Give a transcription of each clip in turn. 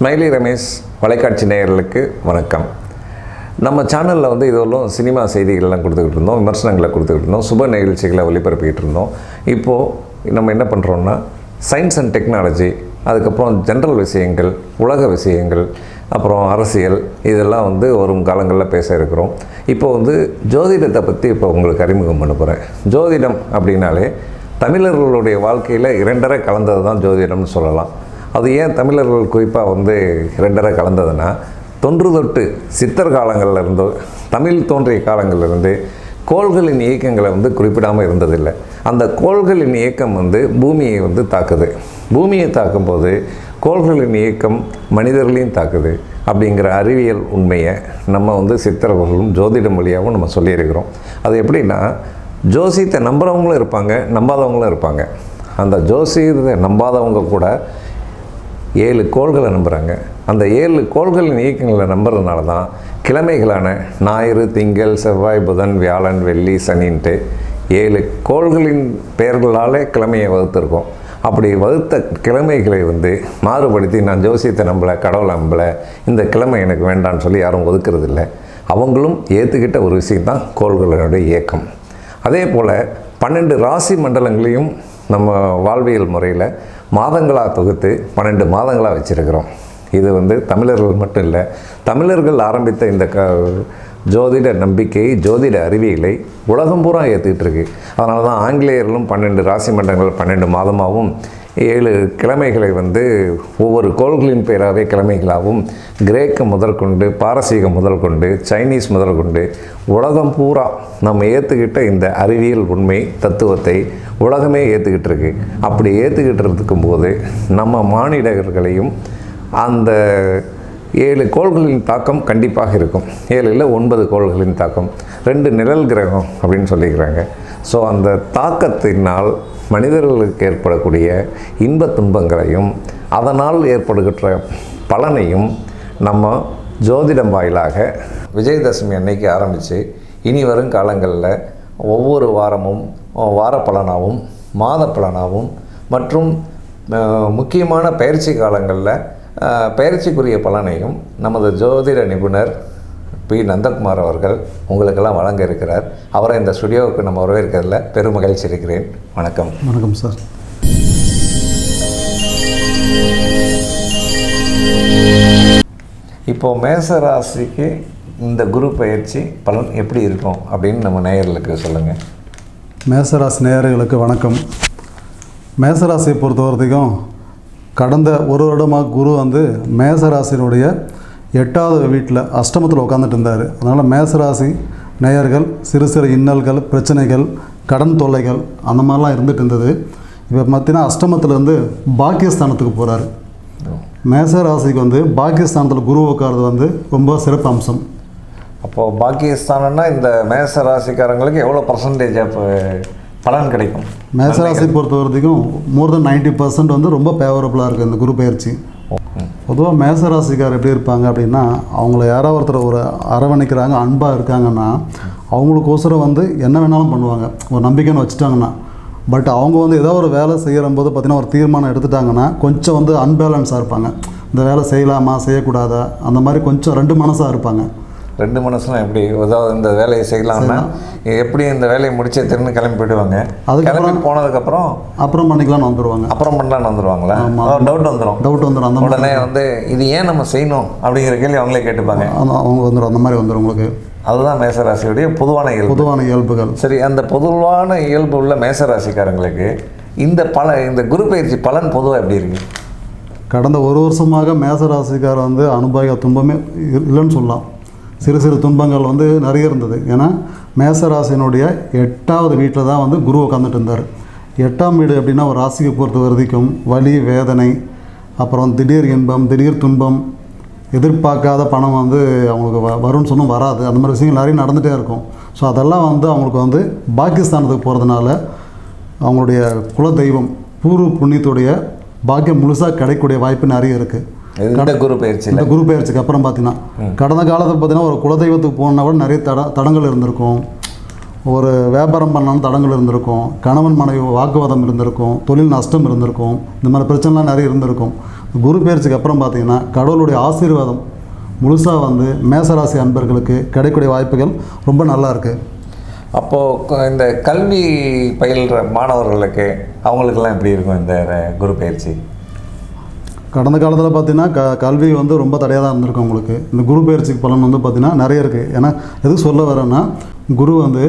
Smiley Ramesh தொலைக்காட்சி நேயர்களுக்கு வணக்கம். நம்ம சேனலில் வந்து இதுவரையும் சினிமா செய்திகள்லாம் கொடுத்துக்கிட்டு இருந்தோம், விமர்சனங்களை கொடுத்துக்கிட்டு இருந்தோம், சுப நிகழ்ச்சிகளை ஒளிபரப்பிக்கிட்டு இருந்தோம். இப்போது நம்ம என்ன பண்ணுறோன்னா சயின்ஸ் அண்ட் டெக்னாலஜி, அதுக்கப்புறம் ஜென்ரல் விஷயங்கள், உலக விஷயங்கள், அப்புறம் அரசியல், இதெல்லாம் வந்து வரும் காலங்களில் பேச இருக்கிறோம். இப்போ வந்து ஜோதிடத்தை பற்றி இப்போ உங்களுக்கு அறிமுகம் பண்ண போகிறேன். ஜோதிடம் அப்படின்னாலே தமிழர்களுடைய வாழ்க்கையில் இரண்டரை கலந்தது தான் ஜோதிடம்னு சொல்லலாம். அது ஏன் தமிழர்கள் குறிப்பாக வந்து இரண்டரை கலந்ததுன்னா, தொன்று தொட்டு சித்தர் காலங்களில் இருந்து, தமிழ் தோன்றிய காலங்களிலிருந்து கோள்களின் இயக்கங்களை வந்து குறிப்பிடாமல் இருந்ததில்லை. அந்த கோள்களின் இயக்கம் வந்து பூமியை வந்து தாக்குது. பூமியை தாக்கும்போது கோள்களின் இயக்கம் மனிதர்களையும் தாக்குது அப்படிங்கிற அறிவியல் உண்மையை நம்ம வந்து சித்தர்களும் ஜோதிடம் வழியாகவும் நம்ம சொல்லியிருக்கிறோம். அது எப்படின்னா, ஜோசியத்தை நம்புகிறவங்களும் இருப்பாங்க, நம்பாதவங்களும் இருப்பாங்க. அந்த ஜோசியத்தை நம்பாதவங்க கூட 7 கோள்களை நம்புகிறாங்க. அந்த 7 கோள்களின் இயக்கங்களை நம்புறதுனால தான் கிழமைகளான ஞாயிறு, திங்கள், செவ்வாய், புதன், வியாழன், வெள்ளி, சனின்ட்டு 7 கோள்களின் பெயர்களாலே கிழமையை வகுத்திருக்கோம். அப்படி வகுத்த கிழமைகளை வந்து மாறுபடுத்தி நான் ஜோசியத்தை நம்பலை, கடவுளை நம்பலை, இந்த கிழமை எனக்கு வேண்டான்னு சொல்லி யாரும் ஒதுக்கிறது இல்லை. அவங்களும் ஏற்றுக்கிட்ட ஒரு விஷயம்தான் கோள்களுடைய இயக்கம். அதே போல் 12 ராசி மண்டலங்களையும் நம்ம வாழ்வியல் முறையில் மாதங்களாக தொகுத்து 12 மாதங்களாக வச்சுருக்கிறோம். இது வந்து தமிழர்கள் மட்டும் இல்லை, தமிழர்கள் ஆரம்பித்த இந்த ஜோதிட நம்பிக்கை, ஜோதிட அறிவியலை உலகம் பூரா ஏற்றுக்கிட்டு இருக்கு. அதனால தான் ஆங்கிலேயர்களும் 12 ராசி மண்டலங்கள் 12 மாதமாகவும் 7 கிழமைகளை வந்து ஒவ்வொரு கோள்களின் பேராகவே கிழமைகளாகவும் கிரேக்க முதல் கொண்டு, பாரசீகம் முதல் கொண்டு, சைனீஸ் முதல் கொண்டு உலகம் பூரா நம்ம ஏற்றுக்கிட்ட இந்த அறிவியல் உண்மை தத்துவத்தை உலகமே ஏற்றுக்கிட்டு இருக்கு. அப்படி ஏற்றுக்கிட்டு இருக்கும்போது நம்ம மானிடர்களையும் அந்த 7 கோள்களின் தாக்கம் கண்டிப்பாக இருக்கும். 7 இல்லை 9 கோள்களின் தாக்கம், 2 நிழல் கிரகம் அப்படின்னு சொல்லிக்கிறாங்க. ஸோ அந்த தாக்கத்தினால் மனிதர்களுக்கு ஏற்படக்கூடிய இன்ப துன்பங்களையும் அதனால் ஏற்படுகின்ற பலனையும் நம்ம ஜோதிடம் வாயிலாக விஜயதசமி அன்னைக்கு ஆரம்பித்து இனி வரும் காலங்களில் ஒவ்வொரு வாரமும் வார பலனாகவும் மாத பலனாகவும் மற்றும் முக்கியமான பயிற்சி காலங்களில் பயிற்சிக்குரிய பலனையும் நமது ஜோதிட நிபுணர் பி. நந்தகுமார் அவர்கள் உங்களுக்கெல்லாம் வழங்க இருக்கிறார். அவரை இந்த ஸ்டுடியோவுக்கு நம்ம வரவேற்கிறதுல பெரும் மகிழ்ச்சி இருக்கிறேன். வணக்கம். வணக்கம் சார். இப்போது மேசராசிக்கு இந்த குரு பயிற்சி பலன் எப்படி இருக்கும் அப்படின்னு நம்ம நேயர்களுக்கு சொல்லுங்கள். மேசராசி நேயர்களுக்கு வணக்கம். மேசராசியை பொறுத்த வரைக்கும் கடந்த ஒரு வருடமாக குரு வந்து மேசராசினுடைய 8வது வீட்டில் அஷ்டமத்தில் உட்காந்துட்டு இருந்தார். அதனால் மேசராசி நேயர்கள் சிறு சிறு இன்னல்கள், பிரச்சனைகள், கடன் தொல்லைகள் அந்த மாதிரிலாம் இருந்துகிட்டு இருந்தது. இப்போ பார்த்தீங்கன்னா அஷ்டமத்துலேருந்து பாக்கியஸ்தானத்துக்கு போகிறாரு. மேசராசிக்கு வந்து பாக்கியஸ்தானத்தில் குரு உட்கார்றது வந்து ரொம்ப சிறப்பு அம்சம். அப்போது பாக்கியஸ்தானம்னா இந்த மேசராசிக்காரங்களுக்கு எவ்வளோ பர்சன்டேஜ் அப்போ பலன் கிடைக்கும்? மேசராசி பொறுத்த வரைக்கும் மோர் தென் 90% வந்து ரொம்ப ஃபேவரபுளாக இருக்குது இந்த குரு பயிற்சி. பொதுவாக மேசராசிக்கார் எப்படி இருப்பாங்க அப்படின்னா, அவங்கள யாராவது ஒருத்தர் ஒரு அரவணைக்கிறாங்க, அன்பாக இருக்காங்கன்னா அவங்களுக்கோசரம் வந்து என்ன வேணாலும் பண்ணுவாங்க, ஒரு நம்பிக்கைன்னு வச்சுட்டாங்கன்னா. பட் அவங்க வந்து ஏதோ ஒரு வேலை செய்கிற போது பார்த்திங்கன்னா ஒரு தீர்மானம் எடுத்துட்டாங்கன்னா கொஞ்சம் வந்து அன்பேலன்ஸாக இருப்பாங்க. இந்த வேலை செய்யலாமா செய்யக்கூடாதா அந்த மாதிரி கொஞ்சம் 2 மனசாக இருப்பாங்க. 2 மனசுலாம் எப்படி, ஏதாவது இந்த வேலையை செய்யலாம்னா எப்படி இந்த வேலையை முடிச்சே திரும்ப கிளம்பி போயிடுவாங்க. அதுக்கப்புறம் போனதுக்கப்புறம் அப்புறம் பண்ணிக்கலாம்னு வந்துடுவாங்க. அப்புறம் பண்ணலான்னு வந்துடுவாங்களா? டவுட் வந்துடும். அந்த உடனே வந்து இது ஏன் நம்ம செய்யணும் அப்படிங்கிற கேள்வி அவங்களே கேட்டுப்பாங்க. அவங்க வந்துடும், அந்த மாதிரி வந்துடும் உங்களுக்கு. அதுதான் மேசராசியுடைய பொதுவான இயல்புகள். சரி, அந்த பொதுவான இயல்பு உள்ள மேசராசிக்காரங்களுக்கு இந்த குரு பயிற்சி பலன் பொதுவாக எப்படி இருக்கு? கடந்த ஒரு வருஷமாக மேசராசிக்காரர் வந்து அனுபவ துன்பமே இல்லைன்னு சொல்லலாம். சிறு சிறு துன்பங்கள் வந்து நிறைய இருந்தது. ஏன்னா மேசராசினுடைய 8வது வீட்டில் தான் வந்து குரு உட்காந்துட்டு இருந்தார். 8ஆம் வீடு அப்படின்னா ஒரு ராசிக்கு பொறுத்த வரைக்கும் வலி, வேதனை, அப்புறம் திடீர் இன்பம், திடீர் துன்பம், எதிர்பார்க்காத பணம் வந்து அவங்களுக்கு வரும்னு சொன்னால் வராது. அந்த மாதிரி விஷயங்கள் நிறைய நடந்துகிட்டே இருக்கும். ஸோ அதெல்லாம் வந்து அவங்களுக்கு வந்து பாக்கியஸ்தானத்துக்கு போகிறதுனால அவங்களுடைய குலதெய்வம் பூர்வ புண்ணியத்துடைய பாக்கியம் முழுசாக கிடைக்கக்கூடிய வாய்ப்பு நிறைய இருக்குது. இந்த குரு பயிற்சிக்கு அப்புறம் பார்த்தீங்கன்னா கடந்த காலத்தில் பார்த்தீங்கன்னா ஒரு குலதெய்வத்துக்கு போனால் கூட நிறைய தடங்கள் இருந்திருக்கும். ஒரு வியாபாரம் பண்ணாலும் தடங்கள் இருந்திருக்கும், கணவன் மனைவி வாக்குவாதம் இருந்திருக்கும், தொழில் நஷ்டம் இருந்திருக்கும், இந்த மாதிரி பிரச்சனைலாம் நிறைய இருந்திருக்கும். குரு பெயர்ச்சிக்கு அப்புறம் பார்த்திங்கன்னா கடவுளுடைய ஆசீர்வாதம் முழுசாக வந்து மேசராசி அன்பர்களுக்கு கிடைக்கக்கூடிய வாய்ப்புகள் ரொம்ப நல்லா இருக்குது. அப்போது இந்த கல்வி பயில்ற மாணவர்களுக்கு அவங்களுக்கெல்லாம் எப்படி இருக்கும் இந்த குரு பயிற்சி? கடந்த காலத்தில் பார்த்திங்கன்னா கல்வி வந்து ரொம்ப தடையாக தான் இருந்திருக்கும் உங்களுக்கு. இந்த குரு பயிற்சிக்கு பலன் வந்து பார்த்திங்கன்னா நிறைய இருக்குது. ஏன்னா எதுக்கு சொல்ல வரேன்னா, குரு வந்து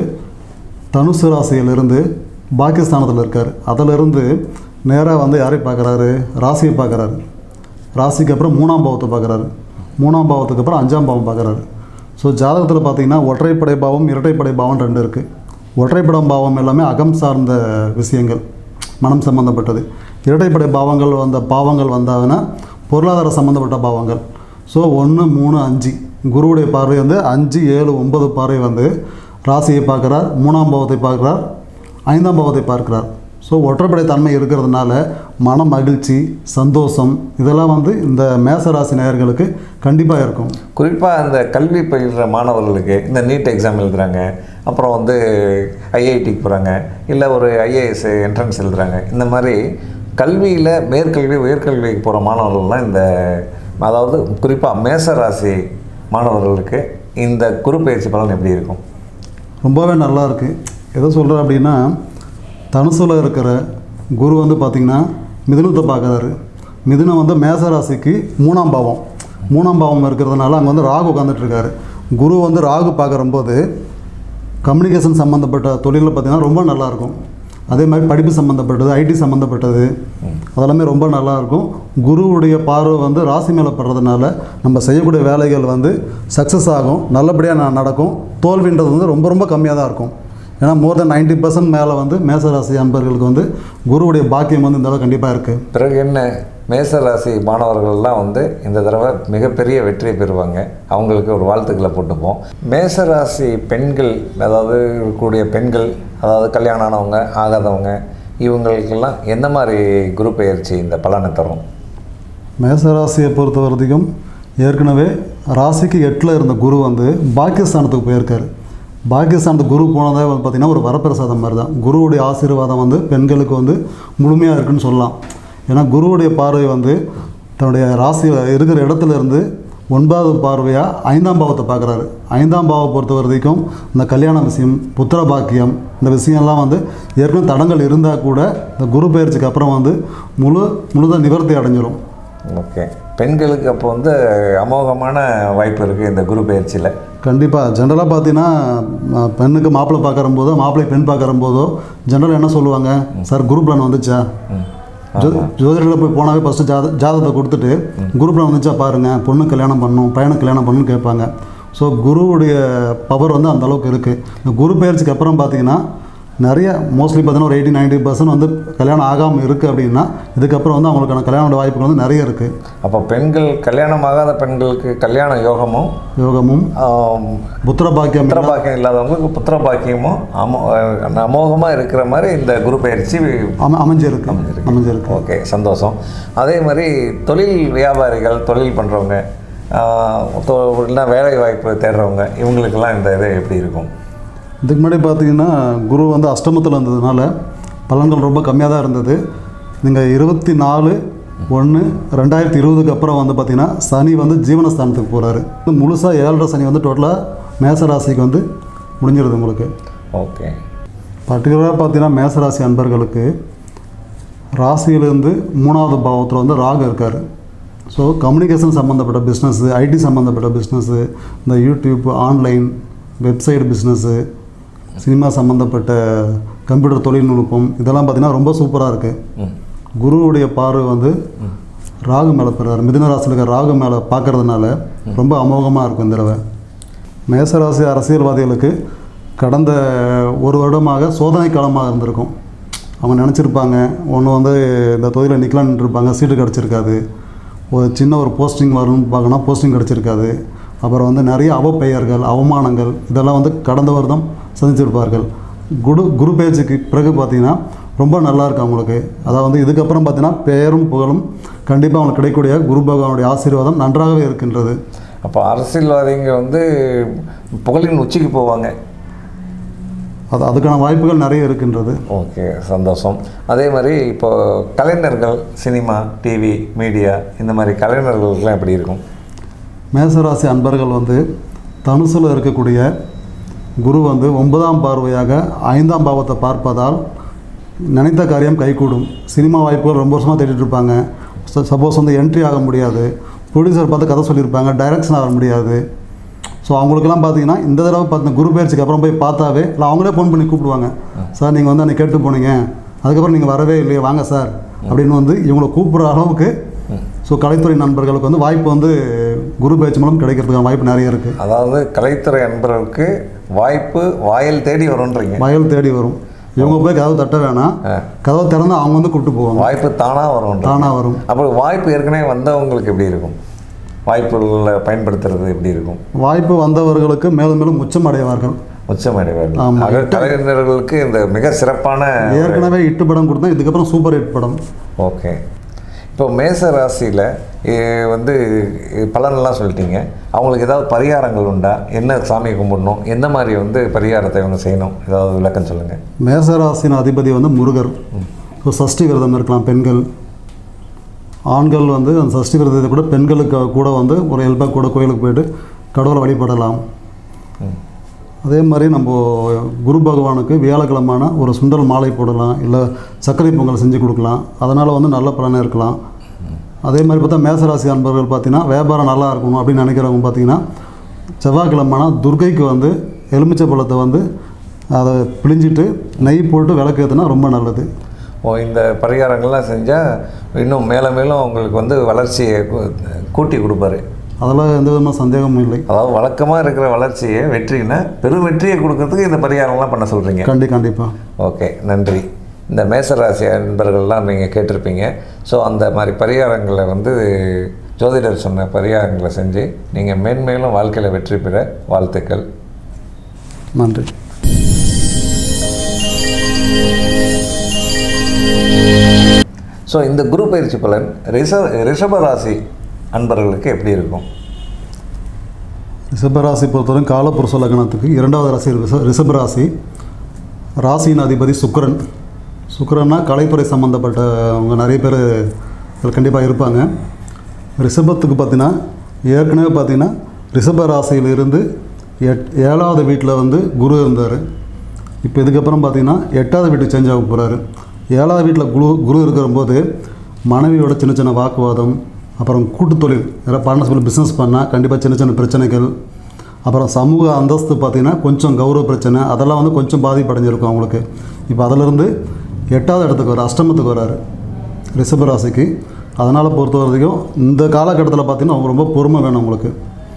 தனுசு ராசியிலிருந்து பாகிஸ்தானத்தில் இருக்கார். அதிலிருந்து நேராக வந்து யாரை பார்க்குறாரு? ராசியை பார்க்குறாரு. ராசிக்கு அப்புறம் 3ஆம் பாவத்தை பார்க்குறாரு. 3ஆம் பாவத்துக்கு அப்புறம் 5ஆம் பாவம் பார்க்குறாரு. ஸோ ஜாதகத்தில் பார்த்திங்கன்னா ஒற்றைப்படை பாவம், இரட்டைப்படை பாவம் 2 இருக்குது. ஒற்றைப்படம் பாவம் எல்லாமே அகம் சார்ந்த விஷயங்கள், மனம் சம்மந்தப்பட்டது. இரட்டைப்படை பாவங்கள் வந்தாங்கன்னா பொருளாதார சம்மந்தப்பட்ட பாவங்கள். ஸோ 1, 3, 5 குருவுடைய பார்வை வந்து 5, 7, 9 பார்வை வந்து ராசியை பார்க்குறார், 3ஆம் பாவத்தை பார்க்குறார், 5ஆம் பாவத்தை பார்க்குறார். ஸோ ஒற்றைப்படை தன்மை இருக்கிறதுனால மன மகிழ்ச்சி, சந்தோஷம் இதெல்லாம் வந்து இந்த மேசராசி நேயர்களுக்கு கண்டிப்பாக இருக்கும். குறிப்பாக இந்த கல்வி பயில்ற மாணவர்களுக்கு இந்த நீட் எக்ஸாம் எழுதுகிறாங்க, அப்புறம் வந்து ஐஐடிக்கு போகிறாங்க, இல்லை ஒரு ஐஏஎஸ் என்ட்ரன்ஸ் எழுதுகிறாங்க. இந்த மாதிரி கல்வியில் மேற்கல்வி உயர்கல்விக்கு போகிற மாணவர்கள்லாம் இந்த அதாவது குறிப்பாக மேசராசி மாணவர்களுக்கு இந்த குரு பயிற்சி பலன் எப்படி இருக்கும்? ரொம்பவே நல்லா இருக்குது. எதை சொல்கிறேன் அப்படின்னா, தனுசில் இருக்கிற குரு வந்து பார்த்திங்கன்னா மிதுனத்தை பார்க்குறாரு. மிதுனம் வந்து மேசராசிக்கு 3ஆம் பாவம். 3ஆம் பாவம் இருக்கிறதுனால அங்கே வந்து ராகு உட்காந்துட்ருக்காரு. குரு வந்து ராகு பார்க்குறம்போது கம்யூனிகேஷன் சம்மந்தப்பட்ட தொழிலில் பார்த்திங்கன்னா ரொம்ப நல்லாயிருக்கும். அதே மாதிரி படிப்பு சம்மந்தப்பட்டது, ஐடி சம்மந்தப்பட்டது அதெல்லாமே ரொம்ப நல்லாயிருக்கும். குருவுடைய பார்வை வந்து ராசி மேலே படுறதுனால நம்ம செய்யக்கூடிய வேலைகள் வந்து சக்ஸஸ் ஆகும், நல்லபடியாக நடக்கும். தோல்வின்றது வந்து ரொம்ப ரொம்ப கம்மியாக தான் இருக்கும். ஏன்னா மோர் தென் 90% மேலே வந்து மேசராசி அன்பர்களுக்கு வந்து குருவுடைய பாக்கியம் வந்து இந்த அளவு கண்டிப்பாக இருக்குது. பிறகு என்ன, மேசராசி மாணவர்கள்லாம் வந்து இந்த தடவை மிகப்பெரிய வெற்றியை பெறுவாங்க. அவங்களுக்கு ஒரு வாழ்த்துக்களை போட்டுப்போம். மேசராசி பெண்கள், அதாவது இருக்கக்கூடிய பெண்கள், அதாவது கல்யாணம் ஆனவங்க ஆகாதவங்க, இவங்களுக்கெல்லாம் எந்த மாதிரி குரு பெயர்ச்சி இந்த பலனை தரும்? மேசராசியை பொறுத்த வரைக்கும் ஏற்கனவே ராசிக்கு 8ல் இருந்த குரு வந்து பாகிஸ்தானத்துக்கு போயிருக்காரு. பாகிஸ்தானத்துக்கு குரு போனதே வந்து பார்த்திங்கன்னா ஒரு வரப்பிரசாதம் மாதிரி தான். குருவுடைய ஆசீர்வாதம் வந்து பெண்களுக்கு வந்து முழுமையாக இருக்குதுன்னு சொல்லலாம். ஏன்னா குருவுடைய பார்வை வந்து தன்னுடைய ராசி இருக்கிற இடத்துல இருந்து 9வது பார்வையாக 5ஆம் பாவத்தை பார்க்குறாரு. 5ஆம் பாவம் பொறுத்த வரைக்கும் இந்த கல்யாண விஷயம், புத்திர பாக்கியம், இந்த விஷயம்லாம் வந்து ஏற்கனவே தடங்கள் இருந்தால் கூட இந்த குரு பயிற்சிக்கு அப்புறம் வந்து முழுதாக நிவர்த்தி அடைஞ்சிடும். ஓகே, பெண்களுக்கு அப்போ வந்து அமோகமான வாய்ப்பு இருக்குது இந்த குரு பயிற்சியில். கண்டிப்பாக. ஜென்ரலாக பார்த்தீங்கன்னா பெண்ணுக்கு மாப்பிள்ளை பார்க்குறம்போதோ, மாப்பிள்ளை பெண் பார்க்குறம்போதோ ஜென்ரலாக என்ன சொல்லுவாங்க, சார் குரு பலன் வந்துச்சா? ஜோதிடத்தில் போய் போனாவே ஃபஸ்ட்டு ஜாதகத்தை கொடுத்துட்டு குரு பலன் வந்துச்சா பாருங்கள், பொண்ணு கல்யாணம் பண்ணணும், பையனை கல்யாணம் பண்ணணும்னு கேட்பாங்க. ஸோ குருவுடைய பவர் வந்து அந்தளவுக்கு இருக்குது. இந்த குரு பயிற்சிக்கு அப்புறம் பார்த்திங்கன்னா நிறைய மோஸ்ட்லி பார்த்தீங்கன்னா ஒரு 80-90% வந்து கல்யாணம் ஆகாமல் இருக்குது. அப்படின்னா இதுக்கப்புறம் வந்து அவங்களுக்கான கல்யாண வாய்ப்புகள் வந்து நிறைய இருக்குது. அப்போ பெண்கள், கல்யாணம் ஆகாத பெண்களுக்கு கல்யாண யோகமும் புத்திர பாக்கியம் இல்லாதவங்களுக்கு புத்திர பாக்கியமும் அமோகமாக இருக்கிற மாதிரி இந்த குரு பயிற்சி அமைஞ்சிருக்கு. ஓகே, சந்தோஷம். அதே மாதிரி தொழில் வியாபாரிகள், தொழில் பண்ணுறவங்க, இல்லைனா வேலை வாய்ப்பு தேடுறவங்க, இவங்களுக்கெல்லாம் இந்த இது எப்படி இருக்கும்? இதுக்கு முன்னாடி பார்த்திங்கன்னா குரு வந்து அஷ்டமத்தில் இருந்ததுனால பலன்கள் ரொம்ப கம்மியாக தான் இருந்தது. நீங்கள் 24/1/2020 அப்புறம் வந்து பார்த்திங்கன்னா சனி வந்து ஜீவனஸ்தானத்துக்கு போகிறாரு. முழுசாக 7.5 சனி வந்து டோட்டலாக மேசராசிக்கு வந்து முடிஞ்சிருது உங்களுக்கு. ஓகே, பர்டிகுலராக பார்த்திங்கன்னா மேசராசி அன்பர்களுக்கு ராசியிலேருந்து 3ஆவது பாவத்தில் வந்து ராகு இருக்கார். ஸோ கம்யூனிகேஷன் சம்மந்தப்பட்ட பிஸ்னஸ்ஸு, ஐடி சம்மந்தப்பட்ட பிஸ்னஸ்ஸு, இந்த YouTube, online, website business, cinema சம்மந்தப்பட்ட கம்ப்யூட்டர் தொழில்நுட்பம், இதெல்லாம் பார்த்திங்கன்னா ரொம்ப சூப்பராக இருக்குது. குருவுடைய பார்வை வந்து ராகு மேலே பெறாரு. மிதுன ராசியில் இருக்கிற ராகு மேலே பார்க்குறதுனால ரொம்ப அமோகமாக இருக்கும் இந்த தடவை. மேசராசி அரசியல்வாதிகளுக்கு கடந்த 1 வருடமாக சோதனை காலமாக இருந்திருக்கும். அவங்க நினச்சிருப்பாங்க ஒன்று வந்து இந்த தொழிலில் நிற்கலான்னு இருப்பாங்க, சீட்டு கிடச்சிருக்காது. ஒரு சின்ன ஒரு போஸ்டிங் வரும்னு பார்க்கணும், போஸ்டிங் கிடச்சிருக்காது. அப்புறம் வந்து நிறைய அவப்பெயர்கள், அவமானங்கள் இதெல்லாம் வந்து கடந்த வருடம் சந்திச்சிருப்பார்கள். குரு பயிற்சிக்கு பிறகு பார்த்திங்கன்னா ரொம்ப நல்லாயிருக்கு அவங்களுக்கு. அதாவது வந்து இதுக்கப்புறம் பார்த்திங்கன்னா பெயரும் புகழும் கண்டிப்பாக அவங்களுக்கு கிடைக்கக்கூடிய குரு பகவானுடைய ஆசீர்வாதம் நன்றாகவே இருக்கின்றது. அப்போ அரசியல்வாதிங்க வந்து புகழின் உச்சிக்கு போவாங்க. அதுக்கான வாய்ப்புகள் நிறைய இருக்கின்றது. ஓகே, சந்தோஷம். அதே மாதிரி இப்போ கலைஞர்கள், சினிமா, டிவி, மீடியா இந்த மாதிரி கலைஞர்களுக்கெல்லாம் எப்படி இருக்கும்? மேசராசி அன்பர்கள் வந்து தனுசில் இருக்கக்கூடிய குரு வந்து 9ஆம் பார்வையாக 5ஆம் பாவத்தை பார்ப்பதால் நினைத்த காரியம் கைகூடும். சினிமா வாய்ப்புகள் ரொம்ப வருஷமாக தேடிட்டு இருப்பாங்க. சப்போஸ் வந்து என்ட்ரி ஆக முடியாது, ப்ரொடியூசர் பார்த்து கதை சொல்லியிருப்பாங்க, டைரக்ஷன் ஆக முடியாது. ஸோ அவங்களுக்கெல்லாம் பார்த்தீங்கன்னா இந்த தடவை பார்த்து குரு பயிற்சிக்கு அப்புறம் போய் பார்த்தாவே இல்லை அவங்களே ஃபோன் பண்ணி கூப்பிடுவாங்க. சார் நீங்கள் வந்து அன்றைக்கி கேட்டு போனீங்க, அதுக்கப்புறம் நீங்கள் வரவே இல்லையே, வாங்க சார் அப்படின்னு வந்து இவங்களை கூப்பிட்ற அளவுக்கு ஸோ கலைத்துறை நண்பர்களுக்கு வந்து வாய்ப்பு வந்து குரு பயிற்சி மூலம் கிடைக்கிறதுக்கான வாய்ப்பு நிறைய இருக்குது. அதாவது கலைத்துறை நண்பர்களுக்கு வாய்ப்பு வாயில் தேடி வரும்ன்றீங்க. வாயில் தேடி வரும். இவங்க போய் கதவு தட்ட வேணாம், கதவை திறந்து அவங்க வந்து கூப்பிட்டு போவாங்க. வாய்ப்பு தானாக வரும். தானாக வரும். அப்போ வாய்ப்பு ஏற்கனவே வந்தவங்களுக்கு எப்படி இருக்கும்? வாய்ப்புகளை பயன்படுத்துறது எப்படி இருக்கும்? வாய்ப்பு வந்தவர்களுக்கு மேலும் மேலும் உச்சமடைவார்கள். உச்சமடைவார்கள். கலைஞர்களுக்கு இந்த மிக சிறப்பான ஏற்கனவே ஹிட் படம் கொடுத்தா இதுக்கப்புறம் சூப்பர் ஹிட் படம். ஓகே. இப்போ மேச ராசியில் வந்து பலனெல்லாம் சொல்லிட்டீங்க. அவங்களுக்கு ஏதாவது பரிகாரங்கள் உண்டா? என்ன சாமி கும்பிடணும்? எந்த மாதிரி வந்து பரிகாரத்தை இவங்க செய்யணும்? ஏதாவது விளக்கம் சொல்லுங்கள். மேசராசின் அதிபதி வந்து முருகர். ஸோ சஷ்டி விரதம் இருக்கலாம் பெண்கள். ஆண்கள் வந்து அந்த சஷ்டி விரதத்தை கூட பெண்களுக்கு கூட வந்து ஒரு ஹெல்ப்பாக கூட கோயிலுக்கு போய்ட்டு கடவுளை வழிபடலாம். அதே மாதிரி நம்ம குரு பகவானுக்கு வியாழக்கிழமான ஒரு சுண்டல் மாலை போடலாம், இல்லை சர்க்கரை பொங்கல் செஞ்சு கொடுக்கலாம். அதனால் வந்து நல்ல பலனை இருக்கலாம். அதே மாதிரி பார்த்தா மேசராசி அன்பர்கள் பார்த்திங்கன்னா வியாபாரம் நல்லா இருக்கணும் அப்படின்னு நினைக்கிறவங்க பார்த்திங்கன்னா செவ்வாய்க்கிழமைனா துர்க்கைக்கு வந்து எலுமிச்சை பழத்தை வந்து அதை பிழிஞ்சிட்டு நெய் போட்டு விளக்கு ஏற்றினா ரொம்ப நல்லது. இந்த பரிகாரங்கள்லாம் செஞ்சால் இன்னும் மேலும் மேலும் உங்களுக்கு வந்து வளர்ச்சியை கூட்டி கொடுப்பாரு. அதெல்லாம் எந்த விதமான சந்தேகமும் இல்லை. அதாவது வழக்கமாக இருக்கிற வளர்ச்சியை வெற்றினா பெரும் வெற்றியை கொடுக்கறதுக்கு இந்த பரிகாரம்லாம் பண்ண சொல்கிறீங்க. கண்டிப்பாக. ஓகே, நன்றி. இந்த மேசராசி நண்பர்கள்லாம் நீங்கள் கேட்டிருப்பீங்க. ஸோ அந்த மாதிரி பரிகாரங்களை வந்து ஜோதிடர் சொன்ன பரிகாரங்களை செஞ்சு நீங்கள் மேன்மேலும் வாழ்க்கையில் வெற்றி பெற வாழ்த்துக்கள். நன்றி. ஸோ இந்த குரு பயிற்சி பலன் ரிஷபராசி அன்பர்களுக்கு எப்படி இருக்கும்? ரிஷபராசி பொறுத்தவரை காலப்புருஷ லக்னத்துக்கு 2வது ராசி ரிஷபராசி. ராசியின் அதிபதி சுக்கிரன். சுக்கிரன்னா கலைத்துறை சம்மந்தப்பட்டவங்க நிறைய பேர் இதில் கண்டிப்பாக இருப்பாங்க. ரிஷபத்துக்கு பார்த்திங்கன்னா ஏற்கனவே பார்த்திங்கன்னா ரிஷபராசியிலிருந்து 7வது வீட்டில் வந்து குரு இருந்தார். இப்போ இதுக்கப்புறம் பார்த்திங்கன்னா 8வது வீட்டுக்கு சேஞ்ச் ஆக போகிறாரு. 7வது வீட்டில் குரு இருக்கிற போது மனைவியோட சின்ன சின்ன வாக்குவாதம், அப்புறம் கூட்டு தொழில் யாராவது பார்ட்னர்ஷிப்பில் பிஸ்னஸ் பண்ணால் கண்டிப்பாக சின்ன சின்ன பிரச்சனைகள், அப்புறம் சமூக அந்தஸ்து பார்த்திங்கன்னா கொஞ்சம் கௌரவ பிரச்சனை, அதெல்லாம் வந்து கொஞ்சம் பாதிப்படைஞ்சிருக்கும் அவங்களுக்கு. இப்போ அதிலிருந்து 8வது இடத்துக்கு வர அஷ்டமத்துக்கு வராரு ரிஷபராசிக்கு. அதனால் பொறுத்த வரைக்கும் இந்த காலகட்டத்தில் பார்த்திங்கன்னா அவங்க ரொம்ப பொறுமை வேணும் அவங்களுக்கு.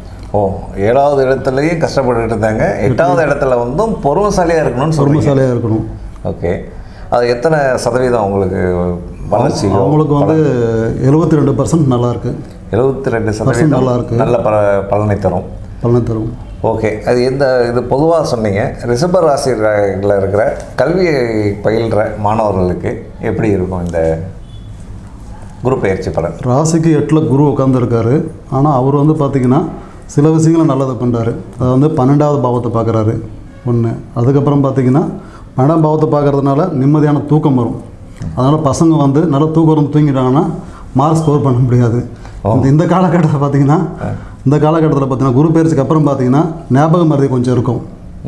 7வது இடத்துலையும் கஷ்டப்பட்டுட்டு இருந்தாங்க. 8வது இடத்துல வந்து பொறுமைசாலியாக இருக்கணும்னு பொறுமைசாலியாக இருக்கணும். ஓகே. அது எத்தனை சதவீதம் அவங்களுக்கு வளர்ச்சி? அவங்களுக்கு வந்து 72% நல்லா இருக்குது. 72% நல்லா இருக்குது. நல்ல பலனை தரும். ஓகே. அது இது பொதுவாக சொன்னீங்க. ரிஷப ராசியில் இருக்கிற கல்வியை பயில்கிற மாணவர்களுக்கு எப்படி இருக்கும் இந்த குரு பயிற்சி பலன்? ராசிக்கு 8ல் குரு உட்காந்துருக்காரு. ஆனால் அவர் வந்து பார்த்திங்கன்னா சில விஷயங்களை நல்லது பண்ணுறாரு. அதை வந்து 12வது பாவத்தை பார்க்குறாரு ஒன்று. அதுக்கப்புறம் பார்த்திங்கன்னா 12ஆம் பாவத்தை பார்க்குறதுனால நிம்மதியான தூக்கம் வரும். அதனால் பசங்க வந்து நல்லா தூக்கம் தூங்கிட்டாங்கன்னா மார்க் ஸ்கோர் பண்ண முடியாது. இந்த காலகட்டத்தில் பார்த்திங்கன்னா குரு பயிற்சிக்கு அப்புறம் பார்த்திங்கன்னா ஞாபக மருதி கொஞ்சம் இருக்கும்.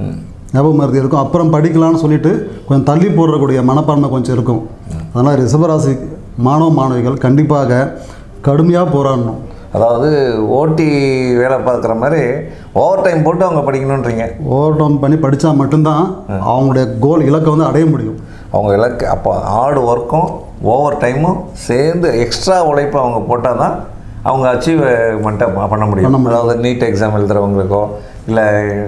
அப்புறம் படிக்கலான்னு சொல்லிட்டு கொஞ்சம் தள்ளி போடுறக்கூடிய மனப்பான்மை கொஞ்சம் இருக்கும். அதனால் ரிஷபராசி மாணவிகள் கண்டிப்பாக கடுமையாக போராடணும். அதாவது ஓட்டி வேலை பார்க்குற மாதிரி ஓவர் டைம் போட்டு அவங்க படிக்கணுன்றீங்க. ஓவர் டைம் பண்ணி படித்தா மட்டும்தான் அவங்களுடைய இலக்கை வந்து அடைய முடியும். அவங்க இலக்கு அப்போ ஹார்டு ஒர்க்கும் ஓவர் டைமும் சேர்ந்து எக்ஸ்ட்ரா உழைப்பு அவங்க போட்டால் தான் அவங்க அச்சீவ்மெண்ட்டை பண்ண முடியும். அதாவது நீட் எக்ஸாம் எழுதுகிறவங்களுக்கோ இல்லை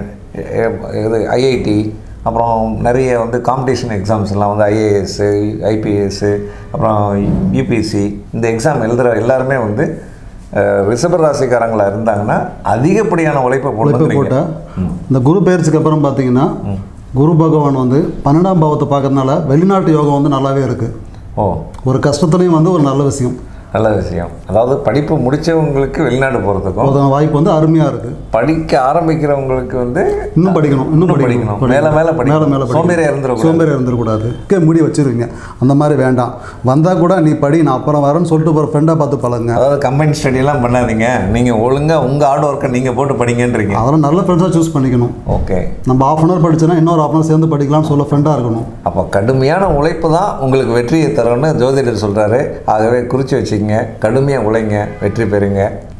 இது ஐஐடி, அப்புறம் நிறைய வந்து காம்படிஷன் எக்ஸாம்ஸ்லாம் வந்து ஐஏஎஸ்ஸு, ஐபிஎஸ்ஸு, அப்புறம் யூபிஎஸ்சி இந்த எக்ஸாம் எழுதுகிற எல்லாருமே வந்து ரிஷபராசிக்காரங்களாக இருந்தாங்கன்னா அதிகப்படியான உழைப்பை போட்டால் இந்த குரு பயிற்சிக்கு அப்புறம் பார்த்தீங்கன்னா குரு பகவான் வந்து 12ஆம் பாவத்தை பார்க்கறதுனால வெளிநாட்டு யோகம் வந்து நல்லாவே இருக்குது. ஒரு கஷ்டத்துலேயும் வந்து ஒரு நல்ல விஷயம். நல்ல விஷயம். அதாவது படிப்பு முடித்தவங்களுக்கு வெளிநாடு போகிறதுக்கும் வாய்ப்பு வந்து அருமையாக இருக்குது. படிக்க ஆரம்பிக்கிறவங்களுக்கு வந்து இன்னும் படிக்கணும், இன்னும் படிக்கணும், மேலே சோம்பேறியாக இருந்துடக்கூடாது. முடி வச்சுருவீங்க, அந்த மாதிரி வேண்டாம். வந்தால் கூட நீ படி, நான் அப்புறம் வரேன்னு சொல்லிட்டு ஒரு ஃப்ரெண்டாக பார்த்து பழங்க. அதாவது கம்பைன் ஸ்டடியெல்லாம் பண்ணாதீங்க, நீங்கள் ஒழுங்காக உங்கள் ஹார்ட் ஒர்க்கை நீங்கள் போட்டு படிங்கன்றீங்க. அதெல்லாம் நல்ல ஃப்ரெண்ட்ஸாக சூஸ் பண்ணிக்கணும். ஓகே, நம்ம ½ hour படிச்சோன்னா இன்னொரு ½ hour சேர்ந்து படிக்கலாம்னு சொல்ல ஃப்ரெண்டாக இருக்கணும். அப்போ கடுமையான உழைப்பு தான் உங்களுக்கு வெற்றியை தரும்னு ஜோதிடர் சொல்கிறாரு. ஆகவே குறித்து வச்சுக்கங்க, கடுமையாக உழைங்க, வெற்றி பெறுங்க.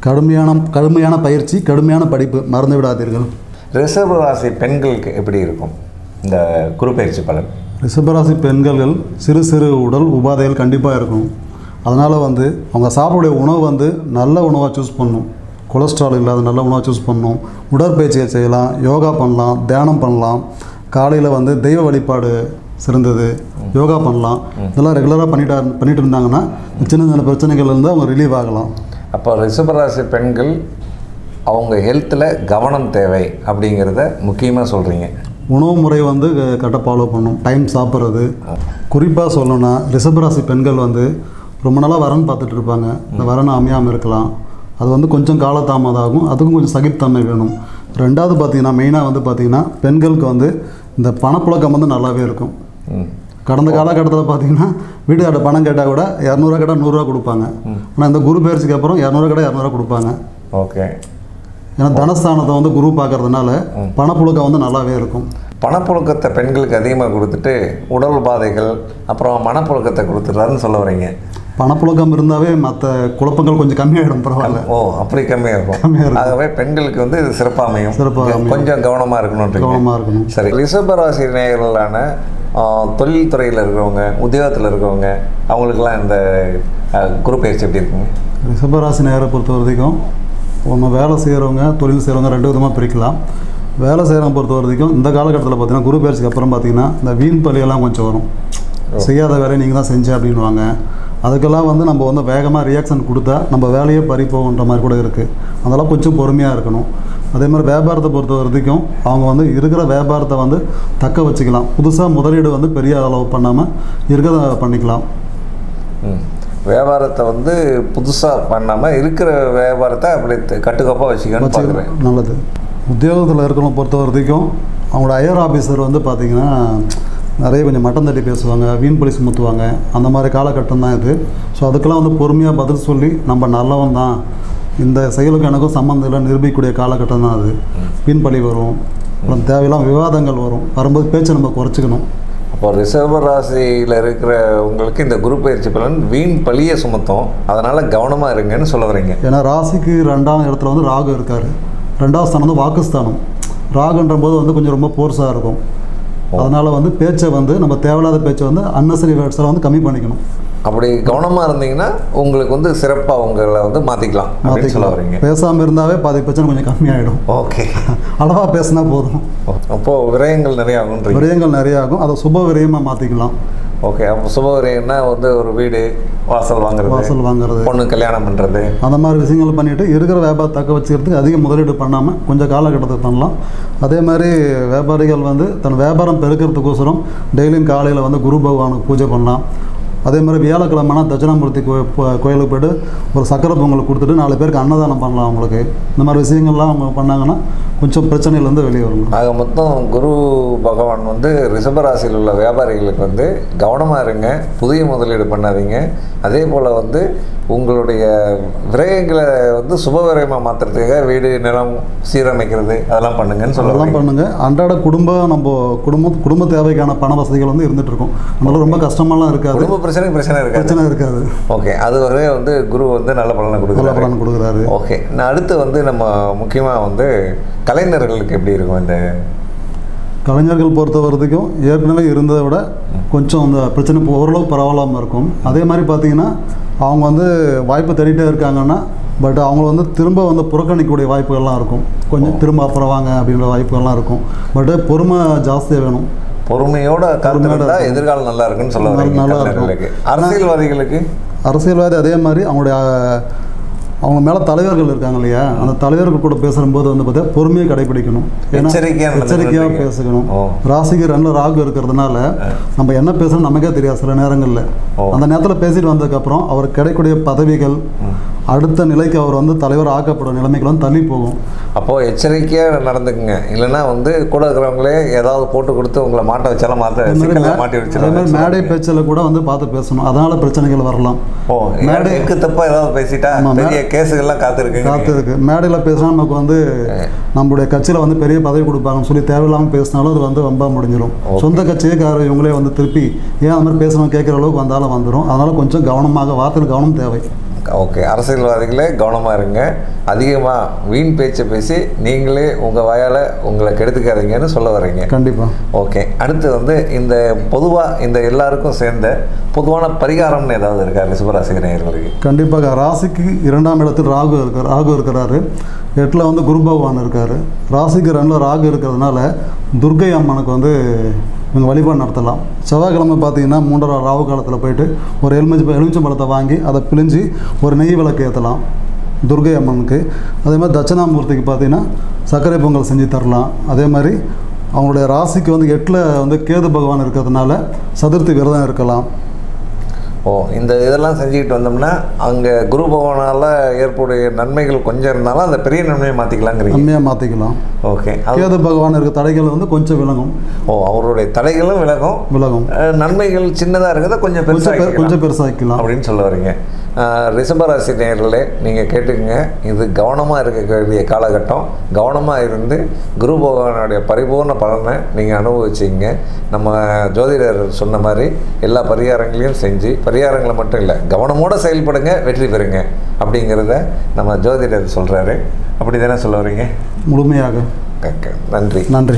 கடுமையான பயிற்சி, கடுமையான படிப்பு மறந்து விடாதீர்கள். ரிஷப ராசி பெண்களுக்கு எப்படி இருக்கும் இந்த குரு பயிற்சி பலன்? ரிஷபராசி பெண்கள் சிறு சிறு உடல் உபாதைகள் கண்டிப்பாக இருக்கும். அதனால் வந்து அவங்க சாப்பிடக்கூடிய உணவு வந்து நல்ல உணவாக சூஸ் பண்ணணும். கொலஸ்ட்ரால் இல்லாத நல்ல உணவாக சூஸ் பண்ணணும். உடற்பயிற்சிகள் செய்யலாம், யோகா பண்ணலாம், தியானம் பண்ணலாம். காலையில் வந்து தெய்வ வழிபாடு சிறந்தது, யோகா பண்ணலாம். இதெல்லாம் ரெகுலராக பண்ணிட்டு இருந்தாங்கன்னா சின்ன சின்ன பிரச்சனைகள்லேருந்து அவங்க ரிலீவ் ஆகலாம். அப்போ ரிஷபராசி பெண்கள் அவங்க ஹெல்த்தில் கவனம் தேவை அப்படிங்கிறத முக்கியமாக சொல்கிறீங்க. உணவு முறை வந்து கரெக்டாக ஃபாலோ பண்ணணும், டைம் சாப்பிட்றது. குறிப்பாக சொல்லணும்னா ரிஷபராசி பெண்கள் வந்து ரொம்ப நாளாக வரன் பார்த்துட்டு இருப்பாங்க. இந்த வரன் அமையாமல் இருக்கலாம். அது வந்து கொஞ்சம் காலதாமதம் ஆகும், அதுக்கும் கொஞ்சம் சகிப்புத்தன்மை வேணும். ரெண்டாவது பார்த்திங்கன்னா மெயினாக வந்து பார்த்திங்கன்னா பெண்களுக்கு வந்து இந்த பணப்புழக்கம் வந்து நல்லாவே இருக்கும். கடந்த காலகட்டத்தில் பார்த்தீங்கன்னா வீட்டுக்கார்ட்ட பணம் கேட்டால் கூட 200 கேட்டால் 100 கொடுப்பாங்க. ஆனால் இந்த குரு பயிற்சிக்கு அப்புறம் 200 கேட்டால் 200 கொடுப்பாங்க. ஓகே, ஏன்னா தனஸ்தானத்தை வந்து குரு பார்க்கறதுனால பணப்புழக்கம் வந்து நல்லாவே இருக்கும். பணப்புழக்கத்தை பெண்களுக்கு அதிகமாக கொடுத்துட்டு உடல் உபாதைகள் அப்புறம் மனப்புழக்கத்தை கொடுத்துட்றாருன்னு சொல்ல வரீங்க. பணப்புழக்கம் இருந்தாவே மற்ற குழப்பங்கள் கொஞ்சம் கம்மியாகிடும். பரவாயில்ல. ஓ, அப்படி கம்மியாகும். ஆகவே பெண்களுக்கு வந்து இது சிறப்பாக அமையும். கொஞ்சம் கவனமாக இருக்கணும். சரி, ரிஷபராசி நேயர்களான தொழில் துறையில் இருக்கிறவங்க, உத்தியோகத்தில் இருக்கிறவங்க, அவங்களுக்கெல்லாம் இந்த குரு பயிற்சி எப்படி இருக்குங்க? ரிஷபராசி நேயரை பொறுத்த வரைக்கும் ஒன்று வேலை செய்கிறவங்க, தொழில் செய்கிறவங்க 2 விதமாக பிரிக்கலாம். வேலை செய்கிறவங்க பொறுத்த வரைக்கும் இந்த காலகட்டத்தில் பார்த்திங்கன்னா குரு பயிற்சிக்கு அப்புறம் பார்த்திங்கன்னா இந்த வீண் பழியெல்லாம் கொஞ்சம் வரும். செய்யாத வேலையை நீங்கள் தான் செஞ்ச அப்படின்வாங்க. அதுக்கெல்லாம் வந்து நம்ம வந்து வேகமாக ரியாக்ஷன் கொடுத்தா நம்ம வேலையே பறிப்போன்ற மாதிரி கூட இருக்குது. அதெல்லாம் கொஞ்சம் பொறுமையாக இருக்கணும். அதே மாதிரி வியாபாரத்தை பொறுத்த வரைக்கும் அவங்க வந்து இருக்கிற வியாபாரத்தை வந்து தக்க வச்சுக்கலாம். புதுசாக முதலீடு வந்து பெரிய அளவு பண்ணாமல் இருக்கிறத பண்ணிக்கலாம். வியாபாரத்தை வந்து புதுசாக பண்ணாமல் இருக்கிற வியாபாரத்தை அப்படி கட்டுக்கோப்பாக வச்சுக்கணும். நல்லது. உத்தியோகத்தில் இருக்கிறவங்க பொறுத்த வரைக்கும் அவங்களோட ஹையர் ஆஃபீஸர் வந்து பார்த்திங்கன்னா நிறைய கொஞ்சம் மட்டம் தட்டி பேசுவாங்க, வீண் பழி சுமத்துவாங்க. அந்த மாதிரி காலகட்டம் தான் இது. ஸோ அதுக்கெல்லாம் வந்து பொறுமையாக பதில் சொல்லி நம்ம நல்லவன் தான், இந்த செயலுக்கு எனக்கும் சம்மந்தம் இல்லை நிரூபிக்கக்கூடிய காலகட்டம் தான் அது. வீண் பழி வரும், அப்புறம் தேவையில்லாம் விவாதங்கள் வரும். வரும்போது பேச்சை நம்ம குறைச்சிக்கணும். அப்போ ரிஷப ராசியில் இருக்கிற உங்களுக்கு இந்த குரு பயிற்சி பலன் வீண் பழியை சுமத்தும், அதனால் கவனமாக இருங்கன்னு சொல்ல வரீங்க. ஏன்னா ராசிக்கு 2ஆம் இடத்துல வந்து ராகு இருக்கார். 2ஆவது ஸ்தானம் வந்து வாக்குஸ்தானம். ராகுன்ற போது வந்து கொஞ்சம் ரொம்ப போர்ஸாக இருக்கும். அதனால் வந்து பேச்சை வந்து நம்ம தேவையில்லாத பேச்சை வந்து அன்னசரி வேர்ட்ஸில் வந்து கம்மி பண்ணிக்கணும். அப்படி கவனமாக இருந்தீங்கன்னா உங்களுக்கு வந்து சிறப்பாக உங்களை வந்து மாற்றிக்கலாம் சொல்ல வரீங்க. பேசாமல் இருந்தாவே பாதி பிரச்சனை கொஞ்சம் கம்மியாகிடும். ஓகே, அளவாக பேசினா போதும். அப்போது விரயங்கள் நிறைய ஆகும். விரயங்கள் நிறைய ஆகும், அதை சுப விரயமாக மாற்றிக்கலாம். ஓகே, அப்போ சுப விரயம்னா வந்து ஒரு வீடு வாசல் வாங்குறது, பொண்ணு கல்யாணம் பண்ணுறது, அந்த மாதிரி விஷயங்கள் பண்ணிவிட்டு இருக்கிற வியாபாரம் தக்க வச்சுக்கிறதுக்கு அதிக முதலீடு பண்ணாமல் கொஞ்சம் காலகட்டத்துக்கு பண்ணலாம். அதே மாதிரி வியாபாரிகள் வந்து தன் வியாபாரம் பெருக்கிறதுக்கோசரம் டெய்லியும் காலையில் வந்து குரு பகவானுக்கு பூஜை பண்ணலாம். அதே மாதிரி வியாழக்கிழமைனா தட்சிணாமூர்த்தி கோயிலுக்கு போய்ட்டு ஒரு சக்கரை பொங்கல் கொடுத்துட்டு 4 பேருக்கு அன்னதானம் பண்ணலாம். அவங்களுக்கு இந்த மாதிரி விஷயங்கள்லாம் அவங்க பண்ணாங்கன்னா கொஞ்சம் பிரச்சனையிலேருந்து வெளியே வரணும். ஆக மொத்தம் குரு பகவான் வந்து ரிஷபராசியில் உள்ள வியாபாரிகளுக்கு வந்து கவனமாக இருங்க, புதிய முதலீடு பண்ணாதீங்க. அதே போல் வந்து உங்களுடைய விரயங்களை வந்து சுபவிரயமாக மாற்றுறதுக்காக வீடு நிலம் சீரமைக்கிறது அதெல்லாம் பண்ணுங்கன்னு சொல்லலாம். பண்ணுங்கள். அன்றாட குடும்ப தேவைக்கான பண வசதிகள் வந்து இருந்துகிட்டு இருக்கும். அதனால ரொம்ப கஷ்டமெல்லாம் இருக்காது. குடும்ப பிரச்சனை இருக்காது. ஓகே, அது வரை வந்து குரு வந்து நல்ல பலனை கொடுக்குறாரு. ஓகே, நான் அடுத்து வந்து நம்ம முக்கியமாக வந்து கலைஞர்களுக்கு எப்படி இருக்கும்? இந்த கலைஞர்கள் பொறுத்த வரைக்கும் ஏற்கனவே இருந்ததை விட கொஞ்சம் அந்த பிரச்சனை ஓரளவு பரவாயில்லாமல் இருக்கும். அதே மாதிரி பார்த்திங்கன்னா அவங்க வந்து வாய்ப்பு தேடிட்டே இருக்காங்கன்னா பட் அவங்கள வந்து திரும்ப வந்து புறக்கணிக்கக்கூடிய வாய்ப்புகள்லாம் இருக்கும். கொஞ்சம் திரும்ப அப்புறம் வாங்க அப்படின்ற வாய்ப்புகள்லாம் இருக்கும். பட் பொறுமை ஜாஸ்தியாக வேணும். பொறுமையோட எதிர்காலம் நல்லா இருக்குன்னு சொல்ல. நல்லா இருக்கும். அரசியல்வாதி அதே மாதிரி அவங்களுடைய அவங்க மேலே தலைவர்கள் இருக்காங்க இல்லையா, அந்த தலைவர்கள் கூட பேசும்போது வந்து பார்த்தா பொறுமையை கடைபிடிக்கணும், எச்சரிக்கையாக பேசணும். ராசிக்கு 2 ராகு இருக்கிறதுனால நம்ம என்ன பேசணும் நமக்கே தெரியாது சில நேரங்களில். அந்த நேரத்தில் பேசிட்டு வந்ததுக்கப்புறம் அவர் கிடைக்கக்கூடிய பதவிகள் அடுத்த நிலைக்கு அவர் வந்து தலைவர் ஆக்கப்படும் நிலைமைக்கு வந்து தள்ளி போகும். அப்போது எச்சரிக்கையாக நடந்துக்குங்க, இல்லைன்னா வந்து கூட இருக்கிறவங்களே ஏதாவது போட்டு கொடுத்து உங்களை மாட்ட வச்சாலும் மாட்டி வச்சு. அதே மாதிரி மேடை பேச்சில் கூட வந்து பார்த்து பேசணும், அதனால பிரச்சனைகள் வரலாம். மேடைக்கு தப்பாக ஏதாவது பேசிட்டா பெரிய கேஸுகள்லாம் காத்திருக்கு. மேடையில் பேசினா நமக்கு வந்து நம்மளுடைய கட்சியில் வந்து பெரிய பதவி கொடுப்பாங்கன்னு சொல்லி தேவையில்லாமல் பேசினாலும் அது வந்து வம்பா முடிஞ்சிடும். சொந்த கட்சியேக்காரர் இவங்களே வந்து திருப்பி ஏன் அந்த மாதிரி பேசணும் கேட்குற அளவுக்கு வந்தாலும் வந்துடும். அதனால் கொஞ்சம் கவனமாக, வார்த்தையில் கவனம் தேவை. ஓகே, அரசியல்வாதிகளே கவனமாக இருங்க, அதிகமாக வீண் பேச்சை பேசி நீங்களே உங்கள் வாயால் உங்களை கெடுத்துக்காதீங்கன்னு சொல்ல வரீங்க. கண்டிப்பாக. ஓகே, அடுத்து வந்து இந்த பொதுவாக இந்த எல்லாருக்கும் சேர்ந்த பொதுவான பரிகாரம்னு ஏதாவது இருக்கா ரிஷபராசி நேயர்களுக்கு? கண்டிப்பாக. ராசிக்கு 2ஆம் இடத்தில் ராகு இருக்கிறாரு, 8ல் வந்து குரு பகவான் இருக்கார். ராசிக்கு 2ல் ராகு இருக்கிறதுனால துர்க்கை அம்மனுக்கு வந்து இவங்க வழிபாடு நடத்தலாம். செவ்வாய்க்கிழமை பார்த்தீங்கன்னா 3ஆம் ராகு காலத்தில் போயிட்டு ஒரு எலுமிச்சம்பழத்தை வாங்கி அதை பிழிஞ்சு ஒரு நெய் விளக்கு ஏற்றலாம் துர்க்கை அம்மனுக்கு. அதே மாதிரி தட்சிணாமூர்த்திக்கு பார்த்தீங்கன்னா சர்க்கரை பொங்கல் செஞ்சு தரலாம். அதே மாதிரி அவங்களுடைய ராசிக்கு வந்து 8ல் வந்து கேது பகவான் இருக்கிறதுனால சதுர்த்தி விரதம் இருக்கலாம். இந்த இதெல்லாம் செஞ்சுக்கிட்டு வந்தோம்னா அங்கே குரு பகவானால் ஏற்புடைய நன்மைகள் கொஞ்சம் இருந்தாலும் அந்த பெரிய நன்மையை மாற்றிக்கலாங்கிறீங்க. நன்மையாக மாற்றிக்கலாம். ஓகே, கேது பகவான் இருக்க தடைகள் வந்து கொஞ்சம் விலகும். அவருடைய தடைகளும் விலகும், நன்மைகள் சின்னதாக இருக்கிறத கொஞ்சம் பெருசாகிக்கலாம் அப்படின்னு சொல்ல வரீங்க. ரிஷபராசி நேயர்களே, நீங்கள் கேட்டுக்கங்க, இது கவனமாக இருக்கக்கூடிய காலகட்டம். கவனமாக இருந்து குரு பகவானுடைய பரிபூர்ண பலனை நீங்கள் அனுபவிச்சிங்க. நம்ம ஜோதிடர் சொன்ன மாதிரி எல்லா பரிகாரங்களையும் செஞ்சு, பரிகாரங்களை மட்டும் இல்லை கவனமோடு செயல்படுங்க, வெற்றி பெறுங்க அப்படிங்கிறத நம்ம ஜோதிடர் சொல்கிறாரு. அப்படி தானே சொல்ல வரீங்க? முழுமையாக. நன்றி. நன்றி.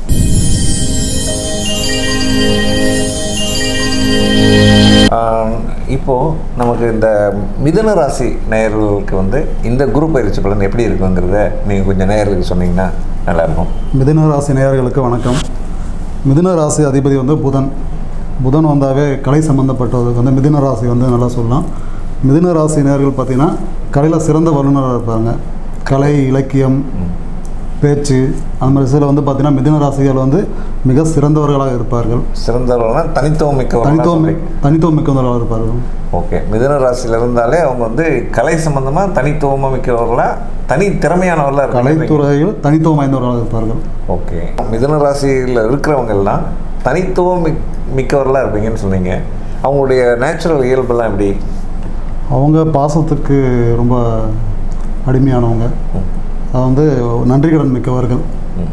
இப்போது நமக்கு இந்த மிதுன ராசி நேயர்களுக்கு வந்து இந்த குரு பயிற்சி பலன் எப்படி இருக்குங்கிறத நீங்கள் கொஞ்சம் நேயர்களுக்கு சொன்னீங்கன்னா நல்லாயிருக்கும். மிதுன ராசி நேயர்களுக்கு வணக்கம். மிதுன ராசி அதிபதி வந்து புதன் வந்தாவே கலை சம்மந்தப்பட்டதுக்கு வந்து மிதுன ராசி வந்து நல்லா சொல்லலாம். மிதுன ராசி நேயர்கள் பார்த்திங்கன்னா கலையில் சிறந்த வல்லுநராக இருப்பாங்க. கலை, இலக்கியம், பேச்சு அந்த மாதிரி சில வந்து பார்த்திங்கன்னா மிதுன ராசிகள் வந்து மிக சிறந்தவர்களாக இருப்பார்கள். சிறந்தவர்கள்னா தனித்துவம் மிக்கவர்களாக இருப்பார்கள். ஓகே, மிதுன ராசியில் இருந்தாலே அவங்க வந்து கலை சம்பந்தமாக தனித்துவமாக மிக்கவர்களாக, தனி திறமையானவர்களாக இருப்பாங்க. கலைத்துறையில் தனித்துவம் வாய்ந்தவர்களாக இருப்பார்கள். ஓகே, மிதுன ராசியில் இருக்கிறவங்கெல்லாம் தனித்துவம் மிக்கவர்களாக இருப்பீங்கன்னு சொன்னீங்க. அவங்களுடைய நேச்சுரல் இயல்பெல்லாம் எப்படி? அவங்க பாசத்துக்கு ரொம்ப அடிமையானவங்க, அது வந்து நன்றி கடன் மிக்கவர்கள்.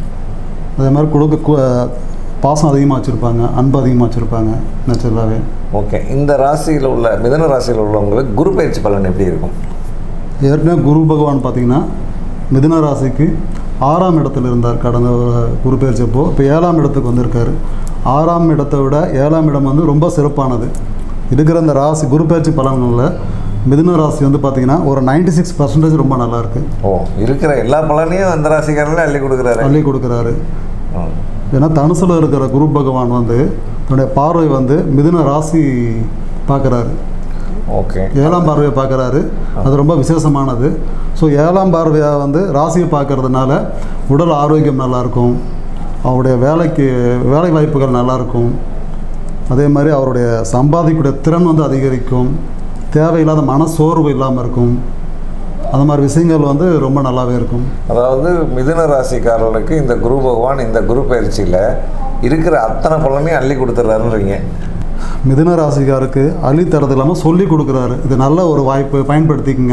அதே மாதிரி பாசம் அதிகமாக வச்சுருப்பாங்க, அன்பு அதிகமாக வச்சுருப்பாங்க நேச்சுரலாகவே. ஓகே, இந்த ராசியில் உள்ள மிதுன ராசியில் உள்ளவங்களுக்கு குரு பயிற்சி பலன் எப்படி இருக்கும்? ஏற்கனவே குரு பகவான் பார்த்திங்கன்னா மிதுன ராசிக்கு 6ஆம் இடத்துல இருந்தார் கடந்த குரு பயிற்சி. இப்போ 7ஆம் இடத்துக்கு வந்திருக்காரு. 6ஆம் இடத்தை விட 7ஆம் இடம் வந்து ரொம்ப சிறப்பானது. இருக்கிற அந்த ராசி குரு பயிற்சி பலன்களில் மிதுன ராசி வந்து பார்த்திங்கன்னா ஒரு 96% ரொம்ப நல்லாயிருக்கு. இருக்கிற எல்லா பலனையும் அந்த ராசிக்காரங்களே அள்ளி கொடுக்குறாரு. ஏன்னா தனுசில் இருக்கிற குரு பகவான் வந்து தன்னுடைய பார்வை வந்து மிதுன ராசி பார்க்குறாரு. ஓகே, 7ஆம் பார்வையை பார்க்குறாரு. அது ரொம்ப விசேஷமானது. ஸோ 7ஆம் பார்வையாக வந்து ராசியை பார்க்கறதுனால உடல் ஆரோக்கியம் நல்லாயிருக்கும், அவருடைய வேலை வாய்ப்புகள் நல்லாயிருக்கும். அதே மாதிரி அவருடைய சம்பாதிக்கக்கூடிய திறன் வந்து அதிகரிக்கும், தேவையில்லாத மனசோர்வு இல்லாமல் இருக்கும். அந்த மாதிரி விஷயங்கள் வந்து ரொம்ப நல்லாவே இருக்கும். அதாவது மிதுன ராசிக்காரர்களுக்கு இந்த குரு பகவான் இந்த குரு பயிற்சியில் இருக்கிற அத்தனை பலனையும் அள்ளி கொடுத்துட்றாருன்றீங்க. மிதுன ராசிக்காருக்கு அள்ளி தரது இல்லாமல் சொல்லி கொடுக்குறாரு. இது நல்ல ஒரு வாய்ப்பு, பயன்படுத்திக்கங்க.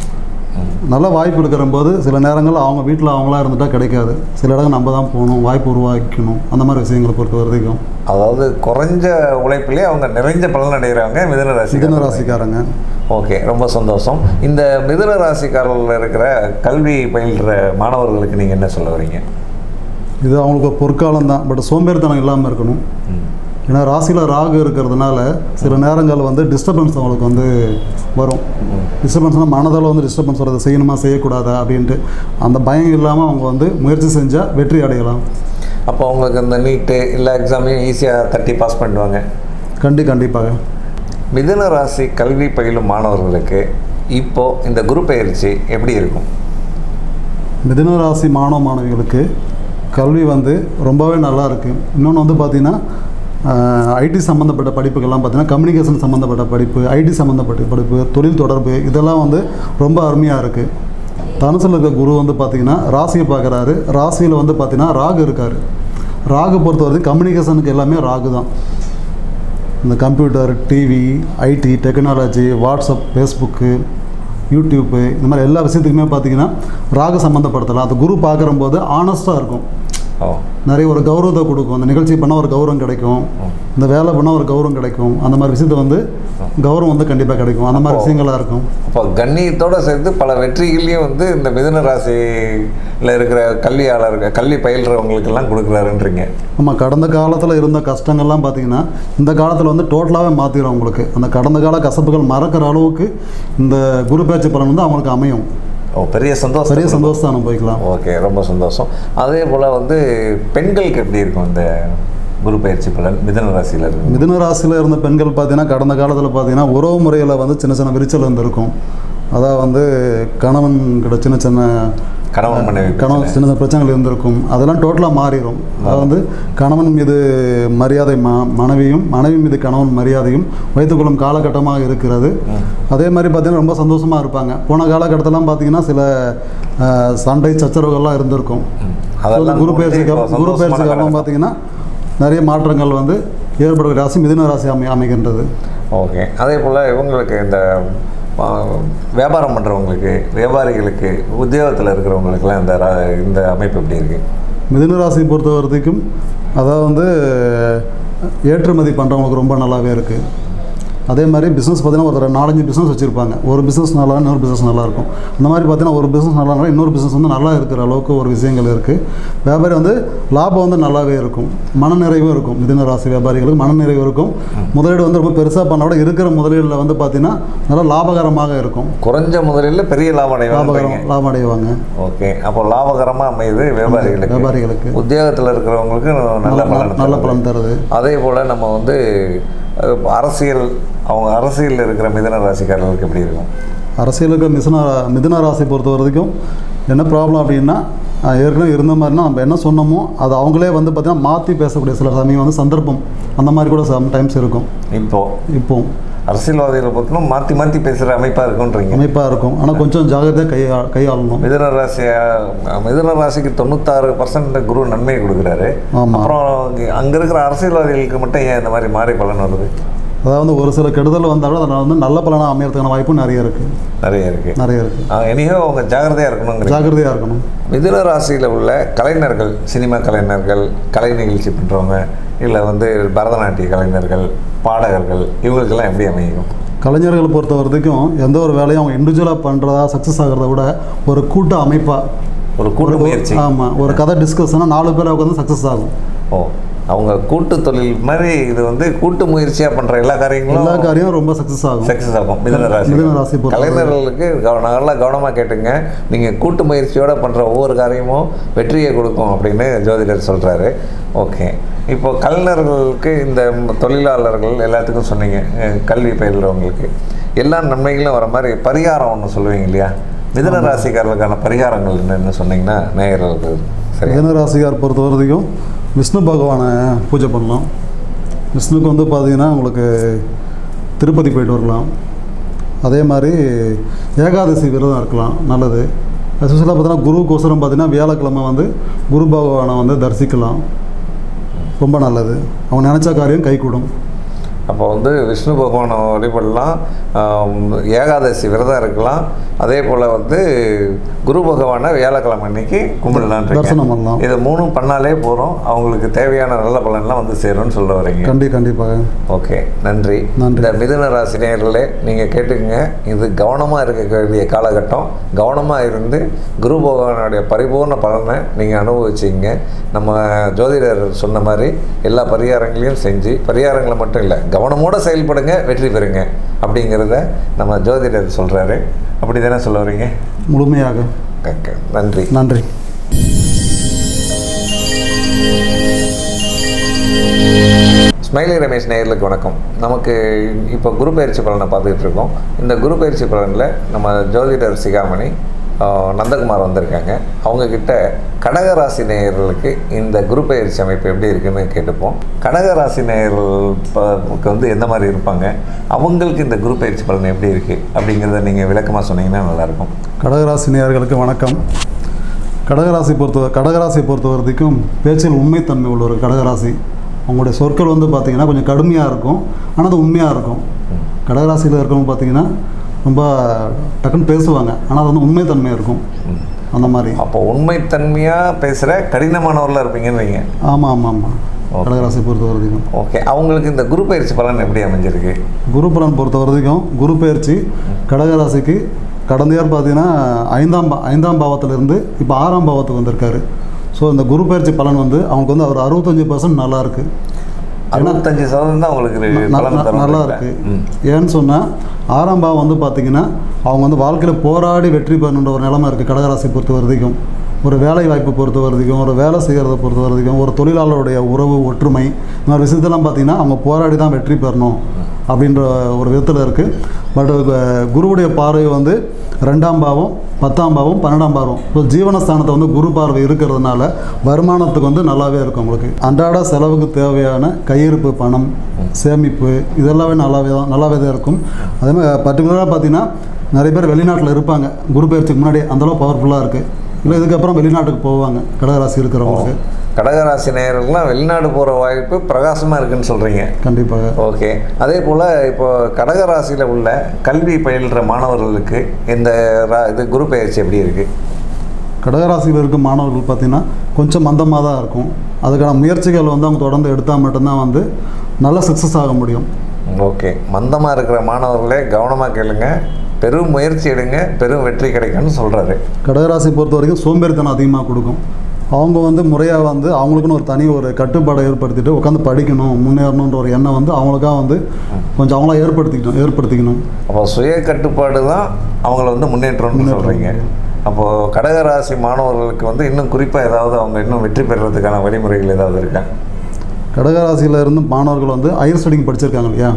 நல்ல வாய்ப்பு இருக்கிற போது சில நேரங்கள் அவங்க வீட்டில் அவங்களா இருந்துட்டால் கிடைக்காது. சில இடங்கள் நம்ம தான் போகணும், வாய்ப்பு உருவாக்கணும். அந்த மாதிரி விஷயங்களை பொறுத்த வரைக்கும் அதாவது குறைஞ்ச உழைப்பிலே அவங்க நிறைஞ்ச பலன் அடைகிறாங்க மிதுன ராசிக்காரங்க. ஓகே, ரொம்ப சந்தோஷம். இந்த மிதுன ராசிக்காரர்கள் இருக்கிற கல்வி பயில்கிற மாணவர்களுக்கு நீங்கள் என்ன சொல்ல வரீங்க? இது அவங்களுக்கு பொற்காலம் தான், பட் சோம்பேறித்தனம் இல்லாமல் இருக்கணும். ஏன்னா ராசியில் ராகு இருக்கிறதுனால சில நேரங்கள் வந்து டிஸ்டர்பன்ஸ் அவங்களுக்கு வந்து வரும். டிஸ்டர்பன்ஸ்னால் மனதால் வந்து டிஸ்டர்பன்ஸ் வரதை செய்யணுமா செய்யக்கூடாதா அப்படின்ட்டு அந்த பயம் இல்லாமல் அவங்க வந்து முயற்சி செஞ்சால் வெற்றி அடையலாம். அப்போ அவங்களுக்கு இந்த நீட்டு இல்லை எக்ஸாமையும் ஈஸியாக தட்டி பாஸ் பண்ணுவாங்க. கண்டிப்பாக. மிதுன ராசி கல்வி பயிலும் மாணவர்களுக்கு இப்போது இந்த குரு பயிற்சி எப்படி இருக்கும்? மிதுன ராசி மாணவ மாணவிகளுக்கு கல்வி வந்து ரொம்பவே நல்லா இருக்குது. இன்னொன்று வந்து பார்த்திங்கன்னா ஐடி சம்மந்தப்பட்ட படிப்புகள்லாம் பார்த்திங்கன்னா கம்யூனிகேஷன் சம்மந்தப்பட்ட படிப்பு, ஐடி சம்மந்தப்பட்ட படிப்பு, தொழில் தொடர்பு இதெல்லாம் வந்து ரொம்ப அருமையாக இருக்குது. தனுசில் இருக்க குரு வந்து பார்த்திங்கன்னா ராசியை பார்க்குறாரு. ராசியில் வந்து பார்த்திங்கன்னா ராகு இருக்கார். ராகு பொறுத்தவரைக்கும் கம்யூனிகேஷனுக்கு எல்லாமே ராகு தான். இந்த computer, TV, IT, technology, WhatsApp, Facebook, YouTube இந்த மாதிரி எல்லா விஷயத்துக்குமே பார்த்திங்கன்னா ராகு சம்மந்தப்படுத்தலாம். அந்த குரு பார்க்குறம்போது ஆனஸ்ட்டாக இருக்கும். நிறைய ஒரு கௌரவத்தை கொடுக்கும். அந்த நிகழ்ச்சி பண்ணால் ஒரு கௌரவம் கிடைக்கும், இந்த வேலை பண்ணால் ஒரு கௌரவம் கிடைக்கும். அந்த மாதிரி விஷயத்தை வந்து கௌரவம் வந்து கண்டிப்பாக கிடைக்கும். அந்த மாதிரி விஷயங்களாக இருக்கும். அப்போ கண்ணியத்தோடு சேர்த்து பல வெற்றிகளையும் வந்து இந்த மிதுன ராசியில் இருக்கிற கல்வியாளர்கள், கல்வி பயில்றவங்களுக்கெல்லாம் கொடுக்குறாருன்றீங்க. ஆமாம், கடந்த காலத்தில் இருந்த கஷ்டங்கள்லாம் பார்த்திங்கன்னா இந்த காலத்தில் வந்து டோட்டலாகவே மாற்றிடும். அவங்களுக்கு அந்த கடந்த கால கசப்புகள் மறக்கிற அளவுக்கு இந்த குரு பேச்சு பலன் வந்து அவங்களுக்கு அமையும். பெரிய சந்தோஷத்தை அனுபவிக்கலாம். ஓகே, ரொம்ப சந்தோஷம். அதே போல் வந்து பெண்களுக்கு எப்படி இருக்கும் இந்த குரு பயிற்சி பலன் மிதுன ராசியில் இருக்கும்? மிதுன ராசியில் இருந்த பெண்கள் பார்த்தீங்கன்னா கடந்த காலத்தில் பார்த்தீங்கன்னா உறவு முறையில் வந்து சின்ன சின்ன விரிச்சல் இருந்திருக்கும். அதான் வந்து கணவன் கிட்ட சின்ன சின்ன சின்ன பிரச்சனைகள் இருந்திருக்கும். அதெல்லாம் டோட்டலாக மாறிடும். அது வந்து கணவன் மீது மரியாதை மனைவியும், மனைவி மீது கணவன் மரியாதையும் வைத்துக்கொள்ளும் காலகட்டமாக இருக்கிறது. அதே மாதிரி பார்த்திங்கன்னா ரொம்ப சந்தோஷமாக இருப்பாங்க. போன காலகட்டத்திலாம் பார்த்திங்கன்னா சில சண்டை சச்சரவுகள்லாம் இருந்திருக்கும். குரு பயிற்சிக்கு அப்புறம் பார்த்திங்கன்னா நிறைய மாற்றங்கள் வந்து ஏற்படுற ராசி மிதுன ராசி அமைகின்றது. ஓகே, அதே போல் இவங்களுக்கு இந்த வியாபாரம் பண்ணுறவங்களுக்கு, வியாபாரிகளுக்கு, உத்தியோகத்தில் இருக்கிறவங்களுக்குலாம் இந்த அமைப்பு எப்படி இருக்குது? மிதுன ராசி பொறுத்த வரைக்கும் அதாவது வந்து ஏற்றுமதி பண்ணுறவங்களுக்கு ரொம்ப நல்லாவே இருக்குது. அதே மாதிரி பிஸ்னஸ் பார்த்திங்கன்னா ஒரு 4-5 பிஸ்னஸ் வச்சுருப்பாங்க. ஒரு பிஸ்னஸ் நல்லா, இன்னொரு பிஸ்னஸ் நல்லாயிருக்கும். அந்த மாதிரி பார்த்திங்கன்னா ஒரு பிஸ்னஸ் நல்லா இருந்தால் இன்னொரு பிஸ்னஸ் வந்து நல்லா இருக்கிற அளவுக்கு ஒரு விஷயங்கள் இருக்குது. வியாபாரி வந்து லாபம் வந்து நல்லாவே இருக்கும், மனநிறைவும் இருக்கும். மிதுன ராசி வியாபாரிகளுக்கு மனநிறைவு இருக்கும். முதலீடு வந்து ரொம்ப பெருசாக பண்ண விட இருக்கிற முதலீடில் வந்து பார்த்திங்கன்னா நல்லா லாபகரமாக இருக்கும். குறைஞ்ச முதலீடில் பெரிய லாபம் அடைவாங்க. ஓகே, அப்போ லாபகரமாக அமையுது வியாபாரிகளுக்கு. உத்தியோகத்தில் இருக்கிறவங்களுக்கு நல்ல பலன் தருது. அதே போல் நம்ம வந்து அரசியலில் இருக்கிற மிதுன ராசிக்காரர்களுக்கு எப்படி இருக்கும்? அரசியலுக்கு மிதுன ராசி பொறுத்த வரைக்கும் என்ன ப்ராப்ளம் அப்படின்னா, ஏற்கனவே இருந்த மாதிரினா நம்ம என்ன சொன்னோமோ அது அவங்களே வந்து பார்த்திங்கன்னா மாற்றி பேசக்கூடிய சில சமயம் வந்து சந்தர்ப்பம் அந்த மாதிரி கூட சம்டைம்ஸ் இருக்கும். இப்போ அரசியல்வாதிகளை பொறுத்தவரை மாற்றி பேசுகிற அமைப்பாக இருக்கும். ஆனால் கொஞ்சம் ஜாகிரதையாக கையாளணும். மிதுன ராசிக்கு 96% குரு நன்மையை கொடுக்குறாரு. அப்புறம் அங்கே இருக்கிற அரசியல்வாதிகளுக்கு மட்டும் ஏன் இந்த மாதிரி மாறி பலன் வருது? அதாவது ஒரு சில கெடுதல் வந்தாலும் அதை வந்து நல்ல பலனாக அமையறதுக்கான வாய்ப்பு நிறைய இருக்குது. இனியும் அவங்க ஜாகிரதையாக இருக்கணும். மிதுன ராசியில் உள்ள கலைஞர்கள், சினிமா கலைஞர்கள், கலை நிகழ்ச்சி பண்ணுறவங்க, இல்லை வந்து பரதநாட்டிய கலைஞர்கள், பாடகர்கள், இவங்களுக்கெல்லாம் எப்படி அமையும்? கலைஞர்களை பொறுத்த வரைக்கும் எந்த ஒரு வேலையும் அவங்க இண்டிவிஜுவலாக பண்ணுறதா சக்ஸஸ் ஆகிறத விட ஒரு கூட்ட அமைப்பாக, ஒரு கூட்டு முயற்சி. ஆமாம், ஒரு கதை டிஸ்கஷனாக 4 பேர் உட்காந்து சக்ஸஸ் ஆகும். அவங்க கூட்டு தொழில் மாதிரி இது வந்து கூட்டு முயற்சியாக பண்ணுற எல்லா காரியமும் ரொம்ப சக்ஸஸ் ஆகும். மிதுன ராசி கலைஞர்களுக்கு நல்லா கவனமாக கேட்டுங்க. நீங்கள் கூட்டு முயற்சியோடு பண்ணுற ஒவ்வொரு காரியமும் வெற்றியை கொடுக்கும் அப்படின்னு ஜோதிடர் சொல்கிறாரு. ஓகே, இப்போ கலைஞர்களுக்கு, இந்த தொழிலாளர்கள் எல்லாத்துக்கும் சொன்னீங்க, கல்வி பயில்றவங்களுக்கு எல்லா நன்மைகளும் வர மாதிரி பரிகாரம் ஒன்று சொல்லுவீங்க இல்லையா? மிதுன ராசிக்காரர்களுக்கான பரிகாரங்கள் என்னென்னு சொன்னீங்கன்னா நேயர்களுக்கு சரி. மிதுன ராசிக்கார் பொறுத்த வரைக்கும் விஷ்ணு பகவானை பூஜை பண்ணலாம். விஷ்ணுக்கு வந்து பார்த்திங்கன்னா உங்களுக்கு திருப்பதி போயிட்டு வரலாம். அதே மாதிரி ஏகாதசி விரதம் இருக்கலாம், நல்லது. எஸ்பெஷலாக பார்த்தீங்கன்னா குருவுக்கோசரம் பார்த்திங்கன்னா வியாழக்கிழமை வந்து குரு பகவானை வந்து தரிசிக்கலாம், ரொம்ப நல்லது. அவங்க நினச்ச காரியம் கைகூடும். அப்போ வந்து விஷ்ணு பகவானை வழிபடலாம், ஏகாதசி விரதம் இருக்கலாம். அதே போல் வந்து குரு பகவானை வியாழக்கிழமை அன்னைக்கு கும்பிடலாம், தரிசனம் பண்ணலாம். இதை 3 பண்ணாலே போகிறோம், அவங்களுக்கு தேவையான நல்ல பலன்லாம் வந்து சேரும்னு சொல்ல வரீங்க. கண்டிப்பாக. ஓகே, நன்றி. இந்த மிதுன ராசி நேயர்களே, நீங்கள் கேட்டுக்கங்க. இது கவனமாக இருக்க வேண்டிய காலகட்டம். கவனமாக இருந்து குரு பகவானுடைய பரிபூர்ண பலனை நீங்கள் அனுபவிச்சிங்க. நம்ம ஜோதிடர் சொன்ன மாதிரி எல்லா பரிகாரங்களையும் செஞ்சு, பரிகாரங்களை மட்டும் இல்லை, கவனமோடு செயல்படுங்க, வெற்றி பெறுங்க அப்படிங்கிறத நம்ம ஜோதிடர் சொல்கிறாரு. அப்படி தானே சொல்ல வரீங்க? முழுமையாக. நன்றி. ஸ்மைலி ரமேஷ் நேயர்களுக்கு வணக்கம். நமக்கு இப்போ குரு பயிற்சி பலனை பார்த்துக்கிட்டு இருக்கோம். இந்த குரு பயிற்சி பலனில் நம்ம ஜோதிடர் சிகாமணி நந்தகுமார் வந்திருக்காங்க. அவங்கக்கிட்ட கடகராசி நேயர்களுக்கு இந்த குரு பயிற்சி அமைப்பு எப்படி இருக்குன்னு கேட்டுப்போம். கடகராசி நேயர்களுக்கு வந்து எந்த மாதிரி இருப்பாங்க, அவங்களுக்கு இந்த குரு பயிற்சி பலன் எப்படி இருக்குது அப்படிங்கிறத நீங்கள் விளக்கமாக சொன்னீங்கன்னா நல்லாயிருக்கும். கடகராசி நேயர்களுக்கு வணக்கம். கடகராசியை பொறுத்த வரைக்கும் பேச்சில் உண்மைத்தன்மை உள்ள ஒரு கடகராசி. அவங்களுடைய சொற்கள் வந்து பார்த்திங்கன்னா கொஞ்சம் கடுமையாக இருக்கும், ஆனால் அது உண்மையாக இருக்கும். கடகராசியில் இருக்கவங்க பார்த்திங்கன்னா ரொம்ப டக்குன்னு பேசுவாங்க, ஆனால் அது வந்து உண்மைத்தன்மையாக இருக்கும். அந்த மாதிரி அப்போ உண்மைத்தன்மையாக பேசுகிற கடினமானவர்களாக இருப்பீங்கன்னு வைங்க. ஆமாம். கடகராசியை பொறுத்த வரைக்கும் ஓகே. அவங்களுக்கு இந்த குரு பயிற்சி பலன் எப்படி அமைஞ்சிருக்கு? குரு பலன் பொறுத்த வரைக்கும் குரு பயிற்சி கடகராசிக்கு கடந்த இயர் பார்த்திங்கன்னா ஐந்தாம் பாவத்திலிருந்து இப்போ 6ஆம் பாவத்துக்கு வந்திருக்காரு. ஸோ இந்த குரு பயிற்சி பலன் வந்து அவங்களுக்கு வந்து அவர் 65% நல்லா இருக்குது. 65% தான் அவங்களுக்கு நல்லா இருக்குது. ஏன்னு சொன்னால் 6ஆம் பாவம் வந்து பார்த்திங்கன்னா அவங்க வந்து வாழ்க்கையில் போராடி வெற்றி பெறணுன்ற ஒரு நிலைமை இருக்குது. கடகராசி பொறுத்த வரைக்கும் ஒரு வேலை வாய்ப்பு பொறுத்த வரைக்கும், ஒரு வேலை செய்கிறத பொறுத்த வரைக்கும், ஒரு தொழிலாளருடைய உறவு ஒற்றுமை இந்த மாதிரி விஷயத்தெல்லாம் பார்த்திங்கன்னா அவங்க போராடி தான் வெற்றி பெறணும் அப்படின்ற ஒரு விதத்தில் இருக்குது. பட் குருவுடைய பார்வை வந்து 2ஆம் பாவம், 10ஆம் பாவம், 12ஆம் பாவம். ஸோ ஜீவனஸ்தானத்தை வந்து குரு பார்வை இருக்கிறதுனால வருமானத்துக்கு வந்து நல்லாவே இருக்கும். உங்களுக்கு அன்றாட செலவுக்கு தேவையான கையிருப்பு பணம், சேமிப்பு இதெல்லாமே நல்லாவே தான் இருக்கும். அதே மாதிரி பர்டிகுலராக பார்த்திங்கன்னா நிறைய பேர் வெளிநாட்டில் இருப்பாங்க. குரு பயிற்சிக்கு முன்னாடி அந்தளவு பவர்ஃபுல்லாக இருக்குது. இல்லை இதுக்கப்புறம் வெளிநாட்டுக்கு போவாங்க கடகராசி இருக்கிறவங்களுக்கு. கடகராசி நேயர்கள்லாம் வெளிநாடு போகிற வாய்ப்பு பிரகாசமாக இருக்குதுன்னு சொல்கிறீங்க. கண்டிப்பாக. ஓகே. அதே போல் இப்போ கடகராசியில் உள்ள கல்வி பயில்கிற மாணவர்களுக்கு இந்த இது குரு பயிற்சி எப்படி இருக்குது? கடகராசியில் இருக்க மாணவர்கள் பார்த்திங்கன்னா கொஞ்சம் மந்தமாக தான் இருக்கும். அதுக்கான முயற்சிகள் வந்து அவங்க தொடர்ந்து எடுத்தால் மட்டும்தான் வந்து நல்ல சக்ஸஸ் ஆக முடியும். ஓகே. மந்தமாக இருக்கிற மாணவர்களே கவனமாக கேளுங்க, பெரும் முயற்சி எடுங்க, பெரும் வெற்றி கிடைக்கும்னு சொல்கிறாரு. கடகராசி பொறுத்த வரைக்கும் சோம்பேறித்தனம் அதிகமாக கொடுக்கும். அவங்க வந்து முறையாக வந்து அவங்களுக்குன்னு ஒரு தனி ஒரு கட்டுப்பாடை ஏற்படுத்திட்டு உட்காந்து படிக்கணும், முன்னேறணுன்ற ஒரு எண்ணம் வந்து அவங்களுக்காக வந்து கொஞ்சம் அவங்களா ஏற்படுத்திக்கணும். அப்போ சுய கட்டுப்பாடு தான் அவங்கள வந்து முன்னேற்றம்னு சொல்கிறீங்க. அப்போது கடகராசி மாணவர்களுக்கு வந்து இன்னும் குறிப்பாக ஏதாவது அவங்க இன்னும் வெற்றி பெறுறதுக்கான வழிமுறைகள் ஏதாவது இருக்கா? கடகராசியில் இருந்து மாணவர்கள் வந்து ஹையர் ஸ்டடிங் படிச்சிருக்காங்க இல்லையா,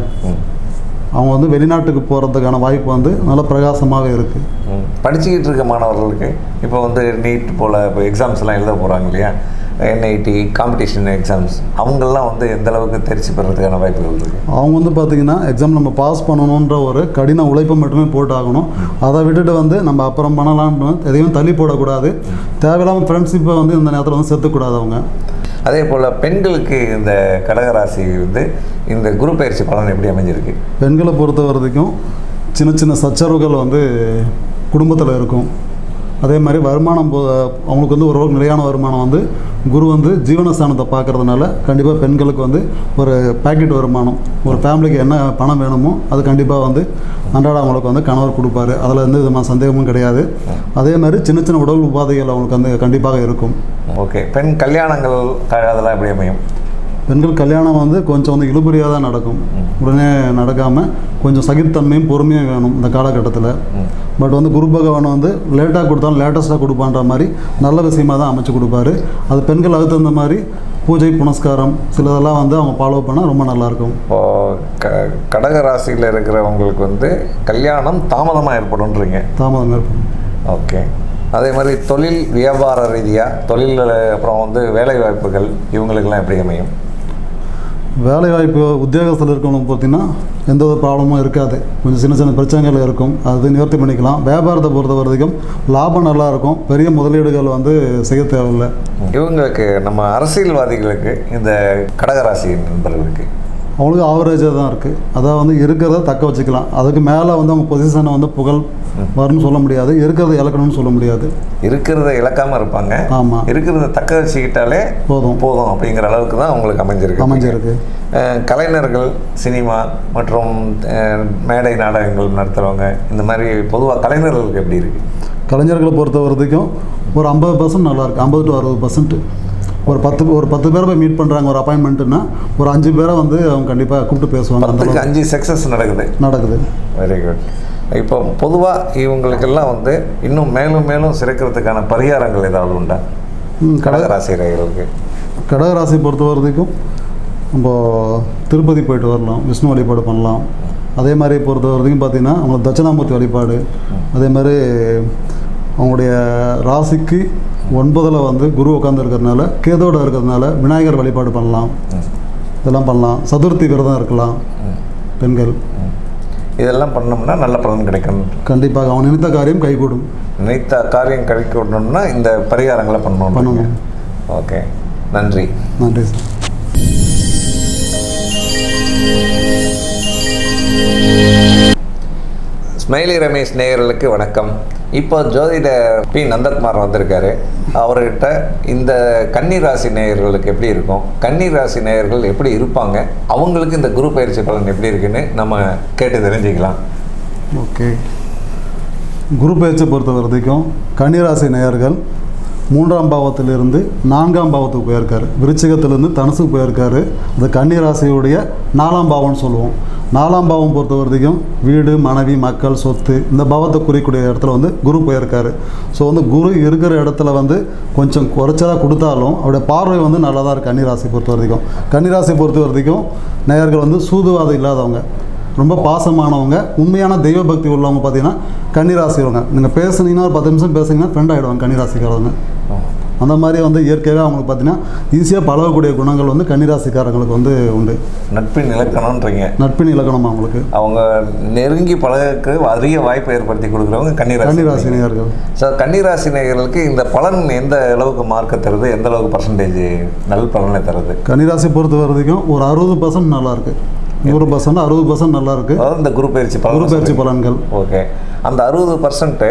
அவங்க வந்து வெளிநாட்டுக்கு போகிறதுக்கான வாய்ப்பு வந்து நல்ல பிரகாசமாகவே இருக்குது. படிச்சுக்கிட்டு இருக்க மாணவர்களுக்கு இப்போ வந்து நீட் போல் இப்போ எக்ஸாம்ஸ்லாம் எழுத போகிறாங்க இல்லையா, NIT காம்படிஷன் எக்ஸாம்ஸ், அவங்கெல்லாம் வந்து எந்த அளவுக்கு தெரிச்சு பெறதுக்கான வாய்ப்புகள் இருக்குது? அவங்க வந்து பார்த்திங்கன்னா எக்ஸாம் நம்ம பாஸ் பண்ணணுன்ற ஒரு கடின உழைப்பை மட்டுமே போட்டு ஆகணும். அதை விட்டுட்டு வந்து நம்ம அப்புறம் பண்ணலாம்னு எதையும் தள்ளி போடக்கூடாது. தேவையில்லாமல் ஃப்ரெண்ட்ஷிப்பை வந்து இந்த நேரத்தில் வந்து சேர்த்துக்கூடாது அவங்க. அதே போல் பெண்களுக்கு இந்த கடகராசி வந்து இந்த குரு பயிற்சி பலன் எப்படி அமைஞ்சிருக்கு? பெண்களை பொறுத்த வரைக்கும் சின்ன சின்ன சச்சரவுகள் வந்து குடும்பத்தில் இருக்கும். அதே மாதிரி வருமானம் அவங்களுக்கு வந்து ஒரு நிலையான வருமானம் வந்து குரு வந்து ஜீவனஸ்தானத்தை பார்க்குறதுனால கண்டிப்பாக பெண்களுக்கு வந்து ஒரு பேக்கெட் வருமானம், ஒரு ஃபேமிலிக்கு என்ன பணம் வேணுமோ அது கண்டிப்பாக வந்து அன்றாட அவங்களுக்கு வந்து கணவர் கொடுப்பாரு. அதில் எந்த விதமான சந்தேகமும் கிடையாது. அதே மாதிரி சின்ன சின்ன உடல் உபாதைகள் அவங்களுக்கு வந்து கண்டிப்பாக இருக்கும். ஓகே. பெண் கல்யாணங்கள் அதெல்லாம் எப்படி அமையும்? பெண்கள் கல்யாணம் வந்து கொஞ்சம் வந்து இழுபறியாக தான் நடக்கும். உடனே நடக்காமல் கொஞ்சம் சகித்தன்மையும் பொறுமையும் வேணும் இந்த காலகட்டத்தில். பட் வந்து குரு பகவான் வந்து லேட்டாக கொடுத்தாலும் லேட்டஸ்ட்டாக கொடுப்பான்ற மாதிரி நல்ல விஷயமாக தான் அமைச்சு கொடுப்பாரு. அது பெண்கள் அதுக்கு தகுந்த மாதிரி பூஜை புனஸ்காரம் சிலதெல்லாம் வந்து அவங்க ஃபாலோ பண்ணால் ரொம்ப நல்லாயிருக்கும். இப்போது கடகராசியில் இருக்கிறவங்களுக்கு வந்து கல்யாணம் தாமதமாக ஏற்படும்ன்றீங்க? தாமதம் ஏற்படும். ஓகே. அதே மாதிரி தொழில் வியாபார ரீதியாக தொழில் அப்புறம் வந்து வேலை வாய்ப்புகள் இவங்களுக்கெல்லாம் எப்படி அமையும்? வேலைவாய்ப்பு உத்தியோகத்தில் இருக்கவங்க பார்த்திங்கன்னா எந்த ஒரு ப்ராப்ளமும் இருக்காது. கொஞ்சம் சின்ன சின்ன பிரச்சனைகள் இருக்கும், அது நிவர்த்தி பண்ணிக்கலாம். வியாபாரத்தை பொறுத்த வரைக்கும் லாபம் நல்லாயிருக்கும், பெரிய முதலீடுகள் வந்து செய்ய தேவையில்லை. இவங்களுக்கு நம்ம அரசியல்வாதிகளுக்கு இந்த கடகராசி நண்பர்களுக்கு அவங்களுக்கு ஆவரேஜாக தான் இருக்குது. அதாவது வந்து இருக்கிறத தக்க வச்சுக்கலாம். அதுக்கு மேலே வந்து அவங்க பொசிஷனை வந்து புகழ் வரும்னு சொல்ல முடியாது, இருக்கிறத இழக்கணும்னு சொல்ல முடியாது. இருக்கிறத இழக்காமல் இருப்பாங்க. ஆமாம். இருக்கிறத தக்க வச்சுக்கிட்டாலே போதும் அப்படிங்கிற அளவுக்கு தான் அவங்களுக்கு அமைஞ்சிருக்கு. கலைஞர்கள், சினிமா மற்றும் மேடை நாடகங்கள் நடத்துகிறவங்க, இந்த மாதிரி பொதுவாக கலைஞர்களுக்கு எப்படி இருக்குது? கலைஞர்களை பொறுத்த வரைக்கும் ஒரு 50% நல்லாயிருக்கு. 50 to 60%. ஒரு 10 பேரை போய் மீட் பண்ணுறாங்க ஒரு அப்பாயின்மெண்ட்டுன்னா ஒரு 5 பேரை வந்து அவங்க கண்டிப்பாக கூப்பிட்டு பேசுவாங்க. 10க்கு 5 சக்ஸஸ் நடக்குது. Very good. இப்போ பொதுவாக இவங்களுக்கெல்லாம் வந்து இன்னும் மேலும் மேலும் சிறக்கிறதுக்கான பரிகாரங்கள் ஏதாவது உண்டா கடகராசிகளுக்கு? கடகராசி பொறுத்த வரைக்கும் நம்ம திருப்பதி போயிட்டு வரலாம், விஷ்ணு வழிபாடு பண்ணலாம். அதே மாதிரி பொறுத்த வரைக்கும் பார்த்திங்கன்னா அவங்களுக்கு தட்சிணாமூர்த்தி வழிபாடு, அதே மாதிரி அவங்களுடைய ராசிக்கு 9ல் வந்து குரு உட்காந்து இருக்கிறதுனால கேதோடு இருக்கிறதுனால விநாயகர் வழிபாடு பண்ணலாம், இதெல்லாம் பண்ணலாம். சதுர்த்தி விரதம் இருக்கலாம் பெண்கள். இதெல்லாம் பண்ணோம்னா நல்ல பலன் கிடைக்கும். கண்டிப்பாக அவன் நினைத்த காரியம் கைகூடும். நினைத்த காரியம் கிடைக்கணும்னா இந்த பரிகாரங்களை பண்ணணும். ஓகே, நன்றி. நன்றி சார். ஸ்மைலி ரமேஷ் நேயர்களுக்கு வணக்கம். இப்போ ஜோதிட பி நந்தகுமார் வந்திருக்காரு. அவர்கிட்ட இந்த கன்னிராசி நேயர்களுக்கு எப்படி இருக்கும், கன்னிராசி நேயர்கள் எப்படி இருப்பாங்க, அவங்களுக்கு இந்த குரு பயிற்சி பலன் எப்படி இருக்குன்னு நம்ம கேட்டு தெரிஞ்சுக்கலாம். ஓகே, குரு பயிற்சியை பொறுத்த வரைக்கும் கன்னிராசி நேயர்கள் 3ஆம் பாவத்திலிருந்து 4ஆம் பாவத்துக்கு போயிருக்காரு. விருச்சிகத்திலிருந்து தனுசுக்கு போயிருக்காரு. அந்த கன்னிராசியுடைய 4ஆம் பாவம்னு சொல்லுவோம். 4ஆம் பாவம் பொறுத்த வரைக்கும் வீடு, மனைவி, மக்கள், சொத்து, இந்த பாவத்தை குறிக்கூடிய இடத்துல வந்து குரு போயிருக்காரு. ஸோ வந்து குரு இருக்கிற இடத்துல வந்து கொஞ்சம் குறைச்சதாக கொடுத்தாலும் அவருடைய பார்வை வந்து நல்லா தான் இருக்குது. கன்னிராசி பொறுத்த வரைக்கும் பொறுத்த வரைக்கும் நேயர்கள் வந்து சூதுவாதம் இல்லாதவங்க, ரொம்ப பாசமானவங்க, உண்மையான தெய்வ பக்தி உள்ளவங்க. பார்த்தீங்கன்னா கன்னிராசிவங்க நீங்கள் பேசுனீங்கன்னா ஒரு 10 நிமிஷம் பேசுனீங்கன்னா ஃப்ரெண்ட் ஆகிடுவாங்க கன்னிராசிக்காரவங்க. அந்த மாதிரி வந்து இயற்கையாக அவங்களுக்கு பார்த்தீங்கன்னா ஈஸியாக பழகக்கூடிய குணங்கள் வந்து கன்னிராசிக்காரங்களுக்கு வந்து உண்டு. நட்பின் இலக்கணம்ன்றீங்க. நட்பின் இலக்கணம் அவங்களுக்கு. அவங்க நெருங்கி பழகக்கு அதிக வாய்ப்பை ஏற்படுத்தி கொடுக்குறவங்க கன்னிராசி நேயர்கள். ஸோ கன்னிராசி நேயர்களுக்கு இந்த பலன் எந்த அளவுக்கு மார்க்க தருது, எந்த அளவுக்கு பர்சன்டேஜ் நல் பலனை தருது? கன்னிராசி பொறுத்த வரைக்கும் ஒரு 60% நல்லா இருக்குது. 100% 60% நல்லா இருக்குது. அதாவது இந்த குரு பயிற்சி பலன்கள். ஓகே, அந்த 60%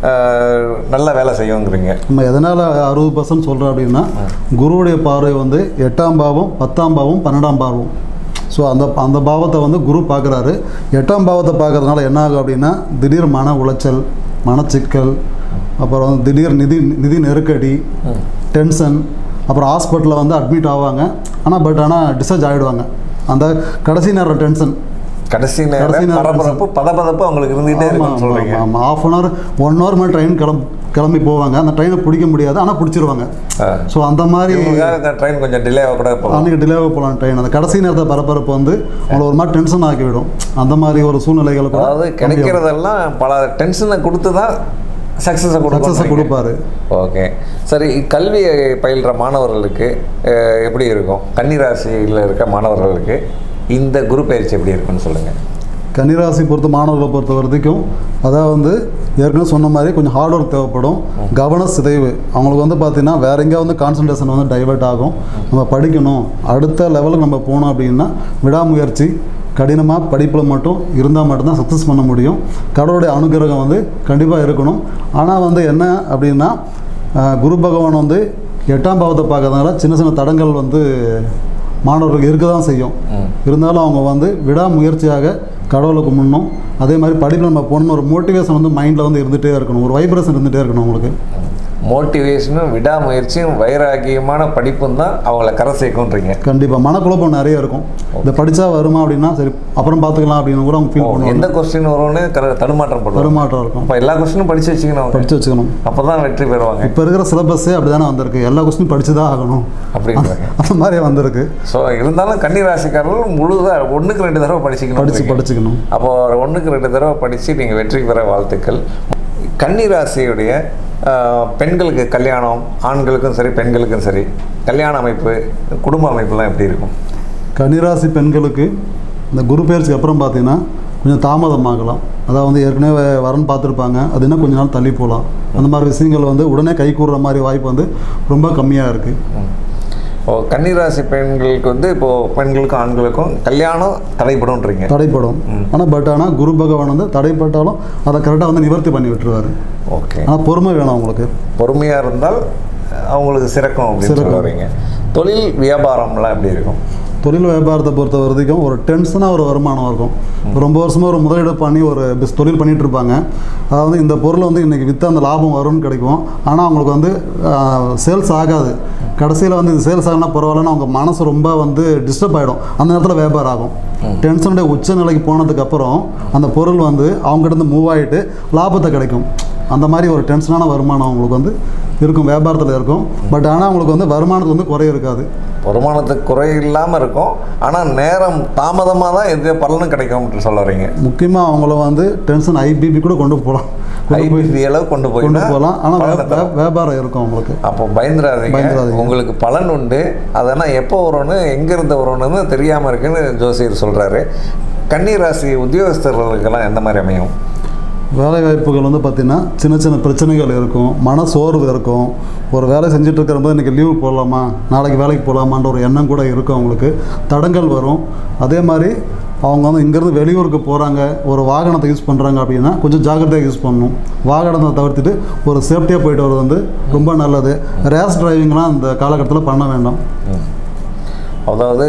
நல்ல வேலை செய்யுங்கிறீங்க. நம்ம எதனால் 60% சொல்கிறோம் அப்படின்னா குருவுடைய பார்வை வந்து 8ஆம் பாவம், 10ஆம் பாவம், 12ஆம் பாவம். ஸோ அந்த பாவத்தை வந்து குரு பார்க்குறாரு. 8ஆம் பாவத்தை பார்க்கறதுனால என்ன ஆகும் அப்படின்னா திடீர் மன உளைச்சல், மனச்சிக்கல், அப்புறம் வந்து திடீர் நிதி நெருக்கடி, டென்ஷன், அப்புறம் ஹாஸ்பிட்டலில் வந்து அட்மிட் ஆவாங்க. ஆனால் டிஸ்சார்ஜ் ஆகிடுவாங்க. அந்த கடைசி நேரம் டென்ஷன், கடைசி நேரம் பதப்பதப்பு அவங்களுக்கு இருந்துகிட்டே இருக்குன்னு சொல்கிறீங்க. ஆமாம், 1/2 hour 1 hour மேலே ட்ரெயின் கிளம்பி போவாங்க. அந்த ட்ரெயினை பிடிக்க முடியாது, ஆனால் பிடிச்சிருவாங்க. ஸோ அந்த மாதிரி ட்ரெயின் கொஞ்சம் டிலேவாக கூட அன்றைக்கி டிலேவாக போகலாம் ட்ரெயின். அந்த கடைசி நேரத்தை பரபரப்பு வந்து அவங்களை ஒரு மாதிரி டென்ஷன் ஆக்கிவிடும். அந்த மாதிரி ஒரு சூழ்நிலைகள் கூட, அதாவது கிடைக்கிறதெல்லாம் பல டென்ஷனை கொடுத்து தான் சக்ஸஸை கொடுப்பாரு. ஓகே, சரி. கல்வியை பயில்கிற மாணவர்களுக்கு எப்படி இருக்கும், கன்னிராசியில் இருக்க மாணவர்களுக்கு இந்த குரு பயிற்சி எப்படி இருக்குன்னு சொல்லுங்கள். கன்னிராசி மாணவர்களை பொறுத்த வரைக்கும் அதாவது வந்து ஏற்கனவே சொன்ன மாதிரி கொஞ்சம் ஹார்ட் ஒர்க் தேவைப்படும், கவன சிதைவு. அவங்களுக்கு வந்து பார்த்திங்கன்னா வேற எங்கேயா வந்து கான்சன்ட்ரேஷன் வந்து டைவெர்ட் ஆகும். நம்ம படிக்கணும், அடுத்த லெவலுக்கு நம்ம போகணும் அப்படின்னா விடாமுயற்சி, கடினமாக படிப்பில் மட்டும் இருந்தால் மட்டும்தான் சக்ஸஸ் பண்ண முடியும். கடவுளுடைய அனுகிரகம் வந்து கண்டிப்பாக இருக்கணும். ஆனால் வந்து என்ன அப்படின்னா குரு பகவான் வந்து 8ஆம் பாவத்தை பார்க்கறதுனால சின்ன சின்ன தடங்கள் வந்து மாணவர்களுக்கு இருக்க தான் செய்யும். இருந்தாலும் அவங்க வந்து விடாமுயற்சியாக கடவுளுக்கு முன்னும் அதே மாதிரி படிப்பில் நம்ம போகணுன்னு ஒரு மோட்டிவேஷன் வந்து மைண்டில் வந்து இருந்துகிட்டே இருக்கணும், ஒரு வைப்ரேஷன் இருந்துகிட்டே இருக்கணும். அவங்களுக்கு மோட்டிவேஷனும் விடாமுயற்சியும் வைராகியமான படிப்பும் தான் அவங்கள கரை சேர்க்கும்ன்றீங்க. கண்டிப்பாக மனக்குழப்பம் நிறைய இருக்கும். இந்த படித்தா வருமா அப்படின்னா சரி அப்புறம் பார்த்துக்கலாம் அப்படின்னு கூட அவங்க ஃபீல் பண்ணுவாங்க. எந்த கொஸ்டின் வரும்னு தடுமாற்றம் இருக்கும். இப்போ எல்லா கொஸ்டினும் படித்து வச்சுக்கணும். அப்போ தான் வெற்றி பெறுவாங்க. இப்போ இருக்கிற சிலபஸே அப்படி தானே வந்திருக்கு. எல்லா கொஸ்டினும் படித்து தான் ஆகணும் அப்படின்றாங்க. அந்த மாதிரி வந்திருக்கு. ஸோ இருந்தாலும் கன்னிராசிக்காரர்கள் முழுதாக 1க்கு 2 தடவை படிச்சுக்கணும். அப்போ 1க்கு 2 தடவை படித்து நீங்கள் வெற்றி பெற வாழ்த்துக்கள். கன்னிராசியுடைய பெண்களுக்கு கல்யாணம், ஆண்களுக்கும் சரி பெண்களுக்கும் சரி, கல்யாண அமைப்பு, குடும்ப அமைப்புலாம் எப்படி இருக்கும்? கன்னிராசி பெண்களுக்கு இந்த குரு பயிற்சிக்கு அப்புறம் பார்த்தீங்கன்னா கொஞ்சம் தாமதமாகலாம். அதாவது வந்து ஏற்கனவே வரன்னு பார்த்துருப்பாங்க, அது இன்னும் கொஞ்ச நாள் தள்ளி போகலாம். அந்த மாதிரி விஷயங்கள் வந்து உடனே கை கூடுற மாதிரி வாய்ப்பு வந்து ரொம்ப கம்மியாக இருக்குது. கன்னிராசி பெண்களுக்கு வந்து இப்போது பெண்களுக்கும் ஆண்களுக்கும் கல்யாணம் தடைப்படும். ஆனால் குரு பகவான் வந்து தடைப்பட்டாலும் அதை கரெக்டாக வந்து நிவர்த்தி பண்ணி விட்டுருவார். ஓகே, ஆனால் பொறுமை வேணும் அவங்களுக்கு. பொறுமையாக இருந்தால் அவங்களுக்கு சிறக்கும் அப்படின்னு சொல்லுவீங்க. தொழில் வியாபாரம்லாம் எப்படி இருக்கும்? தொழில் வியாபாரத்தை பொறுத்த வரைக்கும் ஒரு டென்ஷனாக ஒரு வருமானம் இருக்கும். ரொம்ப வருஷமாக ஒரு முதலீடு பண்ணி ஒரு தொழில் பண்ணிகிட்டு இருப்பாங்க. அதாவது இந்த பொருளை வந்து இன்றைக்கி விற்று அந்த லாபம் வரும்னு கிடைக்கும். ஆனால் அவங்களுக்கு வந்து சேல்ஸ் ஆகாது. கடைசியில் வந்து இது சேல்ஸ் ஆகினா பரவாயில்லன்னு அவங்க மனசு ரொம்ப வந்து டிஸ்டர்ப் ஆகிடும். அந்த நேரத்தில் வியாபாரம் ஆகும். டென்ஷனுடைய உச்ச நிலைக்கு போனதுக்கப்புறம் அந்த பொருள் வந்து அவங்ககிட்ட மூவ் ஆகிட்டு லாபத்தை கிடைக்கும். அந்த மாதிரி ஒரு டென்ஷனான வருமானம் அவங்களுக்கு வந்து இருக்கும், வியாபாரத்தில் இருக்கும். பட் ஆனால் அவங்களுக்கு வந்து வருமானத்தில் வந்து குறை இருக்காது. வருமானத்துக்கு குறை இல்லாமல் இருக்கும், ஆனால் நேரம் தாமதமாக தான் எந்த பலனும் கிடைக்கும்னு சொல்ல வரீங்க. முக்கியமாக அவங்கள வந்து டென்ஷன் ஐபிபி கூட கொண்டு போகலாம், ஐபிபி அளவு கொண்டு போகலாம். ஆனால் வியாபாரம் இருக்கும் அவங்களுக்கு. அப்போ பயந்துடாதீங்க, உங்களுக்கு பலன் உண்டு. அதனால் எப்போ வரும்னு எங்கேருந்து வரும்னு தெரியாமல் இருக்குன்னு ஜோசியர் சொல்கிறாரு. கன்னி ராசி உத்தியோகஸ்தர்களுக்கெல்லாம் எந்த மாதிரி அமையும்? வேலை வாய்ப்புகள் வந்து பார்த்திங்கன்னா சின்ன சின்ன பிரச்சனைகள் இருக்கும், மன சோர்வு இருக்கும். ஒரு வேலை செஞ்சுட்டு இருக்கிறபோது இன்றைக்கி லீவு போடலாமா, நாளைக்கு வேலைக்கு போகலாமான்ற ஒரு எண்ணம் கூட இருக்கும். அவங்களுக்கு தடங்கள் வரும். அதே மாதிரி அவங்க வந்து இங்கேருந்து வெளியூருக்கு போகிறாங்க, ஒரு வாகனத்தை யூஸ் பண்ணுறாங்க அப்படின்னா கொஞ்சம் ஜாக்கிரதையாக யூஸ் பண்ணணும். வாகனத்தை தவிர்த்துட்டு ஒரு சேஃப்டியாக போயிட்டு வர்றது வந்து ரொம்ப நல்லது. ரேஸ் டிரைவிங்லாம் அந்த காலகட்டத்தில் பண்ண வேண்டாம். அதாவது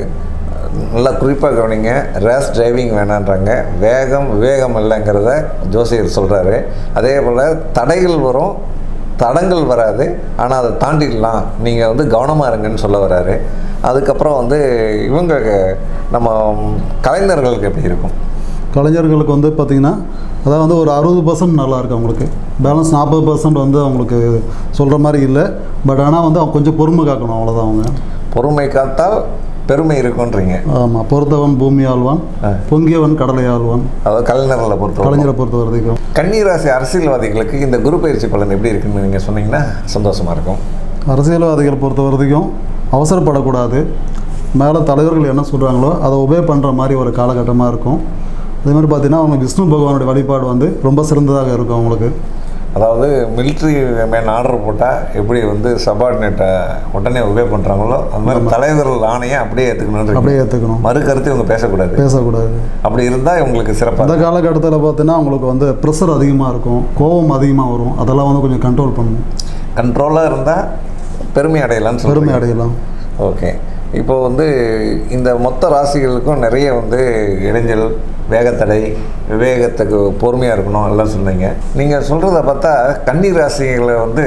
நல்லா குறிப்பாக கவனிங்க, ரேஸ் டிரைவிங் வேணான்றாங்க. விவேகம் இல்லைங்கிறத ஜோசியர் சொல்கிறாரு. அதே போல் தடைகள் வரும், தடங்கள் வராது, ஆனால் அதை தாண்டிடலாம், நீங்கள் வந்து கவனமாக இருங்கன்னு சொல்ல வர்றாரு. அதுக்கப்புறம் வந்து இவங்க நம்ம கலைஞர்களுக்கு எப்படி இருக்கும்? கலைஞர்களுக்கு வந்து பார்த்திங்கன்னா அதாவது வந்து ஒரு 60% நல்லாயிருக்கு அவங்களுக்கு. பேலன்ஸ் 40% வந்து அவங்களுக்கு சொல்கிற மாதிரி இல்லை. பட் ஆனால் வந்து அவங்க கொஞ்சம் பொறுமை காக்கணும், அவ்வளோதான். அவங்க பொறுமை காத்தால் பெருமை இருக்குன்றீங்க. ஆமாம், பொறுத்தவன் பூமி ஆழ்வான், பொங்கியவன் கடலை ஆழ்வான். அதாவது கலைஞரை பொறுத்த வரைக்கும். கன்னிராசி அரசியல்வாதிகளுக்கு இந்த குரு பயிற்சி பலன் எப்படி இருக்குன்னு நீங்கள் சொன்னீங்கன்னா சந்தோஷமாக இருக்கும். அரசியல்வாதிகள் பொறுத்த வரைக்கும் அவசரப்படக்கூடாது. மேலே தலைவர்கள் என்ன சொல்கிறாங்களோ அதை ஒபே பண்ணுற மாதிரி ஒரு காலகட்டமாக இருக்கும். அதே மாதிரி பார்த்திங்கன்னா அவங்க விஷ்ணு பகவானுடைய வழிபாடு வந்து ரொம்ப சிறந்ததாக இருக்கும் அவங்களுக்கு. அதாவது மிலிட்ரி மேன் ஆர்டர் போட்டால் எப்படி வந்து சபார்டினேட்டை உடனே ஒபே பண்ணுறாங்களோ அது மாதிரி தலைவர்கள் ஆணையை அப்படியே ஏற்றுக்கணும். மறு கருத்து இவங்க பேசக்கூடாது. அப்படி இருந்தால் இவங்களுக்கு சிறப்பாக. அந்த காலகட்டத்தில் பார்த்தீங்கன்னா அவங்களுக்கு வந்து ப்ரெஷர் அதிகமாக இருக்கும், கோபம் அதிகமாக வரும். அதெல்லாம் வந்து கொஞ்சம் கண்ட்ரோல் பண்ணணும். கண்ட்ரோலாக இருந்தால் பெருமை அடையலாம். ஓகே, இப்போ வந்து இந்த மொத்த ராசிகளுக்கும் நிறைய வந்து இடைஞ்சல், வேகத்தடை, விவேகத்துக்கு பொறுமையாக இருக்கணும் எல்லாம் சொன்னீங்க. நீங்கள் சொல்கிறத பார்த்தா கன்னி ராசிகளை வந்து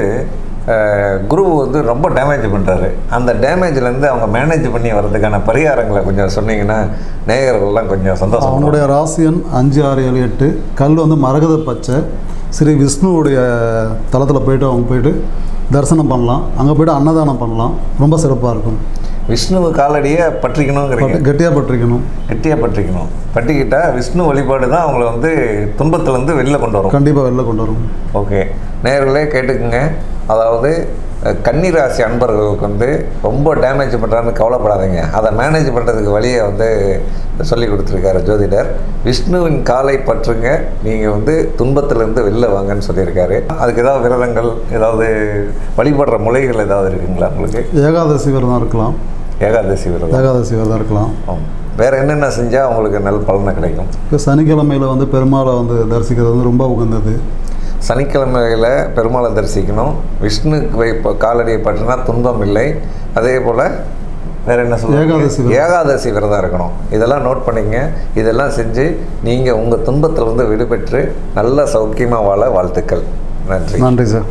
குரு வந்து ரொம்ப டேமேஜ் பண்ணுறாரு. அந்த டேமேஜ்லேருந்து அவங்க மேனேஜ் பண்ணி வர்றதுக்கான பரிகாரங்களை கொஞ்சம் சொன்னீங்கன்னா நேயர்கள்லாம் கொஞ்சம் சந்தோஷம். அவங்களுடைய ராசியன் 5, 6, 7, 8 கல் வந்து மரகத பச்சை ஸ்ரீ விஷ்ணுவுடைய தலத்தில் போயிட்டு தரிசனம் பண்ணலாம். அங்கே போய்ட்டு அன்னதானம் பண்ணலாம். ரொம்ப சிறப்பாக இருக்கும். விஷ்ணுவு காலடியை பற்றிக்கணுங்கிறீங்க. கெட்டியாக பற்றிக்கணும். பற்றிக்கிட்டால் விஷ்ணு வழிபாடு தான் அவங்கள வந்து துன்பத்துலேருந்து வெளில கொண்டு வரும். கண்டிப்பாக வெளில கொண்டு வரும். ஓகே, நேயர்களே கேட்டுக்குங்க. அதாவது கன்னிராசி அன்பர்களுக்கு வந்து ரொம்ப டேமேஜ் பண்ணுறான்னு கவலைப்படாதீங்க. அதை மேனேஜ் பண்ணுறதுக்கு வழியை வந்து சொல்லி கொடுத்துருக்காரு ஜோதிடர். விஷ்ணுவின் காலை பற்றுங்க, நீங்கள் வந்து துன்பத்திலேருந்து வெளில வாங்கன்னு சொல்லியிருக்காரு. அதுக்கு ஏதாவது விரதங்கள், ஏதாவது வழிபடுற முறைகள் ஏதாவது இருக்குங்களா உங்களுக்கு? ஏகாதசி விரதம் இருக்கலாம். ஏகாதசி விரதம் இருக்கலாம். வேறு என்னென்ன செஞ்சால் உங்களுக்கு நல்ல பலனை கிடைக்கும்? இப்போ சனிக்கிழமையில் வந்து பெருமாளை வந்து தரிசிக்கிறது வந்து ரொம்ப உகந்தது. சனிக்கிழமையில் பெருமாளை தரிசிக்கணும். விஷ்ணு காலடியை பற்றினா துன்பம் இல்லை. அதே போல் வேறு என்ன சொல்லுங்கள், ஏகாதசி விரதம் இருக்கணும். இதெல்லாம் நோட் பண்ணிங்க. இதெல்லாம் செஞ்சு நீங்கள் உங்கள் துன்பத்திலிருந்து விடுபெற்று நல்ல சௌக்கியமாக வாழ வாழ்த்துக்கள். நன்றி சார்.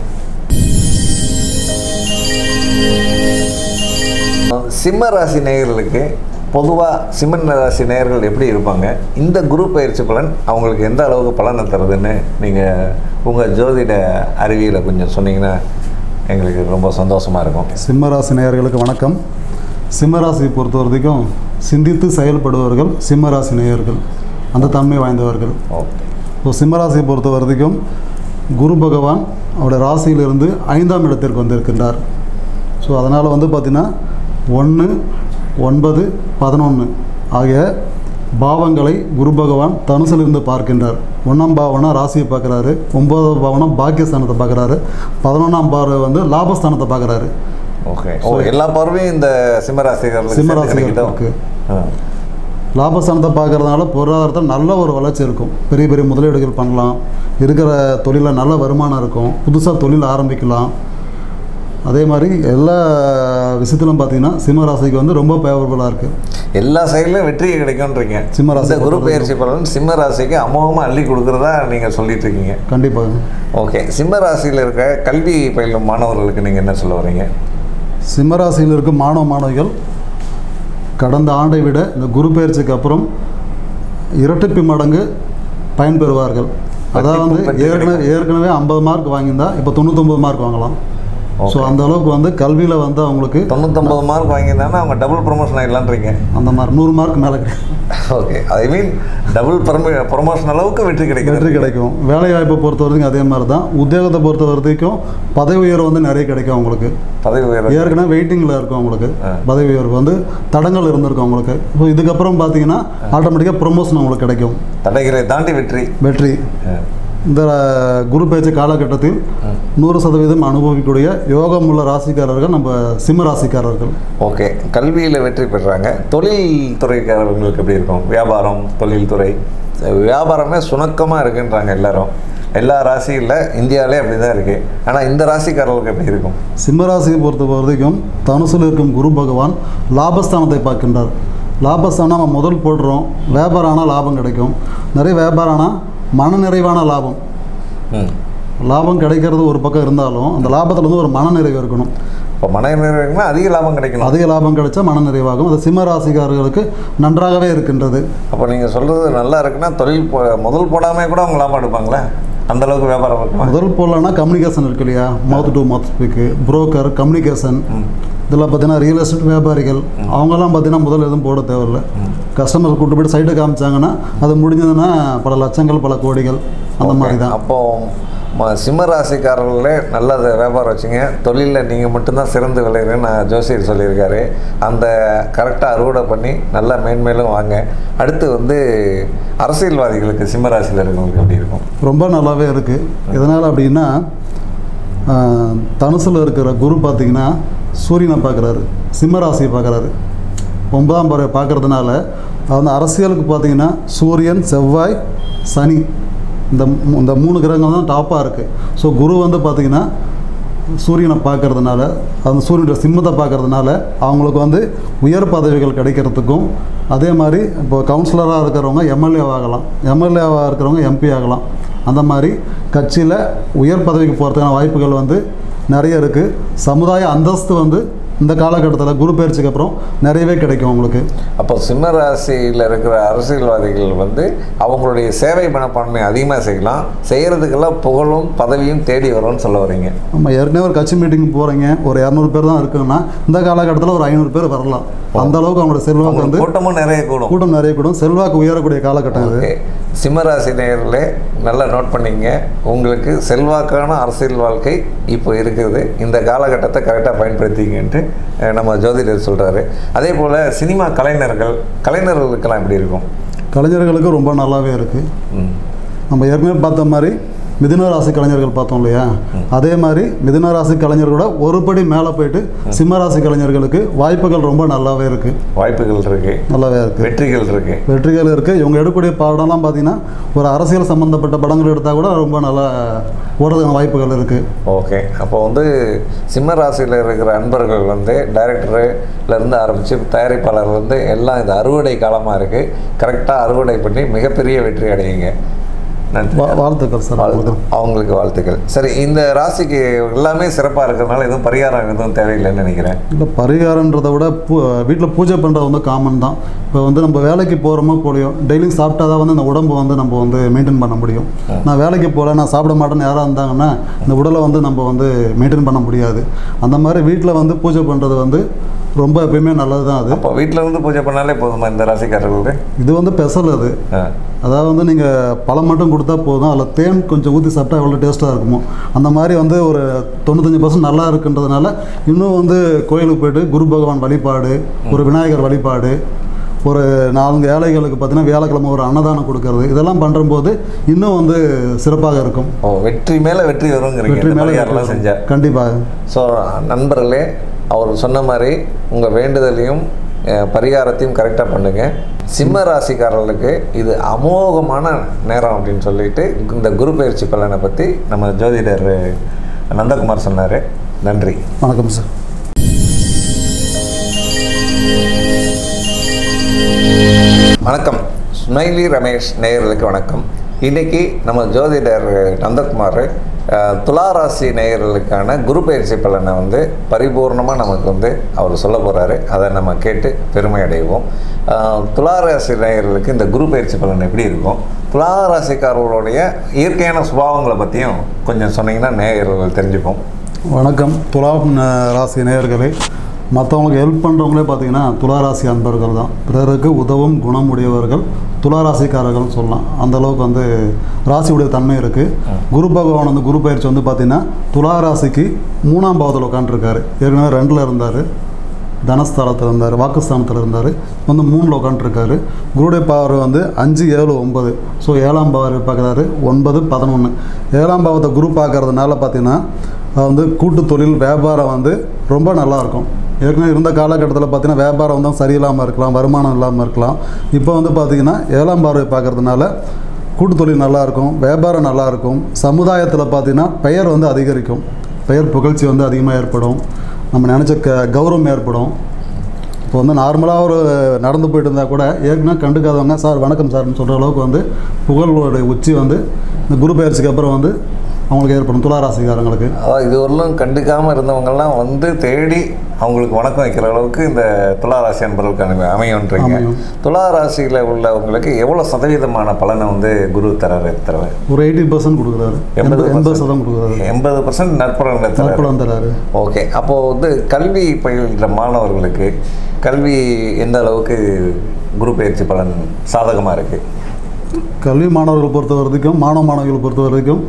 சிம்ம ராசி நேயர்களுக்கு பொதுவாக சிம்ம ராசி நேயர்கள் எப்படி இருப்பாங்க, இந்த குரு பயிற்சி பலன் அவங்களுக்கு எந்த அளவுக்கு பலனை தருதுன்னு நீங்கள் உங்கள் ஜோதிட அறிவியலை கொஞ்சம் சொன்னீங்கன்னா எங்களுக்கு ரொம்ப சந்தோஷமாக இருக்கும். சிம்மராசி நேயர்களுக்கு வணக்கம். சிம்மராசியை பொறுத்த வரைக்கும் சிந்தித்து செயல்படுபவர்கள் சிம்மராசி நேயர்கள், அந்த தன்மை வாய்ந்தவர்கள். ஸோ சிம்மராசியை பொறுத்த வரைக்கும் குரு பகவான் அவருடைய ராசியிலிருந்து 5ஆம் இடத்திற்கு வந்திருக்கின்றார். ஸோ அதனால் வந்து பார்த்திங்கன்னா 1, 9, 11 ஆகிய பாவங்களை குரு பகவான் தனுசிலிருந்து பார்க்கின்றார். 1ஆம் பாவனா ராசியை பார்க்குறாரு, 9ஆம் பாவனம் பாக்கியஸ்தானத்தை பார்க்குறாரு, 11ஆம் பார்வை வந்து லாபஸ்தானத்தை பார்க்குறாரு. ஓகே, எல்லா பார்வையும் இந்த சிம்மராசிகளுக்கு லாபஸ்தானத்தை பார்க்கறதுனால பொருளாதாரத்தில் நல்ல ஒரு வளர்ச்சி இருக்கும். பெரிய பெரிய முதலீடுகள் பண்ணலாம், இருக்கிற தொழிலில் நல்ல வருமானம் இருக்கும், புதுசாக தொழில் ஆரம்பிக்கலாம். அதே மாதிரி எல்லா விஷயத்திலும் பார்த்தீங்கன்னா சிம்மராசிக்கு வந்து ரொம்ப ஃபேவரபுளாக இருக்குது. எல்லா சைட்லையும் வெற்றியை கிடைக்கும்ன்றீங்க. சிம்மராசி குரு பயிற்சி பலன் சிம்மராசிக்கு அமோகமாக அள்ளி கொடுக்குறதா நீங்கள் சொல்லிட்டு இருக்கீங்க. கண்டிப்பாக. ஓகே, சிம்மராசியில் இருக்க கல்வி பயிலும் மாணவர்களுக்கு நீங்கள் என்ன சொல்ல வரீங்க? சிம்மராசியில் இருக்க மாணவிகள் கடந்த ஆண்டை விட இந்த குரு பயிற்சிக்கு அப்புறம் இரட்டிப்பு மடங்கு பயன்பெறுவார்கள். அதாவது வந்து ஏற்கனவே 50 மார்க் வாங்கியிருந்தா இப்போ 99 மார்க் வாங்கலாம். ஸோ அந்த அளவுக்கு வந்து கல்வியில் வந்து அவங்களுக்கு 99 மார்க் வாங்கியிருந்தாங்கன்னா அவங்க டபுள் ப்ரொமோஷன் ஆகிடலான்றீங்க. அந்த மாதிரி 100 மார்க் மேலே கிடைக்கும். Okay, I mean double promotion அளவுக்கு வெற்றி கிடைக்கும். வேலை வாய்ப்பை பொறுத்த வரைக்கும் அதே மாதிரி தான். உத்தியோகத்தை பொறுத்த வரைக்கும் பதவி உயர்வு வந்து நிறைய கிடைக்கும் அவங்களுக்கு. பதவி உயர்வு ஏற்கனவே வெயிட்டிங்கில் இருக்கும் அவங்களுக்கு. பதவி உயர்வு வந்து தடங்கள் இருந்திருக்கும் அவங்களுக்கு. ஸோ இதுக்கப்புறம் பார்த்தீங்கன்னா ஆட்டோமேட்டிக்காக ப்ரொமோஷன் அவங்களுக்கு கிடைக்கும். தடைகளை தாண்டி வெற்றி. இந்த குரு பேச்சு காலகட்டத்தில் 100% அனுபவிக்கக்கூடிய யோகம் உள்ள ராசிக்காரர்கள் நம்ம சிம்ம ராசிக்காரர்கள். ஓகே, கல்வியில் வெற்றி பெறுறாங்க. தொழில் துறைக்காரர்களுக்கு எப்படி இருக்கும்? வியாபாரம், தொழில்துறை. வியாபாரமே சுணக்கமாக இருக்குன்றாங்க எல்லாரும். எல்லா ராசியில் இந்தியாவிலே அப்படி தான் இருக்குது. ஆனால் இந்த ராசிக்காரர்களுக்கு எப்படி இருக்கும்? சிம்ம ராசியை பொறுத்த வரைக்கும் தனுசில் இருக்கும் குரு பகவான் லாபஸ்தானத்தை பார்க்கின்றார். லாபஸ்தானம் நம்ம முதல் போடுறோம். வியாபாரம் ஆனால் லாபம் கிடைக்கும். நிறைய வியாபாரம் ஆனால் மனநிறைவான லாபம். லாபம் கிடைக்கிறது ஒரு பக்கம் இருந்தாலும் அந்த லாபத்தில் வந்து ஒரு மனநிறைவு இருக்கணும். இப்போ மனநிறைவுனா அதிக லாபம் கிடைக்கணும். அதிக லாபம் கிடைச்சா மனநிறைவாகும். அது சிம்ம ராசிக்காரர்களுக்கு நன்றாகவே இருக்கின்றது. அப்போ நீங்கள் சொல்கிறது நல்லா இருக்குன்னா தொழில் முதல் போடாமல் கூட அவங்க லாபம் எடுப்பாங்களே, அந்தளவுக்கு வியாபாரம் இருக்கும். முதல் போடலான்னா கம்யூனிகேஷன் இருக்கு இல்லையா, mouth to mouth speak, broker, communication, இதெல்லாம் பார்த்தீங்கன்னா ரியல் எஸ்டேட் வியாபாரிகள் அவங்கெல்லாம் பார்த்தீங்கன்னா முதல்ல எதுவும் போட தேவையில்லை. கஸ்டமர் கூட்டு போய்ட்டு சைட்டை காமிச்சாங்கன்னா அது முடிஞ்சதுன்னா பல லட்சங்கள் பல கோடிகள் அந்த மாதிரி தான். அப்போது சிம்ம ராசிக்காரர்களே நல்ல வியாபாரம் வச்சுங்க. தொழிலில் நீங்கள் மட்டும்தான் சிறந்து விளையிறேன்னு ஜோசியர் சொல்லியிருக்காரு. அந்த கரெக்டாக அறுவடை பண்ணி நல்லா மேன்மேலும் வாங்க. அடுத்து வந்து அரசியல்வாதிகளுக்கு சிம்ம ராசியில் இருக்கிறவங்களுக்கு எப்படி இருக்கும்? ரொம்ப நல்லாவே இருக்குது. எதனால் அப்படின்னா தனுசில் இருக்கிற குரு பார்த்திங்கன்னா சூரியனை பார்க்குறாரு, சிம்ம ராசியை பார்க்குறாரு. 9ஆம் பார்வை பார்க்குறதுனால அந்த அரசியலுக்கு பார்த்திங்கன்னா சூரியன், செவ்வாய், சனி இந்த 3 கிரகங்கள் தான் டாப்பாக இருக்குது. ஸோ குரு வந்து பார்த்திங்கன்னா சூரியனை பார்க்கறதுனால, அந்த சூரியனுடைய சிம்மத்தை பார்க்கறதுனால அவங்களுக்கு வந்து உயர் பதவிகள் கிடைக்கிறதுக்கும், அதே மாதிரி இப்போ கவுன்சிலராக இருக்கிறவங்க எம்எல்ஏ ஆகலாம், எம்எல்ஏவாக இருக்கிறவங்க எம்பி ஆகலாம். அந்த மாதிரி கட்சியில் உயர் பதவிக்கு போகிறதுக்கான வாய்ப்புகள் வந்து நிறைய இருக்குது. சமுதாய அந்தஸ்து வந்து இந்த காலகட்டத்தில் குரு பயிற்சிக்கு அப்புறம் நிறையவே கிடைக்கும் அவங்களுக்கு. அப்போ சிம்ம ராசியில் இருக்கிற அரசியல்வாதிகள் வந்து அவங்களுடைய சேவை மனப்பான்மை அதிகமாக செய்யலாம். செய்கிறதுக்கெல்லாம் புகழும் பதவியும் தேடி வரும்னு சொல்ல வரீங்க. நம்ம ஏற்கனவே ஒரு கட்சி மீட்டிங் போகிறீங்க, ஒரு 200 பேர் தான் இருக்குன்னா இந்த காலகட்டத்தில் ஒரு 500 பேர் வரலாம். அந்த அளவுக்கு அவங்களோட செல்வாக்கு வந்து கூட்டம் நிறைய கூடும், செல்வாக்கு உயரக்கூடிய காலகட்டம் இது. சிம்மராசி நேயர்களே நல்லா நோட் பண்ணிங்க. உங்களுக்கு செல்வாக்கான அரசியல் வாழ்க்கை இப்போ இருக்குது. இந்த காலகட்டத்தை கரெக்டாக பயன்படுத்திங்கன்ட்டு நம்ம ஜோதிடர் சொல்கிறாரு. அதே போல் சினிமா கலைஞர்களுக்கெல்லாம் எப்படி இருக்கும்? கலைஞர்களுக்கு ரொம்ப நல்லாவே இருக்குது. நம்ம ஏற்கனவே பார்த்த மாதிரி மிதுன ராசி கலைஞர்கள் பார்த்தோம் இல்லையா, அதே மாதிரி மிதுன ராசி கலைஞர்களோட ஒரு படி மேலே போயிட்டு சிம்ம ராசி கலைஞர்களுக்கு வாய்ப்புகள் ரொம்ப நல்லாவே இருக்குது. வாய்ப்புகள் இருக்குது, நல்லாவே இருக்குது. வெற்றிகள் இருக்குது. இவங்க எடுக்கக்கூடிய படம்லாம் பார்த்தீங்கன்னா ஒரு அரசியல் சம்மந்தப்பட்ட படங்கள் எடுத்தால் கூட ரொம்ப நல்லா ஓடுறதுக்கான வாய்ப்புகள் இருக்குது. ஓகே, அப்போ வந்து சிம்ம ராசியில் இருக்கிற அன்பர்கள் வந்து டைரக்டர்லேருந்து ஆரம்பித்து தயாரிப்பாளர் வந்து எல்லாம் இது அறுவடை காலமாக இருக்குது. கரெக்டாக அறுவடை பண்ணி மிகப்பெரிய வெற்றி அடையுங்க. வாழ்த்துக்கள் சார். அவங்களுக்கு வாழ்த்துக்கள். சரி, இந்த ராசிக்கு எல்லாமே சிறப்பாக இருக்கிறதுனால எதுவும் பரிகாரம் எதுவும் தேவையில்லைன்னு நினைக்கிறேன். இல்லை, பரிகாரன்றதை விட வீட்டில் பூஜை பண்ணுறது வந்து காமன் தான். இப்போ வந்து நம்ம வேலைக்கு போகிறோமோ போலையோ டெய்லியும் சாப்பிட்டா தான் வந்து இந்த உடம்பை வந்து நம்ம வந்து மெயின்டைன் பண்ண முடியும். நான் வேலைக்கு போகல, நான் சாப்பிட மாட்டேன்னு யாராக இருந்தாங்கன்னா இந்த உடலை வந்து நம்ம வந்து மெயின்டைன் பண்ண முடியாது. அந்த மாதிரி வீட்டில் வந்து பூஜை பண்ணுறது வந்து ரொம்ப எப்பயுமே நல்லது தான். அது அப்போ வீட்டில் இருந்து பூஜை பண்ணாலே போதுமா இந்த ராசிக்காரர்களுக்கு? இது வந்து ஸ்பெஷல். அது அதாவது வந்து நீங்கள் பழம் மட்டும் கொடுத்தா போதும், அதில் தேன் கொஞ்சம் ஊற்றி சாப்பிட்டா எவ்வளோ டேஸ்ட்டாக இருக்குமோ அந்த மாதிரி வந்து ஒரு 95% நல்லா இருக்குன்றதுனால இன்னும் வந்து கோயிலுக்கு போய்ட்டு குரு பகவான் வழிபாடு, ஒரு விநாயகர் வழிபாடு, ஒரு 4 ஏழைகளுக்கு பார்த்தீங்கன்னா வியாழக்கிழமை ஒரு அன்னதானம் கொடுக்கறது, இதெல்லாம் பண்ணும்போது இன்னும் வந்து சிறப்பாக இருக்கும். வெற்றி மேலே வெற்றி வருங்கிறீங்க. வெற்றி மேலே யாரெல்லாம் செஞ்சால் கண்டிப்பாக. ஸோ நண்பர்களே, அவர் சொன்ன மாதிரி உங்கள் வேண்டுதலையும் பரிகாரத்தையும் கரெக்டாக பண்ணுங்கள். சிம்ம ராசிக்காரர்களுக்கு இது அமோகமான நேரம் அப்படின்னு சொல்லிட்டு இந்த குரு பயிற்சி பலனை பற்றி நம்ம ஜோதிடர் நந்தகுமார் சொன்னார். நன்றி, வணக்கம் சார். வணக்கம். ஸ்மைலி ரமேஷ் நேயர்களுக்கு வணக்கம். இன்றைக்கி நம்ம ஜோதிடர் நந்தகுமார் துலா ராசி நேயர்களுக்கான குரு பயிற்சி பலனை வந்து பரிபூர்ணமாக நமக்கு வந்து அவர் சொல்ல போகிறாரு. அதை நம்ம கேட்டு பெருமை அடைவோம். துலா ராசி நேயர்களுக்கு இந்த குரு பயிற்சி பலன் எப்படி இருக்கும், துலா ராசிக்காரர்களுடைய இயற்கையான சுபாவங்களை பற்றியும் கொஞ்சம் சொன்னீங்கன்னா நேயர்கள் தெரிஞ்சுப்போம். வணக்கம். துலா ராசி நேயர்களே, மற்றவங்களுக்கு ஹெல்ப் பண்ணுறவங்களே பார்த்தீங்கன்னா துளாராசி அன்பர்கள் தான். பிறருக்கு உதவும் குணமுடையவர்கள் துளாராசிக்காரர்கள்னு சொல்லலாம். அந்தளவுக்கு வந்து ராசியுடைய தன்மை இருக்குது. குரு பகவான் வந்து குரு பயிற்சி வந்து பார்த்திங்கன்னா துளாராசிக்கு 3ஆம் பாவத்தில் உட்காந்துருக்காரு. ஏற்கனவே 2ல் இருந்தார், தனஸ்தானத்தில் இருந்தார், வாக்குஸ்தானத்தில் இருந்தார். வந்து 3ல் உட்காந்துருக்காரு. குருடைய பவர் வந்து 5, 7, 9. ஸோ 7ஆம் பாவரை பார்க்குறாரு. 9, 11. 7ஆம் பாவத்தை குரு பார்க்கறதுனால பார்த்திங்கன்னா வந்து கூட்டு தொழில் வியாபாரம் வந்து ரொம்ப நல்லாயிருக்கும். ஏற்கனவே இருந்த காலகட்டத்தில் பார்த்திங்கன்னா வியாபாரம் வந்து சரியில்லாமல் இருக்கலாம், வருமானம் இல்லாமல் இருக்கலாம். இப்போ வந்து பார்த்திங்கன்னா 7ஆம் பார்வை பார்க்குறதுனால கூட்டு தொழில் நல்லாயிருக்கும், வியாபாரம் நல்லாயிருக்கும். சமுதாயத்தில் பார்த்திங்கன்னா பெயர் வந்து அதிகரிக்கும், பெயர் புகழ்ச்சி வந்து அதிகமாக ஏற்படும், நம்ம நினச்ச கௌரவம் ஏற்படும். இப்போ வந்து நார்மலாக ஒரு நடந்து போயிட்டு இருந்தால் கூட ஏற்கனவே கண்டுக்காதவங்க சார் வணக்கம் சார்னு சொல்கிற அளவுக்கு வந்து புகழோடைய உச்சி வந்து இந்த குரு பயிற்சிக்கு அப்புறம் வந்து அவங்களுக்கு ஏற்படும் துளாராசிக்காரங்களுக்கு. அதாவது இதுவரையிலும் கண்டுக்காமல் இருந்தவங்கெல்லாம் வந்து தேடி அவங்களுக்கு வணக்கம் வைக்கிற அளவுக்கு இந்த துளாராசி அன்பர்களுக்கு அமையுன்றீங்க. துளாராசியில் உள்ளவங்களுக்கு எவ்வளோ சதவீதமான பலனை வந்து குரு தராரு? ஒரு 80% கொடுக்குறாரு. 80% கொடுக்குறாரு. 80% நற்பலன் தராரு. ஓகே. அப்போது வந்து கல்வி பயில்கிற மாணவர்களுக்கு கல்வி எந்த அளவுக்கு குரு பயிற்சி பலன் சாதகமாக இருக்குது? கல்வி மாணவர்கள் பொறுத்த வரைக்கும் மாணவிகளை பொறுத்த வரைக்கும்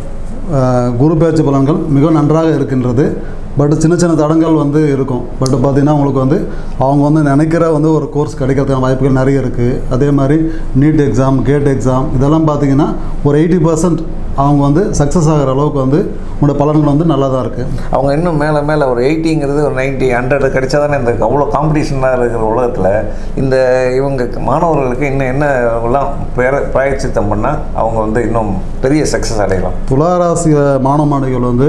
குரு பயிற்சி பலன்கள் மிக நன்றாக இருக்கின்றது. பட் சின்ன சின்ன தடங்கள் வந்து இருக்கும். பட் பார்த்திங்கன்னா உங்களுக்கு வந்து அவங்க வந்து நினைக்கிற வந்து ஒரு கோர்ஸ் கிடைக்கிறதுக்கான வாய்ப்புகள் நிறைய இருக்குது. அதே மாதிரி நீட் எக்ஸாம், கேட் எக்ஸாம் இதெல்லாம் பார்த்திங்கன்னா ஒரு 80% அவங்க வந்து சக்ஸஸ் ஆகிற அளவுக்கு வந்து உங்களோட பலன்கள் வந்து நல்லா தான் இருக்குது. அவங்க இன்னும் மேலே ஒரு 80ங்கிறது ஒரு 90, 100 கிடைச்சா தானே இந்த அவ்வளோ காம்படிஷனாக இருக்கிற உலகத்தில் இந்த இவங்க மாணவர்களுக்கு இன்னும் என்னெல்லாம் பிராயச்சித்தம் பண்ணால் அவங்க வந்து இன்னும் பெரிய சக்ஸஸ் அடையலாம்? துளாராசி மாணவிகள் வந்து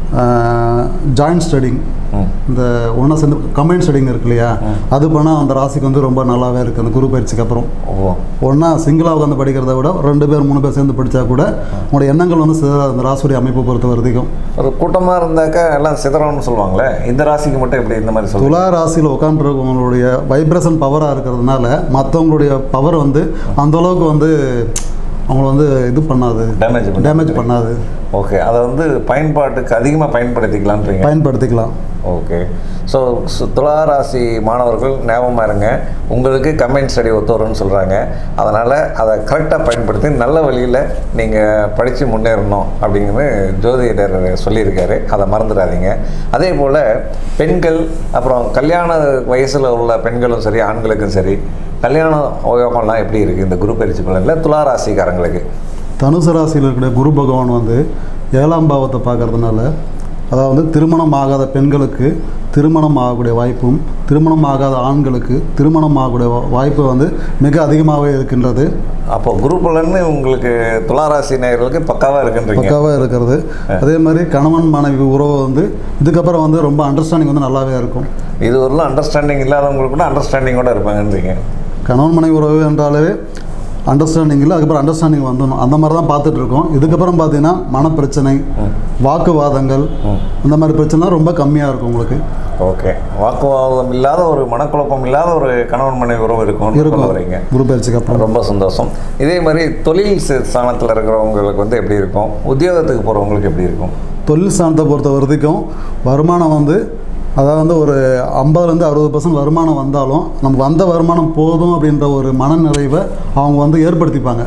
ஜாயின்ட் ஸ்டடிங், இந்த ஒன்றா சேர்ந்து கம்பைன் ஸ்டடிங் இருக்கு இல்லையா, அது பண்ணால் அந்த ராசிக்கு வந்து ரொம்ப நல்லாவே இருக்குது. அந்த குரு பயிற்சிக்கு அப்புறம் ஒன்றா சிங்கிளாக உட்காந்து படிக்கிறத விட 2 பேர் 3 பேர் சேர்ந்து படித்தா கூட உங்களோட எண்ணங்கள் வந்து அந்த ராசியுடைய அமைப்பை பொறுத்த வரைக்கும் ஒரு கூட்டமாக இருந்தாக்கா எல்லாம் சிதறம்னு சொல்லுவாங்களே, இந்த ராசிக்கு மட்டும் எப்படி இந்த மாதிரி சொல்லுவாங்க? துலா ராசியில் உட்காந்துருக்கவங்களுடைய வைப்ரேஷன் பவராக இருக்கிறதுனால மற்றவங்களுடைய பவர் வந்து அந்தளவுக்கு வந்து அவங்கள வந்து இது பண்ணாது, டேமேஜ் பண்ணாது. ஓகே. அதை வந்து பயன்பாட்டுக்கு அதிகமாக பயன்படுத்திக்கலாம். ஓகே. ஸோ துளாராசி மாணவர்கள் ஞாபகமாக இருங்க, உங்களுக்கு கம்பைன் ஸ்டடி ஒத்து வரும்னு சொல்கிறாங்க. அதனால் அதை கரெக்டாக பயன்படுத்தி நல்ல வழியில் நீங்கள் படித்து முன்னேறணும் அப்படிங்கிறது ஜோதிடர் சொல்லியிருக்காரு. அதை மறந்துடாதீங்க. அதே போல் பெண்கள், அப்புறம் கல்யாண வயசில் உள்ள பெண்களும் சரி ஆண்களுக்கும் சரி கல்யாண யோகம்லாம் எப்படி இருக்குது இந்த குரு பயிற்சி பலனில் துளாராசிக்காரங்களுக்கு? தனுசு ராசியில் இருக்கிற குரு பகவான் வந்து 7ஆம் பாவத்தை பார்க்கறதுனால அதாவது திருமணம் ஆகாத பெண்களுக்கு திருமணம் ஆகக்கூடிய வாய்ப்பும், திருமணம் ஆகாத ஆண்களுக்கு திருமணம் ஆகக்கூடிய வாய்ப்பு வந்து மிக அதிகமாகவே இருக்கின்றது. அப்போ குரு பலன்னு உங்களுக்கு துளாராசி நேயர்களுக்கு பக்காவாக இருக்கிறது. அதே மாதிரி கணவன் மனைவி உறவு வந்து இதுக்கப்புறம் வந்து ரொம்ப அண்டர்ஸ்டாண்டிங் வந்து நல்லாவே இருக்கும். இது ஒரு அண்டர்ஸ்டாண்டிங் இல்லாதவங்களுக்கு கூட அண்டர்ஸ்டாண்டிங்கோடு இருப்பாங்கன்றீங்க. கணவன் மனைவி உறவு என்றாலே அண்டர்ஸ்டாண்டிங் இல்லை, அதுக்கப்புறம் அண்டர்ஸ்டாண்டிங் வந்துடணும். அந்த மாதிரி தான் பார்த்துட்ருக்கோம். இதுக்கப்புறம் பார்த்தீங்கன்னா மனப்பிரச்சனை, வாக்குவாதங்கள், அந்த மாதிரி பிரச்சனை ரொம்ப கம்மியாக இருக்கும் உங்களுக்கு. ஓகே. வாக்குவாதம் இல்லாத ஒரு மனக்குழப்பம் இல்லாத ஒரு கணவன் மனைவி உறவு இருக்கும் வரீங்க குரு பயிற்சிக்கு அப்புறம். ரொம்ப சந்தோஷம். இதே மாதிரி தொழில் ஸ்தானத்தில் இருக்கிறவங்களுக்கு வந்து எப்படி இருக்கும், உத்தியோகத்துக்கு போகிறவங்களுக்கு எப்படி இருக்கும்? தொழில் ஸ்தானத்தை பொறுத்த வரைக்கும் வருமானம் வந்து அதாவது வந்து ஒரு 50% 60% வருமானம் வந்தாலும் நமக்கு வந்த வருமானம் போதும் அப்படின்ற ஒரு மனநிறைவை அவங்க வந்து ஏற்படுத்திப்பாங்க.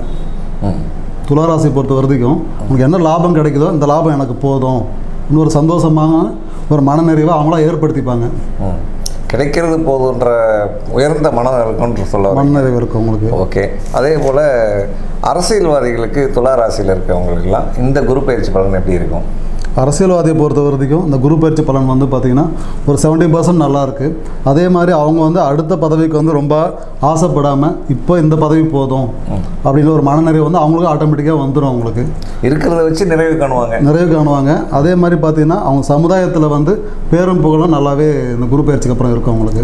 துளாராசி பொறுத்த வரைக்கும் உங்களுக்கு என்ன லாபம் கிடைக்குதோ இந்த லாபம் எனக்கு போதும், இன்னொரு சந்தோஷமான ஒரு மனநிறைவை அவங்களா ஏற்படுத்திப்பாங்க. கிடைக்கிறது போதுன்ற உயர்ந்த மனம் இருக்குன்ற சொல்ல மனநிறைவு இருக்கும் உங்களுக்கு. ஓகே. அதே போல் அரசியல்வாதிகளுக்கு துளாராசியில் இருக்கிறவங்களுக்கெல்லாம் இந்த குரு பயிற்சி பலன் எப்படி இருக்கும்? அரசியல்வாதியை பொறுத்த வரைக்கும் இந்த குரு பயிற்சி பலன் வந்து பார்த்திங்கன்னா ஒரு 70% நல்லாயிருக்கு. அதே மாதிரி அவங்க வந்து அடுத்த பதவிக்கு வந்து ரொம்ப ஆசைப்படாமல் இப்போ இந்த பதவி போதும் அப்படின்ற ஒரு மனநிறைவு வந்து அவங்களுக்கு ஆட்டோமேட்டிக்காக வந்துடும். அவங்களுக்கு இருக்கிறத வச்சு நிறைவு காணுவாங்க. அதே மாதிரி பார்த்திங்கன்னா அவங்க சமுதாயத்தில் வந்து பேரும் புகழும் நல்லாவே இந்த குரு பயிற்சிக்கு அப்புறம் இருக்கும் அவங்களுக்கு.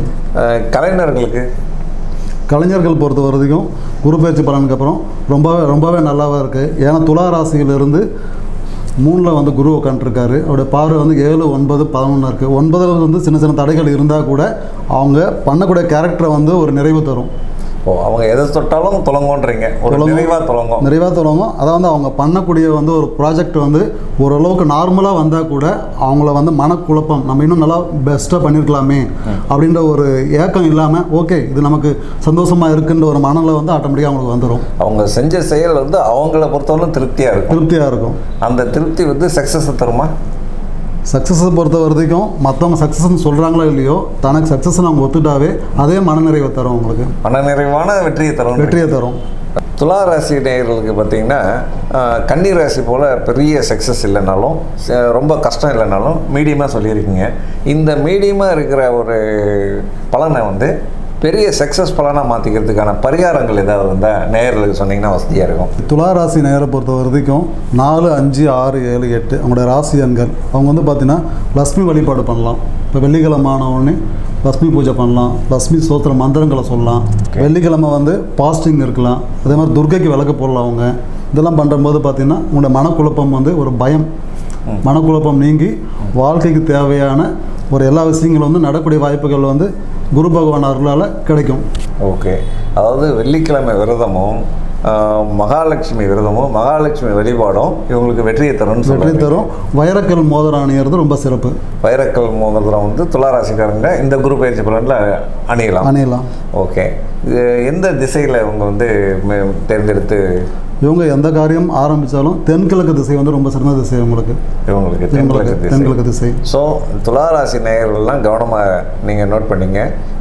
கலைஞர்கள் பொறுத்த வரைக்கும் குரு பயிற்சி பலனுக்கு அப்புறம் ரொம்பவே நல்லாவே இருக்குது. ஏன்னா துலா ராசியிலிருந்து 3ல் வந்து குரு உட்காந்துருக்காரு. அவருடைய பார்வை வந்து 7, 9, 11 இருக்குது. 9ல் வந்து சின்ன சின்ன தடைகள் இருந்தால் கூட அவங்க பண்ணக்கூடிய கேரக்டரை வந்து ஒரு நிறைவு தரும். அவங்க எதை தொட்டாலும் தொடங்குன்றீங்க, ஒரு நிறைவாக தொடங்கும். அதை வந்து அவங்க பண்ணக்கூடிய வந்து ஒரு ப்ராஜெக்ட் வந்து ஓரளவுக்கு நார்மலாக வந்தால் கூட அவங்கள வந்து மனக்குழப்பம், நம்ம இன்னும் நல்லா பெஸ்ட்டாக பண்ணியிருக்கலாமே அப்படின்ற ஒரு ஏக்கம் இல்லாமல், ஓகே இது நமக்கு சந்தோஷமாக இருக்குன்ற ஒரு மனநிலை வந்து ஆட்டோமேட்டிக்காக அவங்களுக்கு வந்துடும். அவங்க செஞ்ச செயல் வந்து அவங்கள பொறுத்தவரைக்கும் திருப்தியாக இருக்கும். அந்த திருப்தி வந்து சக்ஸஸை தருமா? சக்ஸஸை பொறுத்த வரைக்கும் மற்றவங்க சக்ஸஸ்ன்னு சொல்கிறாங்களோ இல்லையோ, தனக்கு சக்ஸஸ்ன்னு அவங்க ஒத்துட்டாவே அதே மனநிறைவை தரும். அவங்களுக்கு மனநிறைவான வெற்றியை தரும். துலா ராசி நேயர்களுக்கு பார்த்திங்கன்னா கன்னி ராசி போல் பெரிய சக்ஸஸ் இல்லைனாலும் ரொம்ப கஷ்டம் இல்லைனாலும் மீடியமாக சொல்லியிருக்கீங்க. இந்த மீடியமாக இருக்கிற ஒரு பலனை வந்து பெரிய சக்ஸஸ் பலனாக மாற்றிக்கிறதுக்கான பரிகாரங்கள் ஏதாவது இருந்தால் நேயர்களுக்கு சொன்னீங்கன்னா வசதியாக இருக்கும். துலா ராசி நேயரை பொறுத்த வரைக்கும் 4, 5, 6, 7, 8 அவங்களோட ராசி எண்கள். அவங்க வந்து பார்த்திங்கன்னா லக்ஷ்மி வழிபாடு பண்ணலாம். இப்போ வெள்ளிக்கிழமை ஆனவுடனே லக்ஷ்மி பூஜை பண்ணலாம், லக்ஷ்மி ஸ்தோத்திர மந்திரங்களை சொல்லலாம். வெள்ளிக்கிழமை வந்து பாஸ்டிங் இருக்கலாம். அதே மாதிரி துர்க்கைக்கு விளக்கு போடலாம். அவங்க இதெல்லாம் பண்ணும்போது பார்த்திங்கன்னா உங்களோட மனக்குழப்பம் வந்து ஒரு பயம், மனக்குழப்பம் நீங்கி வாழ்க்கைக்கு தேவையான ஒரு எல்லா விஷயங்களும் வந்து நடக்கூடிய வாய்ப்புகள் வந்து குரு பகவான் அருளால் கிடைக்கும். ஓகே, அதாவது வெள்ளிக்கிழமை விரதமும் மகாலட்சுமி விரதமும் மகாலட்சுமி வழிபாடும் இவங்களுக்கு வெற்றியை தரும். வைரக்கல் மோதிரம் அணியிறது ரொம்ப சிறப்பு. வைரக்கல் மோதிரம் வந்து துளாராசிக்காரங்க இந்த குரு பயிற்சி பலனில் அணியலாம். ஓகே, இது எந்த திசையில் இவங்க வந்து தேர்ந்தெடுத்து இவங்க எந்த காரியம் ஆரம்பித்தாலும் தென்கிழக்கு திசை வந்து ரொம்ப சிறந்த திசை இவங்களுக்கு தென்கிழக்கு திசை. ஸோ துளாராசி நேயர்கள்லாம் கவனமாக நீங்கள் நோட் பண்ணிங்க.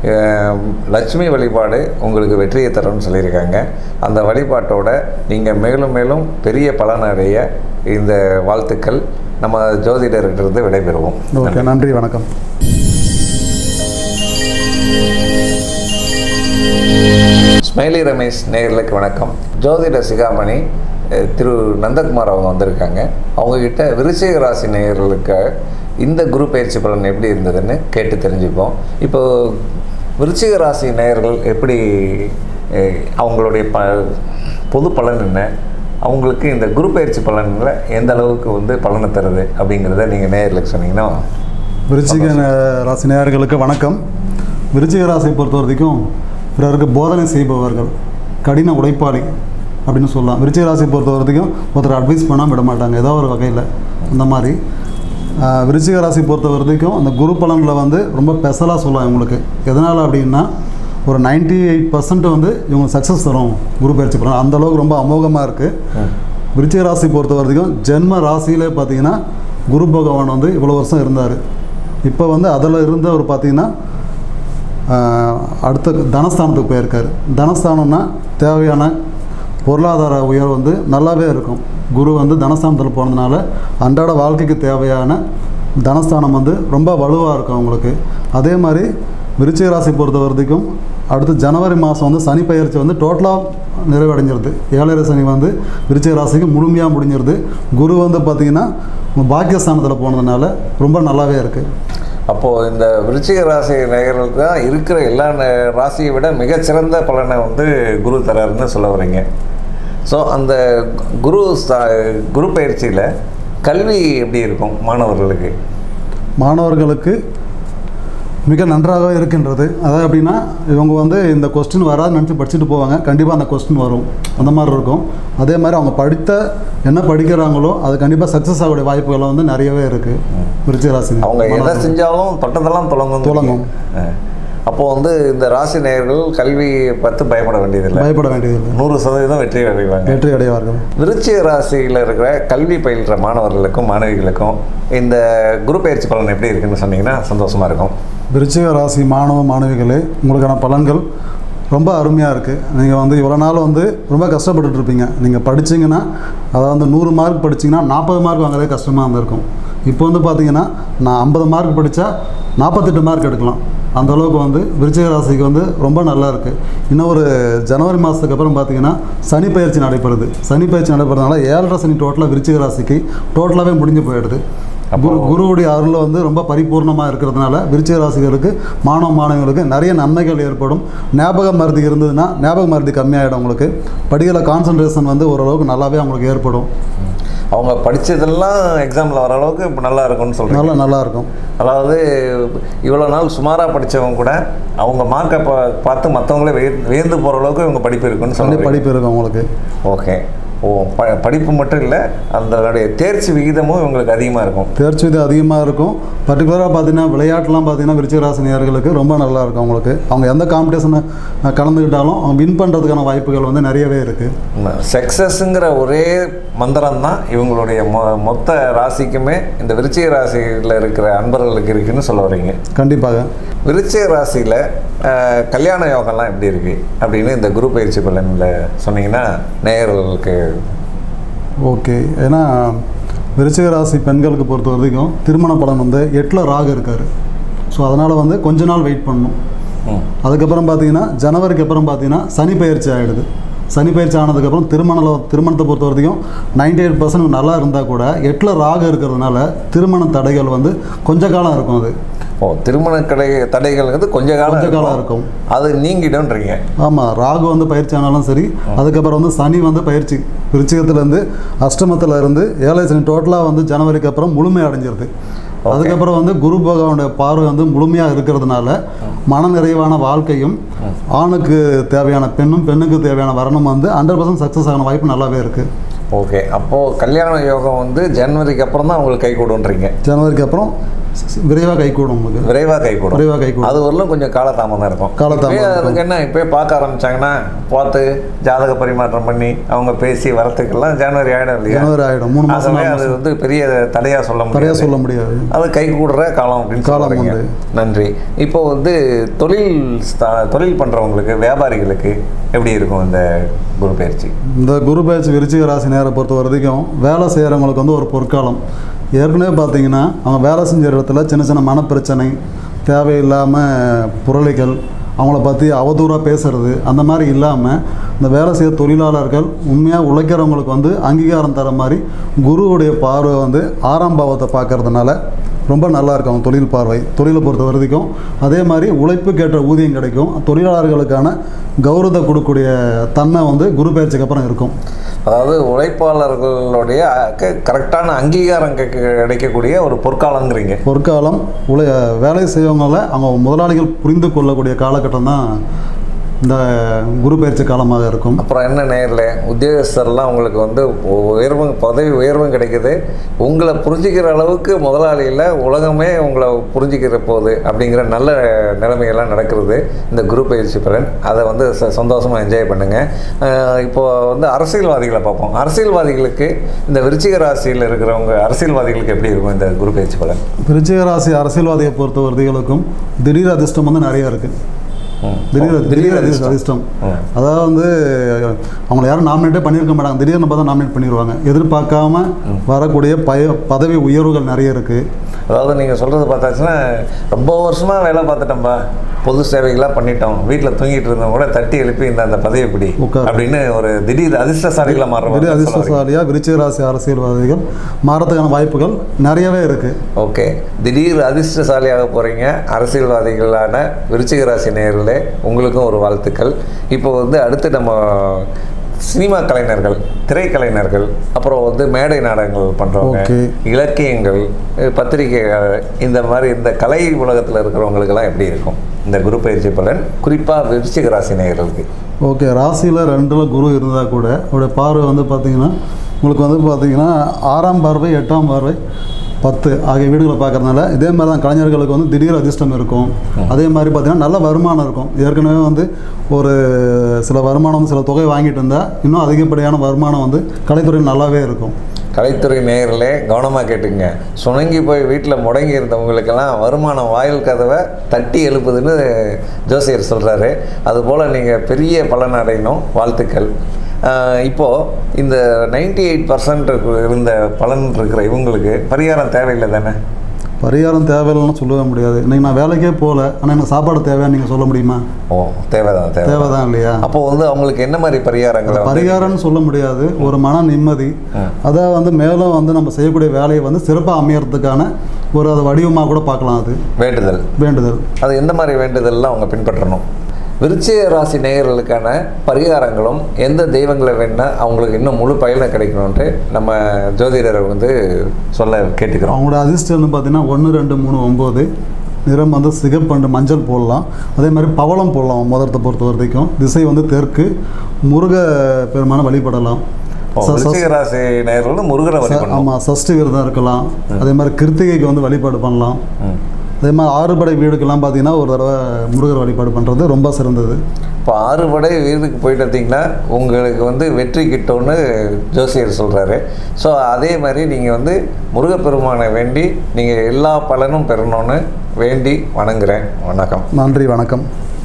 லட்சுமி வழிபாடு உங்களுக்கு வெற்றியை தரும்னு சொல்லியிருக்காங்க. அந்த வழிபாட்டோட நீங்கள் மேலும் மேலும் பெரிய பலனடைய இந்த வாழ்த்துக்கள். நம்ம ஜோதிடர்கிட்ட விடைபெறுவோம். ஓகே, நன்றி, வணக்கம். ஸ்மைலி ரமேஷ் நேயர்களுக்கு வணக்கம். ஜோதிட சிகாமணி திரு நந்தகுமார் அவங்க வந்திருக்காங்க. அவங்கக்கிட்ட விருச்சிக ராசி நேயர்களுக்கு இந்த குரு பயிற்சி பலன் எப்படி இருந்ததுன்னு கேட்டு தெரிஞ்சுப்போம். இப்போது விருச்சிக ராசி நேயர்கள் எப்படி அவங்களுடைய பொது பலன் என்ன, அவங்களுக்கு இந்த குரு பயிற்சி பலனில் எந்த அளவுக்கு வந்து பலனை தருது அப்படிங்கிறத நீங்கள் நேயர்களுக்கு சொன்னீங்கன்னா. விருச்சிக ராசி நேயர்களுக்கு வணக்கம். விருச்சிக ராசியை பொறுத்த வரைக்கும் பிறருக்கு போதனை செய்பவர்கள், கடின உழைப்பாளி அப்படின்னு சொல்லலாம். விருச்சிக ராசியை பொறுத்த வரைக்கும் ஒருத்தர் அட்வைஸ் பண்ணாமல் விட மாட்டாங்க ஏதோ ஒரு வகையில். அந்த மாதிரி விருச்சிக ராசி பொறுத்த வரைக்கும் அந்த குரு பலனில் வந்து ரொம்ப ஸ்பெஷலாக சொல்லலாம் இவங்களுக்கு. எதனால் அப்படின்னா ஒரு 98% வந்து இவங்க சக்ஸஸ் தரும் குரு பயிற்சி பலன். அந்தளவுக்கு ரொம்ப அமோகமாக இருக்குது. விருச்சிக ராசி பொறுத்த வரைக்கும் ஜென்ம ராசியிலே பார்த்திங்கன்னா குரு பகவான் வந்து இவ்வளோ வருஷம் இருந்தார். இப்போ வந்து அதில் இருந்த ஒரு பார்த்திங்கன்னா அடுத்த தனஸ்தானத்துக்கு போயிருக்காரு. தனஸ்தானம்னா தேவையான பொருளாதார உயர்வு வந்து நல்லாவே இருக்கும். குரு வந்து தனஸ்தானத்தில் போனதுனால அன்றாட வாழ்க்கைக்கு தேவையான தனஸ்தானம் வந்து ரொம்ப வலுவாக இருக்கும் அவங்களுக்கு. அதே மாதிரி விருச்சிக ராசி பொறுத்த வரைக்கும் அடுத்து ஜனவரி மாதம் வந்து சனி பயிற்சி வந்து டோட்டலாக நிறைவடைஞ்சிருது. 7.5 சனி வந்து விருச்சிக ராசிக்கு முழுமையாக முடிஞ்சிருது. குரு வந்து பார்த்திங்கன்னா பாக்கியஸ்தானத்தில் போனதுனால ரொம்ப நல்லாவே இருக்குது. அப்போது இந்த விருச்சிக ராசி நேயர்களுக்கு தான் இருக்கிற எல்லா ராசியை விட மிகச்சிறந்த பலனை வந்து குரு தராருன்னு சொல்ல வரீங்க. ஸோ அந்த குரு பயிற்சியில் கல்வி எப்படி இருக்கும் மாணவர்களுக்கு மிக நன்றாக இருக்கின்றது. அதாவது அப்படின்னா இவங்க வந்து இந்த கொஸ்டின் வராதுன்னு நினச்சி படிச்சுட்டு போவாங்க, கண்டிப்பாக அந்த கொஸ்டின் வரும், அந்த மாதிரி இருக்கும். அதே மாதிரி அவங்க என்ன படிக்கிறாங்களோ அது கண்டிப்பாக சக்ஸஸ் ஆகக்கூடிய வாய்ப்புகள் வந்து நிறையவே இருக்குது. விருச்சிக ராசி அவங்க எதை செஞ்சாலும் தொட்டதெல்லாம் தொடங்கும். அப்போது வந்து இந்த ராசி நேயர்கள் கல்வி பற்றி பயப்பட வேண்டியதில்லை. 100% வெற்றி அடைவார்கள். விருச்சிக ராசியில் இருக்கிற கல்வி பயில்ற மாணவர்களுக்கும் மாணவிகளுக்கும் இந்த குரு பயிற்சி பலன் எப்படி இருக்குன்னு சொன்னீங்கன்னா சந்தோஷமாக இருக்கும். விருச்சிக ராசி மாணவிகளே, உங்களுக்கான பலன்கள் ரொம்ப அருமையாக இருக்குது. நீங்கள் வந்து இவ்வளோ நாள் வந்து ரொம்ப கஷ்டப்பட்டுருப்பீங்க. நீங்கள் படிச்சிங்கன்னா அதாவது 100 மார்க் படிச்சிங்கன்னா 40 மார்க் வாங்குறதே கஷ்டமாக இருந்திருக்கும். இப்போ வந்து பார்த்திங்கன்னா நான் 50 மார்க் படித்தா 48 மார்க் எடுக்கலாம். அந்தளவுக்கு வந்து விருச்சிக ராசிக்கு வந்து ரொம்ப நல்லா இருக்குது. இன்னும் ஒரு ஜனவரி மாதத்துக்கு அப்புறம் பார்த்திங்கன்னா சனி பயிற்சி நடைபெறுது. சனி பயிற்சி நடைபெறதுனால 7.5 சனி டோட்டலாக விருச்சிக ராசிக்கு டோட்டலாகவே முடிஞ்சு போயிடுது. குருவுடைய அருள் வந்து ரொம்ப பரிபூர்ணமாக இருக்கிறதுனால விருச்சிக ராசிகளுக்கு மாணவிகளுக்கு நிறைய நன்மைகள் ஏற்படும். ஞாபக மருதி இருந்ததுன்னா ஞாபக மருதி கம்மியாகிடும். உங்களுக்கு படிக்கிற கான்சன்ட்ரேஷன் வந்து ஓரளவுக்கு நல்லாவே அவங்களுக்கு ஏற்படும். அவங்க படித்ததெல்லாம் எக்ஸாமில் வர அளவுக்கு இப்போ நல்லா இருக்கும்னு சொல்கிறீங்க. நல்லா இருக்கும். அதாவது இவ்வளோ நாள் சுமாராக படித்தவங்க கூட அவங்க மார்க்கை பார்த்து மற்றவங்களே வியந்து போகிற அளவுக்கு இவங்க படிப்பு இருக்குன்னு சொல்லி படிப்பு இருக்கும் அவங்களுக்கு. ஓகே. படிப்பு மட்டும் இல்லை, அதனுடைய தேர்ச்சி விகிதமும் இவங்களுக்கு அதிகமாக இருக்கும். தேர்ச்சி விகிதம் அதிகமாக இருக்கும். பர்டிகுலராக பார்த்தீங்கன்னா விளையாட்டுலாம் பார்த்தீங்கன்னா விருச்சிக ராசி நேயர்களுக்கு ரொம்ப நல்லா இருக்கும். அவங்களுக்கு அவங்க எந்த காம்படிஷனை கலந்துக்கிட்டாலும் அவங்க வின் பண்ணுறதுக்கான வாய்ப்புகள் வந்து நிறையவே இருக்குது. சக்ஸஸ்ங்கிற ஒரே மந்திரம் தான் இவங்களுடைய மொத்த ராசிக்குமே இந்த விருச்சிக ராசியில் இருக்கிற அன்பர்களுக்கு இருக்குன்னு சொல்ல வரீங்க. கண்டிப்பாக. விருச்சிக ராசியில் கல்யாண யோகம்லாம் எப்படி இருக்குது அப்படின்னு இந்த குரு பயிற்சி பலனில் சொன்னீங்கன்னா நேயர்களுக்கு. ஓகே. ஏன்னா விருச்சிக ராசி பெண்களுக்கு பொறுத்த வரைக்கும் திருமண பலன் வந்து 8ல் ராகு இருக்கார். ஸோ அதனால் வந்து கொஞ்ச நாள் வெயிட் பண்ணணும். அதுக்கப்புறம் பார்த்தீங்கன்னா ஜனவரிக்கு அப்புறம் பார்த்தீங்கன்னா சனி பயிற்சி ஆகிடுது. சனி பயிற்சி ஆனதுக்கப்புறம் திருமணத்தை பொறுத்த வரைக்கும் 98% நல்லா இருந்தால் கூட 8ல் ராகு இருக்கிறதுனால திருமண தடைகள் வந்து கொஞ்ச காலம் இருக்கும். அது திருமண தடைகள் வந்து கொஞ்ச காலம் இருக்கும். அது நீங்கிடும்ன்றீங்க. ஆமாம். ராகு வந்து பயிற்சி ஆனாலும் சரி, அதுக்கப்புறம் வந்து சனி வந்து பயிற்சி விருச்சிகத்துலேருந்து அஷ்டமத்தில் இருந்து 7 சனி டோட்டலாக வந்து ஜனவரிக்கு அப்புறம் முழுமை அடைஞ்சிருது. அதுக்கப்புறம் வந்து குரு பகவானுடைய பார்வை வந்து முழுமையாக இருக்கிறதுனால மன நிறைவான வாழ்க்கையும் ஆணுக்கு தேவையான பெண்ணுக்கு தேவையான வரணும் வந்து 100% சக்ஸஸ் ஆன வாய்ப்பு நல்லாவே இருக்குது. ஓகே. அப்போது கல்யாண யோகம் வந்து ஜனவரிக்கு அப்புறம் தான் உங்களுக்கு கை கூடுன்றீங்க. ஜனவரிக்கு அப்புறம் விரைவாக கைகூடும். விரைவாக கைகூடும். அது வரலாம் கொஞ்சம் காலதாமதம் இருக்கும். அதுக்கு என்ன இப்போயே பார்க்க ஆரம்பிச்சாங்கன்னா பார்த்து ஜாதக பரிமாற்றம் பண்ணி அவங்க பேசி வரத்துக்கெல்லாம் ஜனவரி ஆகிடும் இல்லையா? ஜனவரி ஆகிடும். 3 மாதம். அது வந்து பெரிய தடையாக சொல்ல முடியாது. அது கை கூடுற காலம் அப்படின்னு சொல்லுவாங்க. நன்றி. இப்போ வந்து தொழில் பண்ணுறவங்களுக்கு, வியாபாரிகளுக்கு எப்படி இருக்கும் இந்த குரு பயிற்சி? இந்த குரு பயிற்சி விருச்சிக ராசி நேரை பொறுத்த வரைக்கும் வேலை செய்கிறவங்களுக்கு வந்து ஒரு பொற்காலம். ஏற்கனவே பார்த்தீங்கன்னா அவங்க வேலை செஞ்ச இடத்துல சின்ன சின்ன மனப்பிரச்சனை, தேவையில்லாமல் புரளிகள், அவங்கள பற்றி அவதூறாக பேசுகிறது, அந்த மாதிரி இல்லாமல் இந்த வேலை செய்ய தொழிலாளர்கள் உண்மையாக உழைக்கிறவங்களுக்கு வந்து அங்கீகாரம் தர மாதிரி குருவுடைய பார்வை வந்து 6ஆம் பாவத்தை பார்க்கறதுனால ரொம்ப நல்லாயிருக்கும் அவங்க தொழில் பார்வை. தொழிலை பொறுத்த வரைக்கும் அதே மாதிரி உழைப்புக்கேற்ற ஊதியம் கிடைக்கும். தொழிலாளர்களுக்கான கௌரவத்தை கொடுக்கக்கூடிய தன்மை வந்து குரு பயிற்சிக்கு அப்புறம் இருக்கும். அதாவது உழைப்பாளர்களுடைய கரெக்டான அங்கீகாரம் கிடைக்கக்கூடிய ஒரு பொற்காலங்கிறீங்க. பொற்காலம். வேலை செய்வங்களை அவங்க முதலாளிகள் புரிந்து கொள்ளக்கூடிய காலகட்டம் தான் இந்த குரு பயிற்சி காலமாக இருக்கும். அப்புறம் என்ன நேரில் உத்தியோகஸ்தர்லாம் உங்களுக்கு வந்து பதவி உயர்வும் கிடைக்குது. உங்களை புரிஞ்சிக்கிற அளவுக்கு முதலாளியில் உலகமே உங்களை புரிஞ்சிக்கிற போகுது அப்படிங்கிற நல்ல நிலைமையெல்லாம் நடக்கிறது இந்த குரு பயிற்சி பலன். அதை வந்து சந்தோஷமாக என்ஜாய் பண்ணுங்கள். இப்போது வந்து அரசியல்வாதிகளை பார்ப்போம். அரசியல்வாதிகளுக்கு இந்த விருச்சிக ராசியில் இருக்கிறவங்க அரசியல்வாதிகளுக்கு எப்படி இருக்கும் இந்த குரு பயிற்சி பலன்? விருச்சிக ராசி அரசியல்வாதியை பொறுத்தவரைகளுக்கும் திடீர் அதிர்ஷ்டம் வந்து நிறையா இருக்குது. திடீர் அதிர்ஷ்டம். அதாவது வந்து அவங்கள யாரும் நாமினேட்டே பண்ணியிருக்க மாட்டாங்க. திடீர்னு பார்த்தா நாமினேட் பண்ணிடுவாங்க. எதிர்பார்க்காம வரக்கூடிய பதவி உயர்வுகள் நிறைய இருக்குது. அதாவது நீங்கள் சொல்கிறது பார்த்தாச்சுன்னா ரொம்ப வருஷமாக வேலை பார்த்துட்டோம்பா, பொது சேவைகளாக பண்ணிட்டோம், வீட்டில் தூங்கிட்டு இருந்தவங்க கூட தட்டி எழுப்பி இந்த பதவி பிடி அப்படின்னு ஒரு திடீர் அதிர்ஷ்டசாலிகளாக மாறுறாங்க. திடீர் அதிர்ஷ்டசாலியாக விருச்சிக ராசி அரசியல்வாதிகள் மாறத்துக்கான வாய்ப்புகள் நிறையவே இருக்குது. ஓகே. திடீர் அதிர்ஷ்டசாலியாக போகிறீங்க அரசியல்வாதிகளான விருச்சிக ராசி நேயர்களே, உங்களுக்கும் ஒரு வாழ்த்துக்கள். இப்போ வந்து அடுத்து நம்ம சினிமா கலைஞர்கள், திரைக்கலைஞர்கள், அப்புறம் வந்து மேடை நாடகங்கள் பண்ணுறவங்க, இலக்கியங்கள், பத்திரிகைகள், இந்த மாதிரி இந்த கலை உலகத்தில் இருக்கிறவங்களுக்கெல்லாம் எப்படி இருக்கும் இந்த குரு பயிற்சி பலன், குறிப்பாக விருச்சிக ராசி நேயர்களுக்கு? ஓகே. ராசியில் 2ல் குரு இருந்தால் கூட அவருடைய பார்வை வந்து பார்த்திங்கன்னா உங்களுக்கு வந்து பார்த்திங்கன்னா 6ஆம் பார்வை, 8ஆம் பார்வை, 10 ஆகிய வீடுகளை பார்க்குறதுனால இதே மாதிரி தான் கலைஞர்களுக்கு வந்து திடீர் அதிர்ஷ்டம் இருக்கும். அதே மாதிரி பார்த்திங்கன்னா நல்ல வருமானம் இருக்கும். ஏற்கனவே வந்து ஒரு சில வருமானம் வந்து சில தொகை வாங்கிட்டு இருந்தால் இன்னும் அதிகப்படியான வருமானம் வந்து கலைத்துறையில் நல்லாவே இருக்கும். கலைத்துறை நேயர்களே கவனமாக கேட்டுங்க. சுணங்கி போய் வீட்டில் முடங்கி இருந்தவங்களுக்கெல்லாம் வருமானம் வாயில் கதவை தட்டி எழுப்புதுன்னு ஜோசியர் சொல்கிறாரு. அதுபோல் நீங்கள் பெரிய பலன் அடையணும். வாழ்த்துக்கள். இப்போது இந்த 98% இருந்த பலன் இருக்கிற இவங்களுக்கு பரிகாரம் தேவையில்லை தானே? பரிகாரம் தேவையில்லைன்னு சொல்லவே முடியாது. இன்றைக்கி நான் வேலைக்கே போகல, ஆனால் எனக்கு சாப்பாடு தேவைன்னு நீங்கள் சொல்ல முடியுமா? தேவைதான் இல்லையா? அப்போது வந்து அவங்களுக்கு என்ன மாதிரி பரிகாரங்கள்? பரிகாரம்னு சொல்ல முடியாது. ஒரு மன நிம்மதி, அதை வந்து மேலும் வந்து நம்ம செய்யக்கூடிய வேலையை வந்து சிறப்பாக அமையறதுக்கான ஒரு அது வடிவமாக கூட பார்க்கலாம். அது வேண்டுதல். அது எந்த மாதிரி வேண்டுதல்லாம் அவங்க பின்பற்றணும்? விருச்சிக ராசி நேயர்களுக்கான பரிகாரங்களும் எந்த தெய்வங்களை வேணா அவங்களுக்கு இன்னும் முழு பயனை கிடைக்கணும்ன்ட்டு நம்ம ஜோதிடரை வந்து சொல்ல கேட்டுக்கிறோம். அவங்களோட அதிர்ஷ்டம் வந்து பார்த்தீங்கன்னா 1, 2, 3, 9. நிறம் வந்து சிகப்பண்டு மஞ்சள் போடலாம். அதே மாதிரி பவளம் போடலாம். மோதிரத்தை பொறுத்த வரைக்கும் திசை வந்து தெற்கு. முருக பெருமான வழிபடலாம். விருச்சிக ராசி நேயர்கள் முருகனை வழிபடலாம். ஆமாம், சஷ்டி விரதம் இருக்கலாம். அதே மாதிரி கிருத்திகைக்கு வந்து வழிபாடு பண்ணலாம். அதே மாதிரி 6 படை வீடுக்கெல்லாம் பார்த்தீங்கன்னா ஒரு தடவை முருகர் வழிபாடு பண்ணுறது ரொம்ப சிறந்தது. இப்போ 6 படை வீடுக்கு போயிட்டு வந்தீங்கன்னா உங்களுக்கு வந்து வெற்றி கிட்டோன்னு ஜோசியர் சொல்கிறாரு. ஸோ அதே மாதிரி நீங்கள் வந்து முருகப்பெருமானை வேண்டி நீங்கள் எல்லா பலனும் பெறணும்னு வேண்டி வணங்குறேன். வணக்கம். நன்றி, வணக்கம்.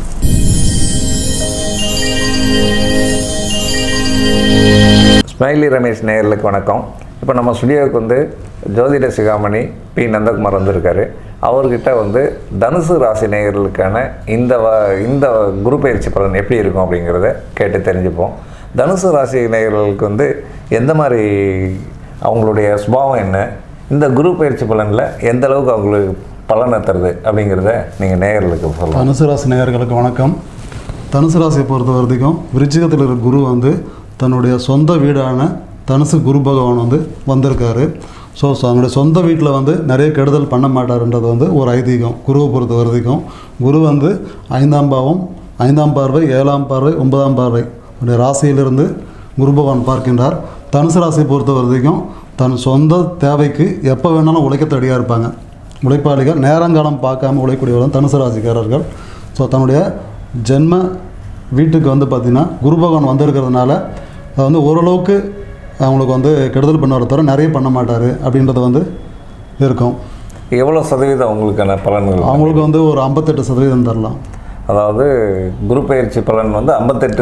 ஸ்மைலி ரமேஷ் நேயர்களுக்கு வணக்கம். இப்போ நம்ம ஸ்டுடியோவுக்கு வந்து ஜோதிட சிகாமணி பி. நந்தகுமார் வந்திருக்காரு. அவர்கிட்ட வந்து தனுசு ராசி நேயர்களுக்கான இந்த குரு பயிற்சி பலன் எப்படி இருக்கும் அப்படிங்கிறத கேட்டு தெரிஞ்சுப்போம். தனுசு ராசி நேயர்களுக்கு வந்து எந்த மாதிரி அவங்களுடைய சுபாவம் என்ன, இந்த குரு பயிற்சி பலனில் எந்த அளவுக்கு அவங்களுக்கு பலனை தருது அப்படிங்கிறத நீங்கள் நேயர்களுக்கு சொல்லலாம். தனுசு ராசி நேயர்களுக்கு வணக்கம். தனுசு ராசியை பொறுத்த வரைக்கும் விருச்சிகத்தில் இருக்கிற குரு வந்து தன்னுடைய சொந்த வீடான தனுசு குரு பகவான் வந்து வந்திருக்காரு. ஸோ அவனுடைய சொந்த வீட்டில் வந்து நிறைய கெடுதல் பண்ண மாட்டார்ன்றது வந்து ஒரு ஐதீகம். குருவை பொறுத்த வரைக்கும் குரு வந்து 5ஆம் பாவம், 5ஆம் பார்வை, 7ஆம் பார்வை, 9ஆம் பார்வை உடைய ராசியிலிருந்து குரு பகவான் பார்க்கின்றார். தனுசு ராசியை பொறுத்த வரைக்கும் தன் சொந்த தேவைக்கு எப்போ வேணாலும் உழைக்க தடியாக இருப்பாங்க. உழைப்பாளிகள் நேரங்காலம் பார்க்காம உழைக்கூடியவர்கள் தனுசு ராசிக்காரர்கள். ஸோ தன்னுடைய ஜென்ம வீட்டுக்கு வந்து பார்த்திங்கன்னா குரு பகவான் வந்திருக்கிறதுனால அது வந்து ஓரளவுக்கு அவங்களுக்கு வந்து கெடுதல் பண்ணுவார தவிர நிறைய பண்ண மாட்டார் அப்படின்றது வந்து இருக்கும். எவ்வளோ சதவீதம் அவங்களுக்கான பலன்கள்? அவங்களுக்கு வந்து ஒரு 58% தரலாம். அதாவது குரு பயிற்சி பலன் வந்து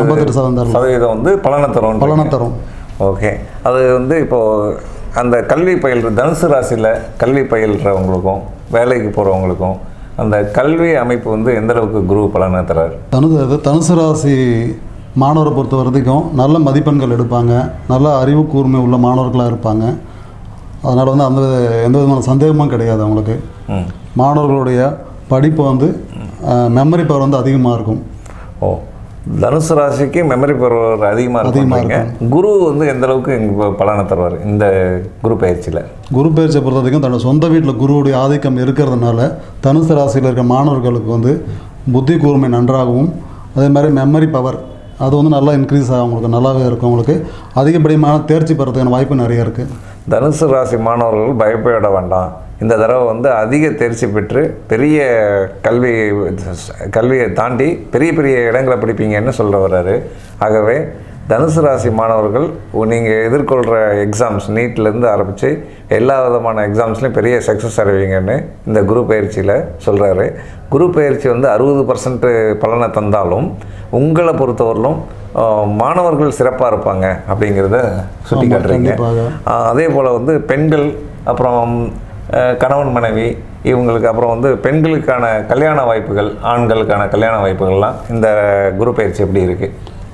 58% வந்து பலனை தரும். ஓகே. அது வந்து இப்போது அந்த கல்வி பயில்ற தனுசு ராசியில் கல்வி பயில்றவங்களுக்கும் வேலைக்கு போகிறவங்களுக்கும் அந்த கல்வி அமைப்பு வந்து எந்த அளவுக்கு குரு பலனை தரார்? தனுசு ராசி மாணவரை பொறுத்த வரைக்கும் நல்ல மதிப்பெண்கள் எடுப்பாங்க. நல்ல அறிவு கூர்மை உள்ள மாணவர்களாக இருப்பாங்க. அதனால் வந்து எந்த விதமான சந்தேகமும் கிடையாது அவங்களுக்கு. மாணவர்களுடைய படிப்பு வந்து மெமரி பவர் வந்து அதிகமாக இருக்கும். ஓ, தனுசு ராசிக்கு மெமரி பவர் அதிகமாக இருக்கும். குரு வந்து எந்த அளவுக்கு பலனை தருவார் இந்த குரு பயிற்சியில்? குரு பயிற்சியை பொறுத்த வரைக்கும் தன்னோட சொந்த வீட்டில் குருவுடைய ஆதிக்கம் இருக்கிறதுனால தனுசு ராசியில் இருக்க மாணவர்களுக்கு வந்து புத்தி கூர்மை நன்றாகவும் அதே மாதிரி மெமரி பவர் அது வந்து நல்லா இன்க்ரீஸ் ஆகும். அவங்களுக்கு நல்லாவே இருக்கும். அவங்களுக்கு அதிகப்படியான தேர்ச்சி பெறதுக்கான வாய்ப்பு நிறைய இருக்குது. தனுசு ராசி மாணவர்கள் பயப்பட வேண்டாம். இந்த தடவை வந்து அதிக தேர்ச்சி பெற்று பெரிய கல்வியை தாண்டி பெரிய பெரிய இடங்களை படிப்பீங்கன்னு சொல்ல வர்றாரு. ஆகவே தனுசு ராசி மாணவர்கள் நீங்கள் எதிர்கொள்கிற எக்ஸாம்ஸ் நீட்லேருந்து ஆரம்பித்து எல்லா விதமான எக்ஸாம்ஸ்லையும் பெரிய சக்ஸஸ் அடைவீங்கன்னு இந்த குரு பயிற்சியில் சொல்கிறாரு. குரு பயிற்சி வந்து 60% பலனை தந்தாலும் உங்களை பொறுத்தவரையிலும் மாணவர்கள் சிறப்பாக இருப்பாங்க அப்படிங்கிறத சுட்டி காட்டுறீங்க. அதே போல் வந்து பெண்கள் அப்புறம் கணவன் மனைவி இவங்களுக்கு அப்புறம் வந்து பெண்களுக்கான கல்யாண வாய்ப்புகள் ஆண்களுக்கான கல்யாண வாய்ப்புகள்லாம் இந்த குரு பயிற்சி எப்படி இருக்குது?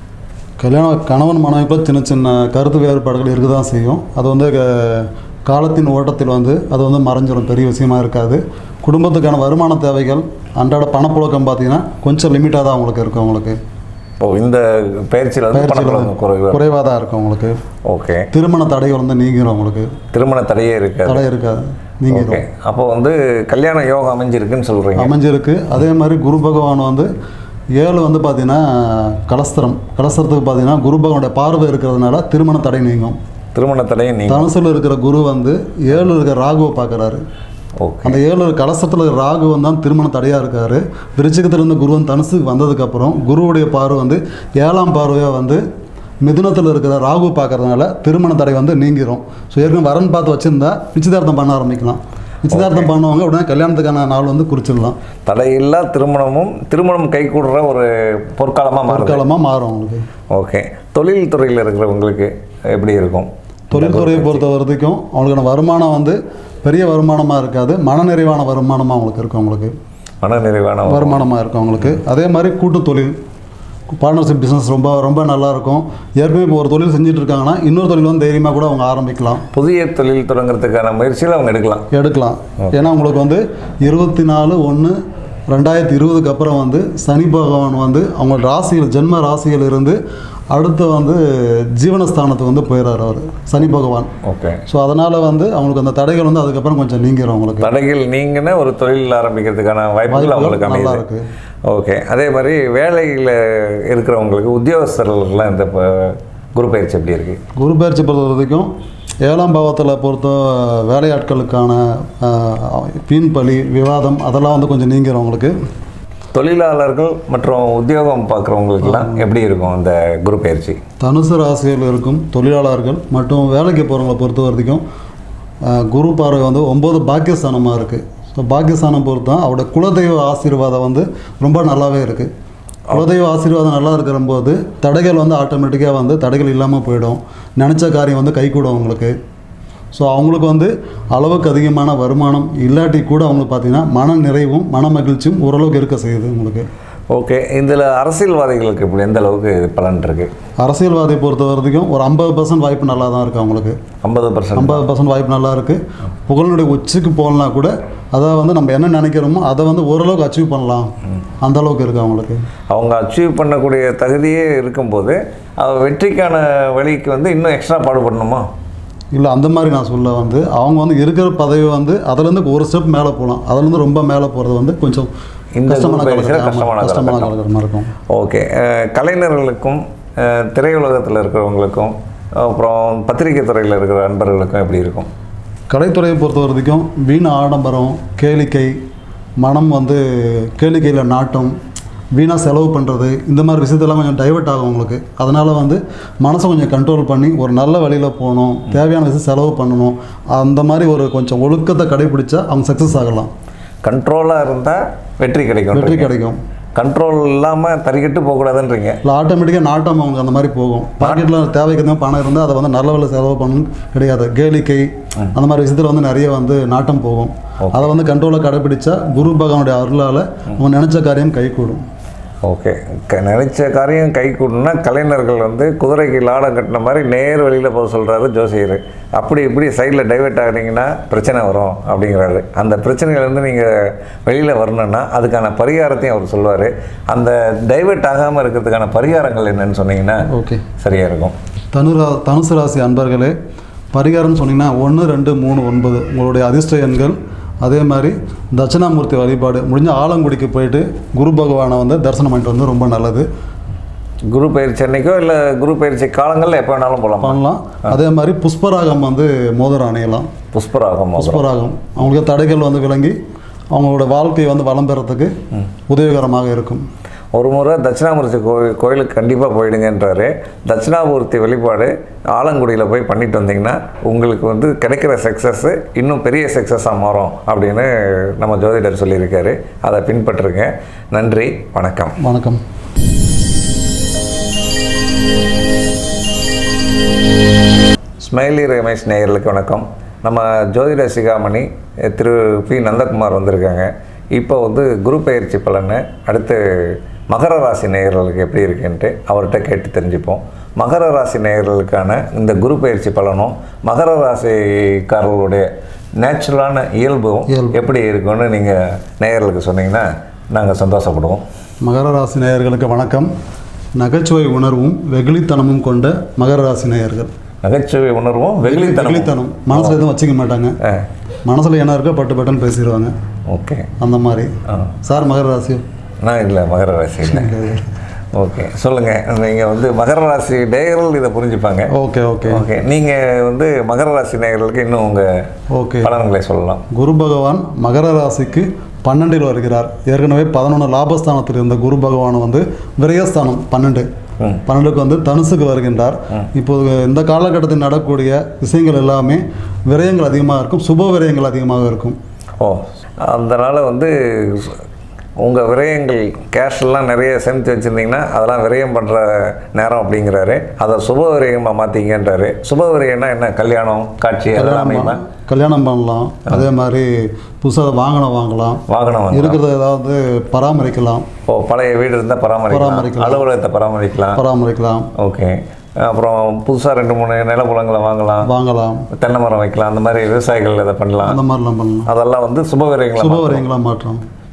கணவன் மனைவிக்குள்ள சின்ன சின்ன கருத்து வேறுபாடுகள் இருக்க தான் செய்யும். அது வந்து காலத்தின் ஓட்டத்தில் வந்து அது வந்து மறைஞ்சிடும். பெரிய விஷயமா இருக்காது. குடும்பத்துக்கான வருமான தேவைகள் அன்றாட பணப்புழக்கம் பார்த்திங்கன்னா கொஞ்சம் லிமிட்டாக தான் அவங்களுக்கு இருக்கும். அவங்களுக்கு இந்த பயிற்சியில் வந்து குறைவாக தான் இருக்கும் அவங்களுக்கு. ஓகே. திருமண தடைகள் வந்து நீங்கிடும். அவங்களுக்கு திருமண தடையே இருக்காது. நீங்கிடும். அப்போ வந்து கல்யாண யோகம் அமைஞ்சிருக்குன்னு சொல்கிறீங்க? அமைஞ்சிருக்கு. அதே மாதிரி குரு பகவான் வந்து 7 வந்து பார்த்திங்கன்னா கலஸ்திரத்துக்கு பார்த்திங்கன்னா குரு பகவானுடைய பார்வை இருக்கிறதுனால திருமண தடை நீங்கும். திருமண தடையும் நீங்கும். தனுசில் இருக்கிற குரு வந்து 7 இருக்கிற ராகுவை பார்க்குறாரு. அந்த 7 கலசத்தில் இருக்கிற ராகு தான் திருமண தடையாக இருக்கார். விருச்சிகத்திலிருந்து குரு வந்து தனுசுக்கு வந்ததுக்கப்புறம் குருவுடைய பார்வை வந்து 7ஆம் பார்வையாக வந்து மிதுனத்தில் இருக்கிற ராகு பார்க்கறதுனால திருமண தடை வந்து நீங்கிடும். ஸோ ஏற்கனவே வரன் பார்த்து வச்சுருந்தா நிச்சயதார்த்தம் பண்ண ஆரம்பிக்கலாம். நிச்சயதார்த்தம் பண்ணுவாங்க. உடனே கல்யாணத்துக்கான நாள் வந்து குறிச்சிடலாம். தடையில்லா திருமணம் கைகூடுற ஒரு பொற்காலமாக மாறும் அவங்களுக்கு. ஓகே. தொழில் துறையில் இருக்கிறவங்களுக்கு எப்படி இருக்கும்? தொழில்துறையை பொறுத்த வரைக்கும் அவங்களுக்கான வருமானம் வந்து பெரிய வருமானமாக இருக்காது. மனநிறைவான வருமானமாக அவங்களுக்கு இருக்கும். அவங்களுக்கு மனநிறைவான வருமானமாக இருக்கும் அவங்களுக்கு. அதே மாதிரி கூட்டு தொழில் பார்ட்னர்ஷிப் பிஸ்னஸ் ரொம்ப ரொம்ப நல்லாயிருக்கும். ஏற்கனவே இப்போ ஒரு தொழில் செஞ்சுட்டு இருக்காங்கன்னா இன்னொரு தொழில் வந்து தைரியமாக கூட அவங்க ஆரம்பிக்கலாம். புதிய தொழில் தொடங்குறதுக்கான முயற்சியில் அவங்க எடுக்கலாம். ஏன்னா உங்களுக்கு வந்து 24/1 2020க்கு அப்புறம் வந்து சனி பகவான் வந்து அவங்க ராசிகள் ஜென்ம ராசியில் இருந்து அடுத்து வந்து ஜீவனஸ்தானத்துக்கு வந்து போயிடுறாரு அவர் சனி பகவான். ஓகே. ஸோ அதனால் வந்து அவங்களுக்கு அந்த தடைகள் வந்து அதுக்கப்புறம் கொஞ்சம் நீங்கிடும். அவங்களுக்கு தடைகள் நீங்கினா ஒரு தொழில் ஆரம்பிக்கிறதுக்கான வாய்ப்புகள் அவங்களுக்கு நல்லா அமையுது. இருக்குது. ஓகே. அதே மாதிரி வேலையில் இருக்கிறவங்களுக்கு உத்தியோகஸ்தர்களுக்கெல்லாம் இந்த குரு பயிற்சி எப்படி இருக்குது? குரு பயிற்சி பொறுத்த வரைக்கும் 7ஆம் பாவத்தில் பொறுத்த வேலையாட்களுக்கான வீண் பலி விவாதம் அதெல்லாம் வந்து கொஞ்சம் நீங்கிடும் அவங்களுக்கு. தொழிலாளர்கள் மற்றும் உத்தியோகம் பார்க்குறவங்களுக்கெல்லாம் எப்படி இருக்கும் இந்த குரு பயிற்சி? தனுசு ராசியில் இருக்கும் தொழிலாளர்கள் மற்றும் வேலைக்கு போகிறவங்களை பொறுத்த வரைக்கும் குரு பார்வை வந்து 9 பாக்கியஸ்தானமாக இருக்குது. ஸோ பாக்கியஸ்தானம் பொறுத்து தான் அவருடைய குலதெய்வ ஆசீர்வாதம் வந்து ரொம்ப நல்லாவே இருக்குது. குலதெய்வ ஆசீர்வாதம் நல்லா இருக்கிற போது தடைகள் வந்து ஆட்டோமேட்டிக்காக வந்து தடைகள் இல்லாமல் போயிடும். நினச்ச காரியம் வந்து கைகூடும் அவங்களுக்கு. ஸோ அவங்களுக்கு வந்து அளவுக்கு அதிகமான வருமானம் இல்லாட்டி கூட அவங்களுக்கு பார்த்திங்கன்னா மன நிறைவும் மன மகிழ்ச்சியும் ஓரளவுக்கு இருக்க செய்யுது உங்களுக்கு. ஓகே. இதில் அரசியல்வாதிகளுக்கு இப்படி எந்த அளவுக்கு பலன் இருக்குது? அரசியல்வாதியை பொறுத்த வரைக்கும் ஒரு 50% வாய்ப்பு நல்லா தான் இருக்குது அவங்களுக்கு. 50% வாய்ப்பு நல்லா இருக்குது. புகழினுடைய உச்சிக்கு போகலனா கூட அதை வந்து நம்ம என்ன நினைக்கிறோமோ அதை வந்து ஓரளவுக்கு அச்சீவ் பண்ணலாம், அந்த அளவுக்கு இருக்குது அவங்களுக்கு. அவங்க அச்சீவ் பண்ணக்கூடிய தகுதியே இருக்கும்போது வெற்றிக்கான வழிக்கு வந்து இன்னும் எக்ஸ்ட்ரா பாடுபடணுமா? இல்லை, அந்த மாதிரி நான் சொல்ல வந்து அவங்க வந்து இருக்கிற பதவி வந்து அதுலேருந்து ஒரு ஸ்டெப் மேலே போகலாம். அதுலேருந்து ரொம்ப மேலே போகிறது வந்து கொஞ்சம் கஷ்டமான காலகட்டமாக இருக்கும். ஓகே. கலைஞர்களுக்கும் திரையுலகத்தில் இருக்கிறவங்களுக்கும் அப்புறம் பத்திரிகை துறையில் இருக்கிற நண்பர்களுக்கும் எப்படி இருக்கும்? கலைத்துறையை பொறுத்த வரைக்கும் வீண் ஆடம்பரம், கேளிக்கை, மனம் வந்து கேளிக்கையில் நாட்டம், வீணாக செலவு பண்ணுறது, இந்த மாதிரி விஷயத்தெல்லாம் கொஞ்சம் டைவெர்ட் ஆகும் உங்களுக்கு. அதனால் வந்து மனசை கொஞ்சம் கண்ட்ரோல் பண்ணி ஒரு நல்ல வழியில் போகணும், தேவையான விஷயம் செலவு பண்ணணும், அந்த மாதிரி ஒரு கொஞ்சம் ஒழுக்கத்தை கடைபிடிச்சா அவங்க சக்ஸஸ் ஆகலாம். கண்ட்ரோலாக இருந்தால் வெற்றி கிடைக்கும். கண்ட்ரோல் இல்லாமல் தறிக்கிட்டு போகக்கூடாதுன்றீங்க. இல்லை, ஆட்டோமேட்டிக்காக நாட்டம் அவங்க அந்த மாதிரி போகும். பாக்கெட்டில் தேவைக்கு தான் பணம் இருந்தால் அதை வந்து நல்ல வேலை செலவு பண்ணணும் கிடையாது. கேளிக்கை அந்த மாதிரி விஷயத்தில் வந்து நிறைய வந்து நாட்டம் போகும். அதை வந்து கண்ட்ரோலாக கடைபிடிச்சா குரு பகவானுடைய அருளால் அவங்க நினச்ச காரியம் கைகூடும். ஓகே. நினச்ச காரியம் கை கூடணும்னா கலைஞர்கள் வந்து குதிரைக்கு லாடம் கட்டின மாதிரி நேர் வழியில் போக சொல்கிறாரு ஜோசியர். அப்படி இப்படி சைடில் டைவெர்ட் ஆகினீங்கன்னா பிரச்சனை வரும் அப்படிங்கிறாரு. அந்த பிரச்சனையிலேருந்து நீங்கள் வெளியில் வரணுன்னா அதுக்கான பரிகாரத்தையும் அவர் சொல்லுவார். அந்த டைவெர்ட் ஆகாமல் இருக்கிறதுக்கான பரிகாரங்கள் என்னன்னு சொன்னீங்கன்னா ஓகே சரியாக இருக்கும். தனுசு ராசி அன்பர்களே, பரிகாரம்னு சொன்னீங்கன்னா 1, 2, 3, 9 உங்களுடைய அதிர்ஷ்ட எண்கள். அதே மாதிரி தட்சிணாமூர்த்தி வழிபாடு முடிஞ்ச ஆலங்குடிக்கு போயிட்டு குரு பகவானை வந்து தரிசனம் பண்ணிட்டு வந்து ரொம்ப நல்லது. குரு பயிற்சி அன்னைக்கோ இல்லை குரு பயிற்சி காலங்களில் எப்போ வேணாலும் பண்ணலாம். அதே மாதிரி புஷ்பராகம் வந்து மோதிரம் அணியலாம். புஷ்பராகம் அவங்களுக்கு தடைகள் வந்து விளங்கி அவங்களோட வாழ்க்கையை வந்து வளம் பெறத்துக்கு உதவிகரமாக இருக்கும். ஒரு முறை தட்சிணாமூர்த்தி கோயிலுக்கு கண்டிப்பாக போயிடுங்கன்றாரு. தட்சிணாமூர்த்தி வழிபாடு ஆலங்குடியில் போய் பண்ணிட்டு வந்தீங்கன்னா உங்களுக்கு வந்து கிடைக்கிற சக்ஸஸ்ஸு இன்னும் பெரிய சக்ஸஸாக மாறும் அப்படின்னு நம்ம ஜோதிடர் சொல்லியிருக்காரு. அதை பின்பற்றுங்க. நன்றி, வணக்கம். வணக்கம். ஸ்மைலி ரமேஷ் நேயர்களுக்கு வணக்கம். நம்ம ஜோதிட சிகாமணி திரு பி நந்தகுமார் வந்திருக்காங்க. இப்போ வந்து குரு பயிற்சி பலனை அடுத்து மகர ராசி நேயர்களுக்கு எப்படி இருக்குன்ட்டு அவர்கிட்ட கேட்டு தெரிஞ்சுப்போம். மகர ராசி நேயர்களுக்கான இந்த குரு பயிற்சி பலனும் மகர ராசிக்காரர்களுடைய நேச்சுரலான இயல்பும் எப்படி இருக்குன்னு நீங்கள் நேயர்களுக்கு சொன்னீங்கன்னா நாங்கள் சந்தோஷப்படுவோம். மகர ராசி நேயர்களுக்கு வணக்கம். நகைச்சுவை உணர்வும் வெகுளித்தனமும் கொண்ட மகர ராசி நேயர்கள். நகைச்சுவை உணர்வும் வெகுளித்தனம் மனசில் எதுவும் வச்சுக்க மாட்டாங்க. மனசில் என்ன இருக்கோ பட்டு பட்டுன்னு பேசிடுவாங்க. ஓகே, அந்த மாதிரி. சார் மகர ராசி? நான் இல்லை, மகர ராசி இல்லை. ஓகே, சொல்லுங்கள். நீங்கள் வந்து மகர ராசி நேயர்கள் இதை புரிஞ்சுப்பாங்க. Okay okay okay. நீங்கள் வந்து மகர ராசி நேயர்களுக்கு இன்னும் உங்கள் பலன்களை சொல்லலாம். குரு பகவான் மகர ராசிக்கு 12 வருகிறார். ஏற்கனவே 11 லாபஸ்தானத்தில் இருந்த குரு பகவான் வந்து விரயஸ்தானம் 12க்கு வந்து தனுசுக்கு வருகின்றார். இப்போது இந்த காலகட்டத்தில் நடக்கக்கூடிய விஷயங்கள் எல்லாமே விரயங்கள் அதிகமாக இருக்கும், சுப விரயங்கள் அதிகமாக இருக்கும். அதனால் வந்து உங்கள் விரயங்கள் கேஷ்லாம் நிறைய சேமித்து வச்சுருந்தீங்கன்னா அதெல்லாம் விரயம் பண்ணுற நேரம் அப்படிங்கிறாரு. அதை சுப விரயமாக மாற்றிங்கன்றாரு. சுப விரயம்னா என்ன? கல்யாணம், காட்சி, கல்யாணம் பண்ணலாம். அதே மாதிரி புதுசாக வாங்கலாம், இருக்கிறத ஏதாவது பராமரிக்கலாம். பழைய வீடு இருந்தால் பராமரிக்கலாம், அலுவலகத்தை பராமரிக்கலாம். ஓகே. அப்புறம் புதுசாக 2-3 நிலப்புலங்களை வாங்கலாம், தென்னை மரம் வைக்கலாம். அந்த மாதிரி விவசாயிகள் இதை பண்ணலாம். அந்த மாதிரிலாம் பண்ணலாம். அதெல்லாம் வந்து சுப விரயங்களாக மாற்றலாம்.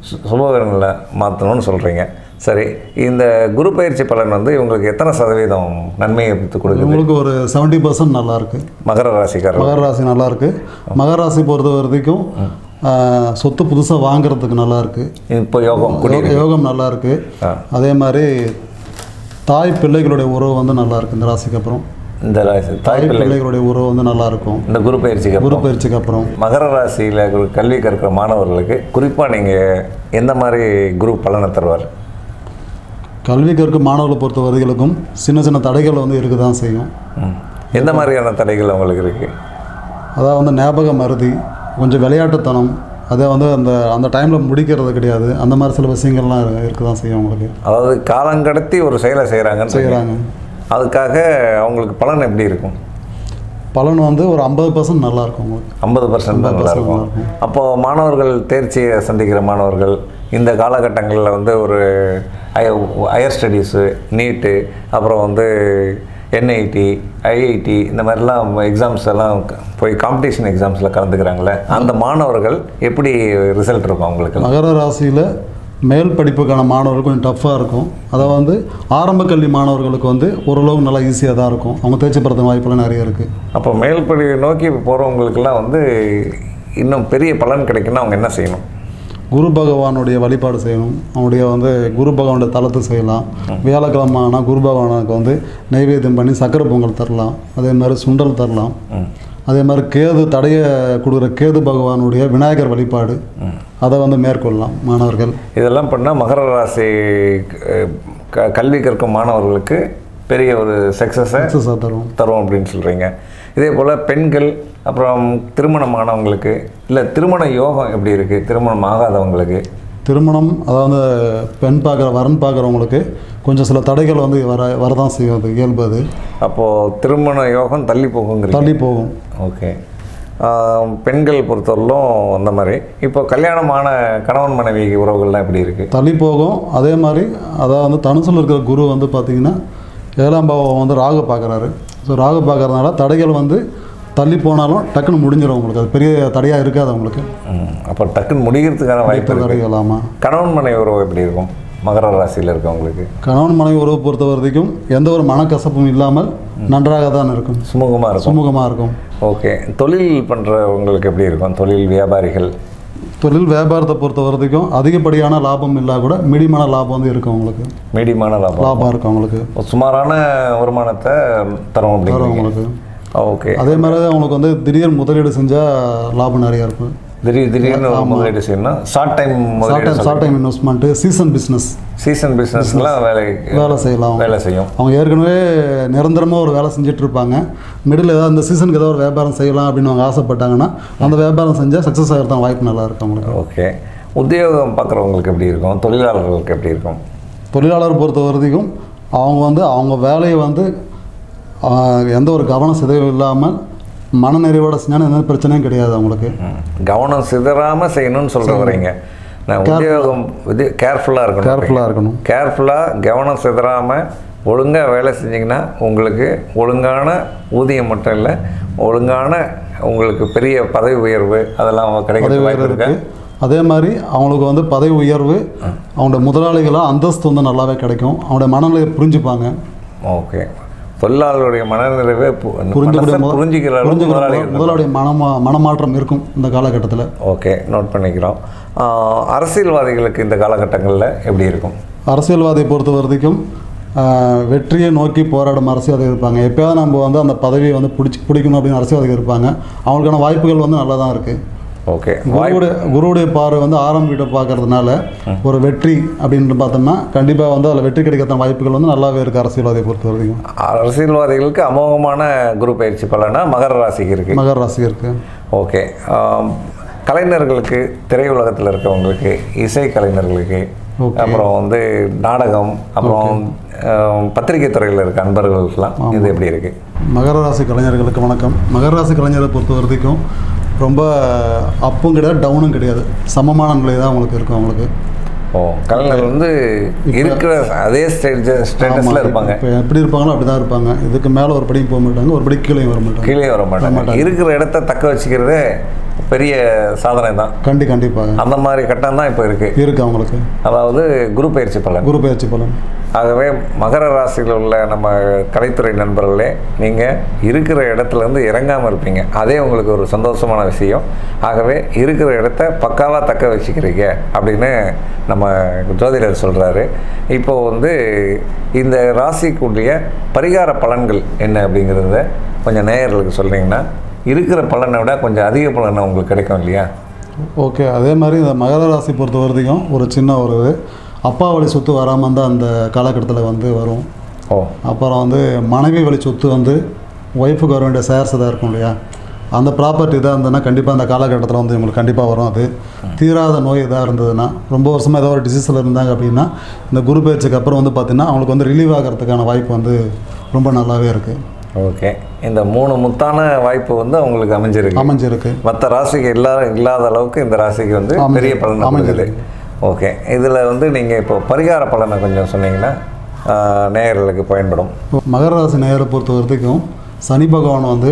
சுபவீரங்களை மாற்றணும்னு சொல்கிறீங்க. சரி, இந்த குரு பயிற்சி பலன் வந்து இவங்களுக்கு எத்தனை சதவீதம் நன்மையை கொடுக்குது? உங்களுக்கு ஒரு 70% நல்லாயிருக்கு. மகர ராசிக்காரர். மகர ராசி நல்லாயிருக்கு. மகர ராசி பொறுத்த வரைக்கும் சொத்து புதுசாக வாங்குறதுக்கு நல்லாயிருக்கு. இப்போ யோகம் நல்லாயிருக்கு. அதே மாதிரி தாய் பிள்ளைகளுடைய உறவு வந்து நல்லாயிருக்கு இந்த ராசிக்கு அப்புறம். இந்த ராசி தாய் பிள்ளைகளுடைய உறவு வந்து நல்லாயிருக்கும் இந்த குரு பயிற்சிக்கு அப்புறம். மகர ராசியில் கல்வி கற்கிற மாணவர்களுக்கு குறிப்பாக நீங்கள் எந்த மாதிரி குரு பலனை தருவார்? கல்வி கற்கும் மாணவர்களை பொறுத்த வரைகளுக்கும் சின்ன சின்ன தடைகள் வந்து இருக்க தான் செய்யும். எந்த மாதிரியான தடைகள் உங்களுக்கு இருக்குது? அதாவது வந்து ஞாபக மறதி, கொஞ்சம் விளையாட்டுத்தனம், அதை வந்து அந்த டைமில் முடிக்கிறது கிடையாது. அந்த மாதிரி சில விஷயங்கள்லாம் இருக்க தான் செய்யும் அவங்களுக்கு. அதாவது காலங்கடத்தி ஒரு செயலை செய்கிறாங்க. அதுக்காக அவங்களுக்கு பலன் எப்படி இருக்கும்? பலன் வந்து ஒரு 50% நல்லாயிருக்கும் உங்களுக்கு. 50% நல்லாயிருக்கும். அப்போது மாணவர்கள் தேர்ச்சியை சந்திக்கிற மாணவர்கள் இந்த காலகட்டங்களில் வந்து ஒரு ஹையர் ஸ்டடீஸு, நீட்டு, அப்புறம் வந்து என்ஐடி, ஐஐடி இந்த மாதிரிலாம் எக்ஸாம்ஸ் எல்லாம் போய் காம்படிஷன் எக்ஸாம்ஸில் கலந்துக்கிறாங்களே, அந்த மாணவர்கள் எப்படி ரிசல்ட் இருக்கும் அவங்களுக்கு? மகர ராசியில் மேல் படிப்புக்கான மாணவர்கள் கொஞ்சம் டஃப்பாக இருக்கும். அதை வந்து ஆரம்ப கல்வி மாணவர்களுக்கு வந்து ஓரளவுக்கு நல்லா ஈஸியாக தான் இருக்கும். அவங்க தேர்ச்சி பெறதுக்கு வாய்ப்புலாம் நிறைய இருக்குது. அப்போ மேல் படிப்பை நோக்கி போகிறவங்களுக்கெல்லாம் வந்து இன்னும் பெரிய பலன் கிடைக்குன்னா அவங்க என்ன செய்யணும்? குரு பகவானுடைய வழிபாடு செய்யணும். அவனுடைய வந்து குரு பகவானுடைய தலத்தை செய்யலாம். வியாழக்கிழமை ஆனால் குரு பகவானுக்கு வந்து நைவேத்தியம் பண்ணி சக்கரை பொங்கல் தரலாம். அதே மாதிரி சுண்டல் தரலாம். அதே மாதிரி கேது தடையை கொடுக்குற கேது பகவானுடைய விநாயகர் வழிபாடு அதை வந்து மேற்கொள்ளலாம் மாணவர்கள். இதெல்லாம் பண்ணால் மகர ராசி கல்வி கற்கும் மாணவர்களுக்கு பெரிய ஒரு சக்ஸஸை தரும் அப்படின்னு சொல்கிறீங்க. இதே போல் பெண்கள், அப்புறம் திருமணமானவங்களுக்கு, இல்லை திருமண யோகம் எப்படி இருக்குது? திருமணம் ஆகாதவங்களுக்கு திருமணம், அதாவது பெண் வரன் பார்க்குறவங்களுக்கு கொஞ்சம் சில தடைகள் வந்து வரதான் செய்யும். அது இயல்பு. அது அப்போது திருமண யோகம் தள்ளி போகும். ஓகே. பெண்கள் பொறுத்தவரையிலும் அந்த மாதிரி இப்போ கல்யாணமான கணவன் மனைவி உறவுகள்லாம் எப்படி இருக்குது? தள்ளி போகும். அதே மாதிரி அதாவது வந்து தனுசில் இருக்கிற குரு வந்து பார்த்திங்கன்னா 7ஆம் பாவம் வந்து ராகு பார்க்குறாரு. ஸோ ராகு பார்க்குறதுனால தடைகள் வந்து தள்ளி போனாலும் டக்குன்னு முடிஞ்சிடும் உங்களுக்கு. அது பெரிய தடையாக இருக்காது அவங்களுக்கு. அப்போ டக்குன்னு முடிகிறதுக்கான வாய்ப்பு தடைகளாமா? கணவன் மனைவி உறவு எப்படி இருக்கும் மகர ராசியில் இருக்கவங்களுக்கு? கணவன் மனைவி உறவு பொறுத்த வரைக்கும் எந்த ஒரு மனக்கசப்பும் இல்லாமல் நன்றாக தான் இருக்கும். சுமூகமாக இருக்கும். ஓகே. தொழில் பண்ணுறவங்களுக்கு எப்படி இருக்கும்? தொழில் வியாபாரத்தை பொறுத்த வரைக்கும் அதிகப்படியான லாபம் இல்லை கூட மீடியமான லாபம் வந்து இருக்கும் அவங்களுக்கு. மீடியமான லாபம் இருக்கும் அவங்களுக்கு. சுமாரான வருமானத்தை தரும் உங்களுக்கு. ஓகே. அதே மாதிரி அவங்களுக்கு வந்து திடீர் முதலீடு செஞ்சால் லாபம் நிறையா இருக்கும். திடீர்னு முதலீடு செய்யணும். ஷார்ட் டைம் இன்வெஸ்ட்மெண்ட்டு, சீசன் பிஸ்னஸ்லாம் வேலை செய்யும். அவங்க ஏற்கனவே நிரந்தரமாக ஒரு வேலை செஞ்சுட்டு இருப்பாங்க. மிடில் ஏதாவது இந்த சீசனுக்கு ஏதாவது ஒரு வியாபாரம் செய்யலாம் அப்படின்னு அவங்க ஆசைப்பட்டாங்கன்னா அந்த வியாபாரம் செஞ்சால் சக்ஸஸ் ஆகிறதான் வாய்ப்பு நல்லா இருக்கும் அவங்களுக்கு. ஓகே. உத்தியோகம் பார்க்குறவங்களுக்கு எப்படி இருக்கும்? தொழிலாளர்களுக்கு எப்படி இருக்கும்? தொழிலாளர் பொறுத்த வரைக்கும் அவங்க வந்து அவங்க வேலையை வந்து எந்த ஒரு கவனம் சிதைவு இல்லாமல் மனநிறைவோட செஞ்சாலும் எந்த பிரச்சனையும் கிடையாது அவங்களுக்கு. கவனம் சிதறாமல் செய்யணும்னு சொல்கிற வரீங்க. நான் உத்தியோகம் கேர்ஃபுல்லாக இருக்கணும். கேர்ஃபுல்லாக கவனம் சிதறாமல் ஒழுங்காக வேலை செஞ்சிங்கன்னா உங்களுக்கு ஒழுங்கான ஊதியம் மட்டும் இல்லை, ஒழுங்கான உங்களுக்கு பெரிய பதவி உயர்வு அதெல்லாம் கிடைக்கிறது வாய்ப்பு இருக்குது. அதே மாதிரி அவங்களுக்கு வந்து பதவி உயர்வு, அவங்களோட முதலாளிகளாக அந்தஸ்து வந்து நல்லாவே கிடைக்கும். அவங்களோட மனநிலையை புரிஞ்சுப்பாங்க. ஓகே. தொழிலாளருடைய மனநிறைவை புரிஞ்சுக்கிற முதலாளிய மனமாற்றம் இருக்கும் இந்த காலகட்டத்தில். ஓகே, நோட் பண்ணிக்கிறோம். அரசியல்வாதிகளுக்கு இந்த காலகட்டங்களில் எப்படி இருக்கும்? அரசியல்வாதியை பொறுத்த வரைக்கும் வெற்றியை நோக்கி போராடும் அரசியல்வாதிகள் இருப்பாங்க. எப்போயாவது நம்ம வந்து அந்த பதவியை வந்து பிடிக்கணும் அப்படின்னு அரசியல்வாதிகள் இருப்பாங்க. அவங்களுக்கான வாய்ப்புகள் வந்து நல்லா தான் இருக்குது. ஓகே. குருவுடைய பார்வை வந்து 6ஆம் வீட்டை பார்க்கறதுனால ஒரு வெற்றி அப்படின்னு பார்த்தோம்னா கண்டிப்பாக வந்து அதில் வெற்றி கிடைக்கிற வாய்ப்புகள் வந்து நல்லாவே இருக்குது அரசியல்வாதியை பொறுத்த வரைக்கும். அரசியல்வாதிகளுக்கு அமோகமான குரு பயிற்சி பலனா மகர ராசிக்கு இருக்குது. ஓகே. கலைஞர்களுக்கு, திரையுலகத்தில் இருக்கவங்களுக்கு, இசை கலைஞர்களுக்கு, அப்புறம் வந்து நாடகம், அப்புறம் பத்திரிகை துறையில் இருக்க அன்பர்களுக்கெல்லாம் இது எப்படி இருக்குது? மகர ராசி கலைஞர்களுக்கு வணக்கம். மகர ராசி கலைஞரை பொறுத்த வரைக்கும் ரொம்ப அப்பும் கிடையாது, டவுனும் கிடையாது, சமமான நிலை தான் அவங்களுக்கு இருக்கும். அவங்களுக்கு கலைஞர்கள் வந்து இருக்கிற அதே ஸ்டேட்டஸில் இருப்பாங்க. இப்போ எப்படி இருப்பாங்களோ அப்படி தான் இருப்பாங்க. இதுக்கு மேலே ஒரு படிக்கு போக மாட்டாங்க, ஒரு படி கீழே வர மாட்டாங்க. இருக்கிற இடத்த தக்க வச்சுக்கிறதே பெரிய சாதனை தான். கண்டிப்பாக அந்த மாதிரி கட்டம் தான் இப்போ இருக்குது அவங்களுக்கு. அதாவது குரு பயிற்சி பலன். ஆகவே மகர ராசியில் உள்ள நம்ம கலைத்துறை நண்பர்களே, நீங்கள் இருக்கிற இடத்துலேருந்து இறங்காமல் இருப்பீங்க. அதே உங்களுக்கு ஒரு சந்தோஷமான விஷயம். ஆகவே இருக்கிற இடத்த பக்காவாக தக்க வச்சுக்கிறீங்க அப்படின்னு நம்ம ஜோதிடர் சொல்கிறாரு. இப்போது வந்து இந்த ராசிக்குரிய பரிகார பலன்கள் என்ன அப்படிங்கிறத கொஞ்சம் நேயர்களுக்கு சொல்கிறீங்கன்னா, இருக்கிற பலனை விட கொஞ்சம் அதிக பலனை உங்களுக்கு கிடைக்கும் இல்லையா? ஓகே. அதே மாதிரி இந்த மகர ராசி பொறுத்த வரைக்கும் ஒரு சின்ன ஒரு அப்பா வழி சொத்து வராமல் தான் அந்த காலகட்டத்தில் வந்து வரும். அப்புறம் வந்து மனைவி வழி சொத்து வந்து ஒய்ஃபுக்கு வர வேண்டிய ஷேர்ஸ் தான் இருக்கும் இல்லையா, அந்த ப்ராப்பர்ட்டி இதாக இருந்ததுன்னா கண்டிப்பாக அந்த காலகட்டத்தில் வந்து இவங்களுக்கு கண்டிப்பாக வரும். அது தீராத நோய் இதாக இருந்ததுன்னா, ரொம்ப வருஷமாக ஏதோ ஒரு டிசீஸில் இருந்தாங்க அப்படின்னா, இந்த குரு பயிற்சிக்கு அப்புறம் வந்து பார்த்திங்கன்னா அவங்களுக்கு வந்து ரிலீவ் ஆகிறதுக்கான வாய்ப்பு வந்து ரொம்ப நல்லாவே இருக்குது. ஓகே. இந்த 3 முத்தான வாய்ப்பு வந்து அவங்களுக்கு அமைஞ்சிருக்கு. மற்ற ராசிக்கு இல்லாத அளவுக்கு இந்த ராசிக்கு வந்து பெரிய பலன் அமைஞ்சிருக்கு. ஓகே. இதில் வந்து நீங்கள் இப்போ பரிகார பலனை கொஞ்சம் சொன்னீங்கன்னா நேயர்களுக்கு பயன்படும். மகர ராசி நேயரை பொறுத்த வரைக்கும் சனி பகவான் வந்து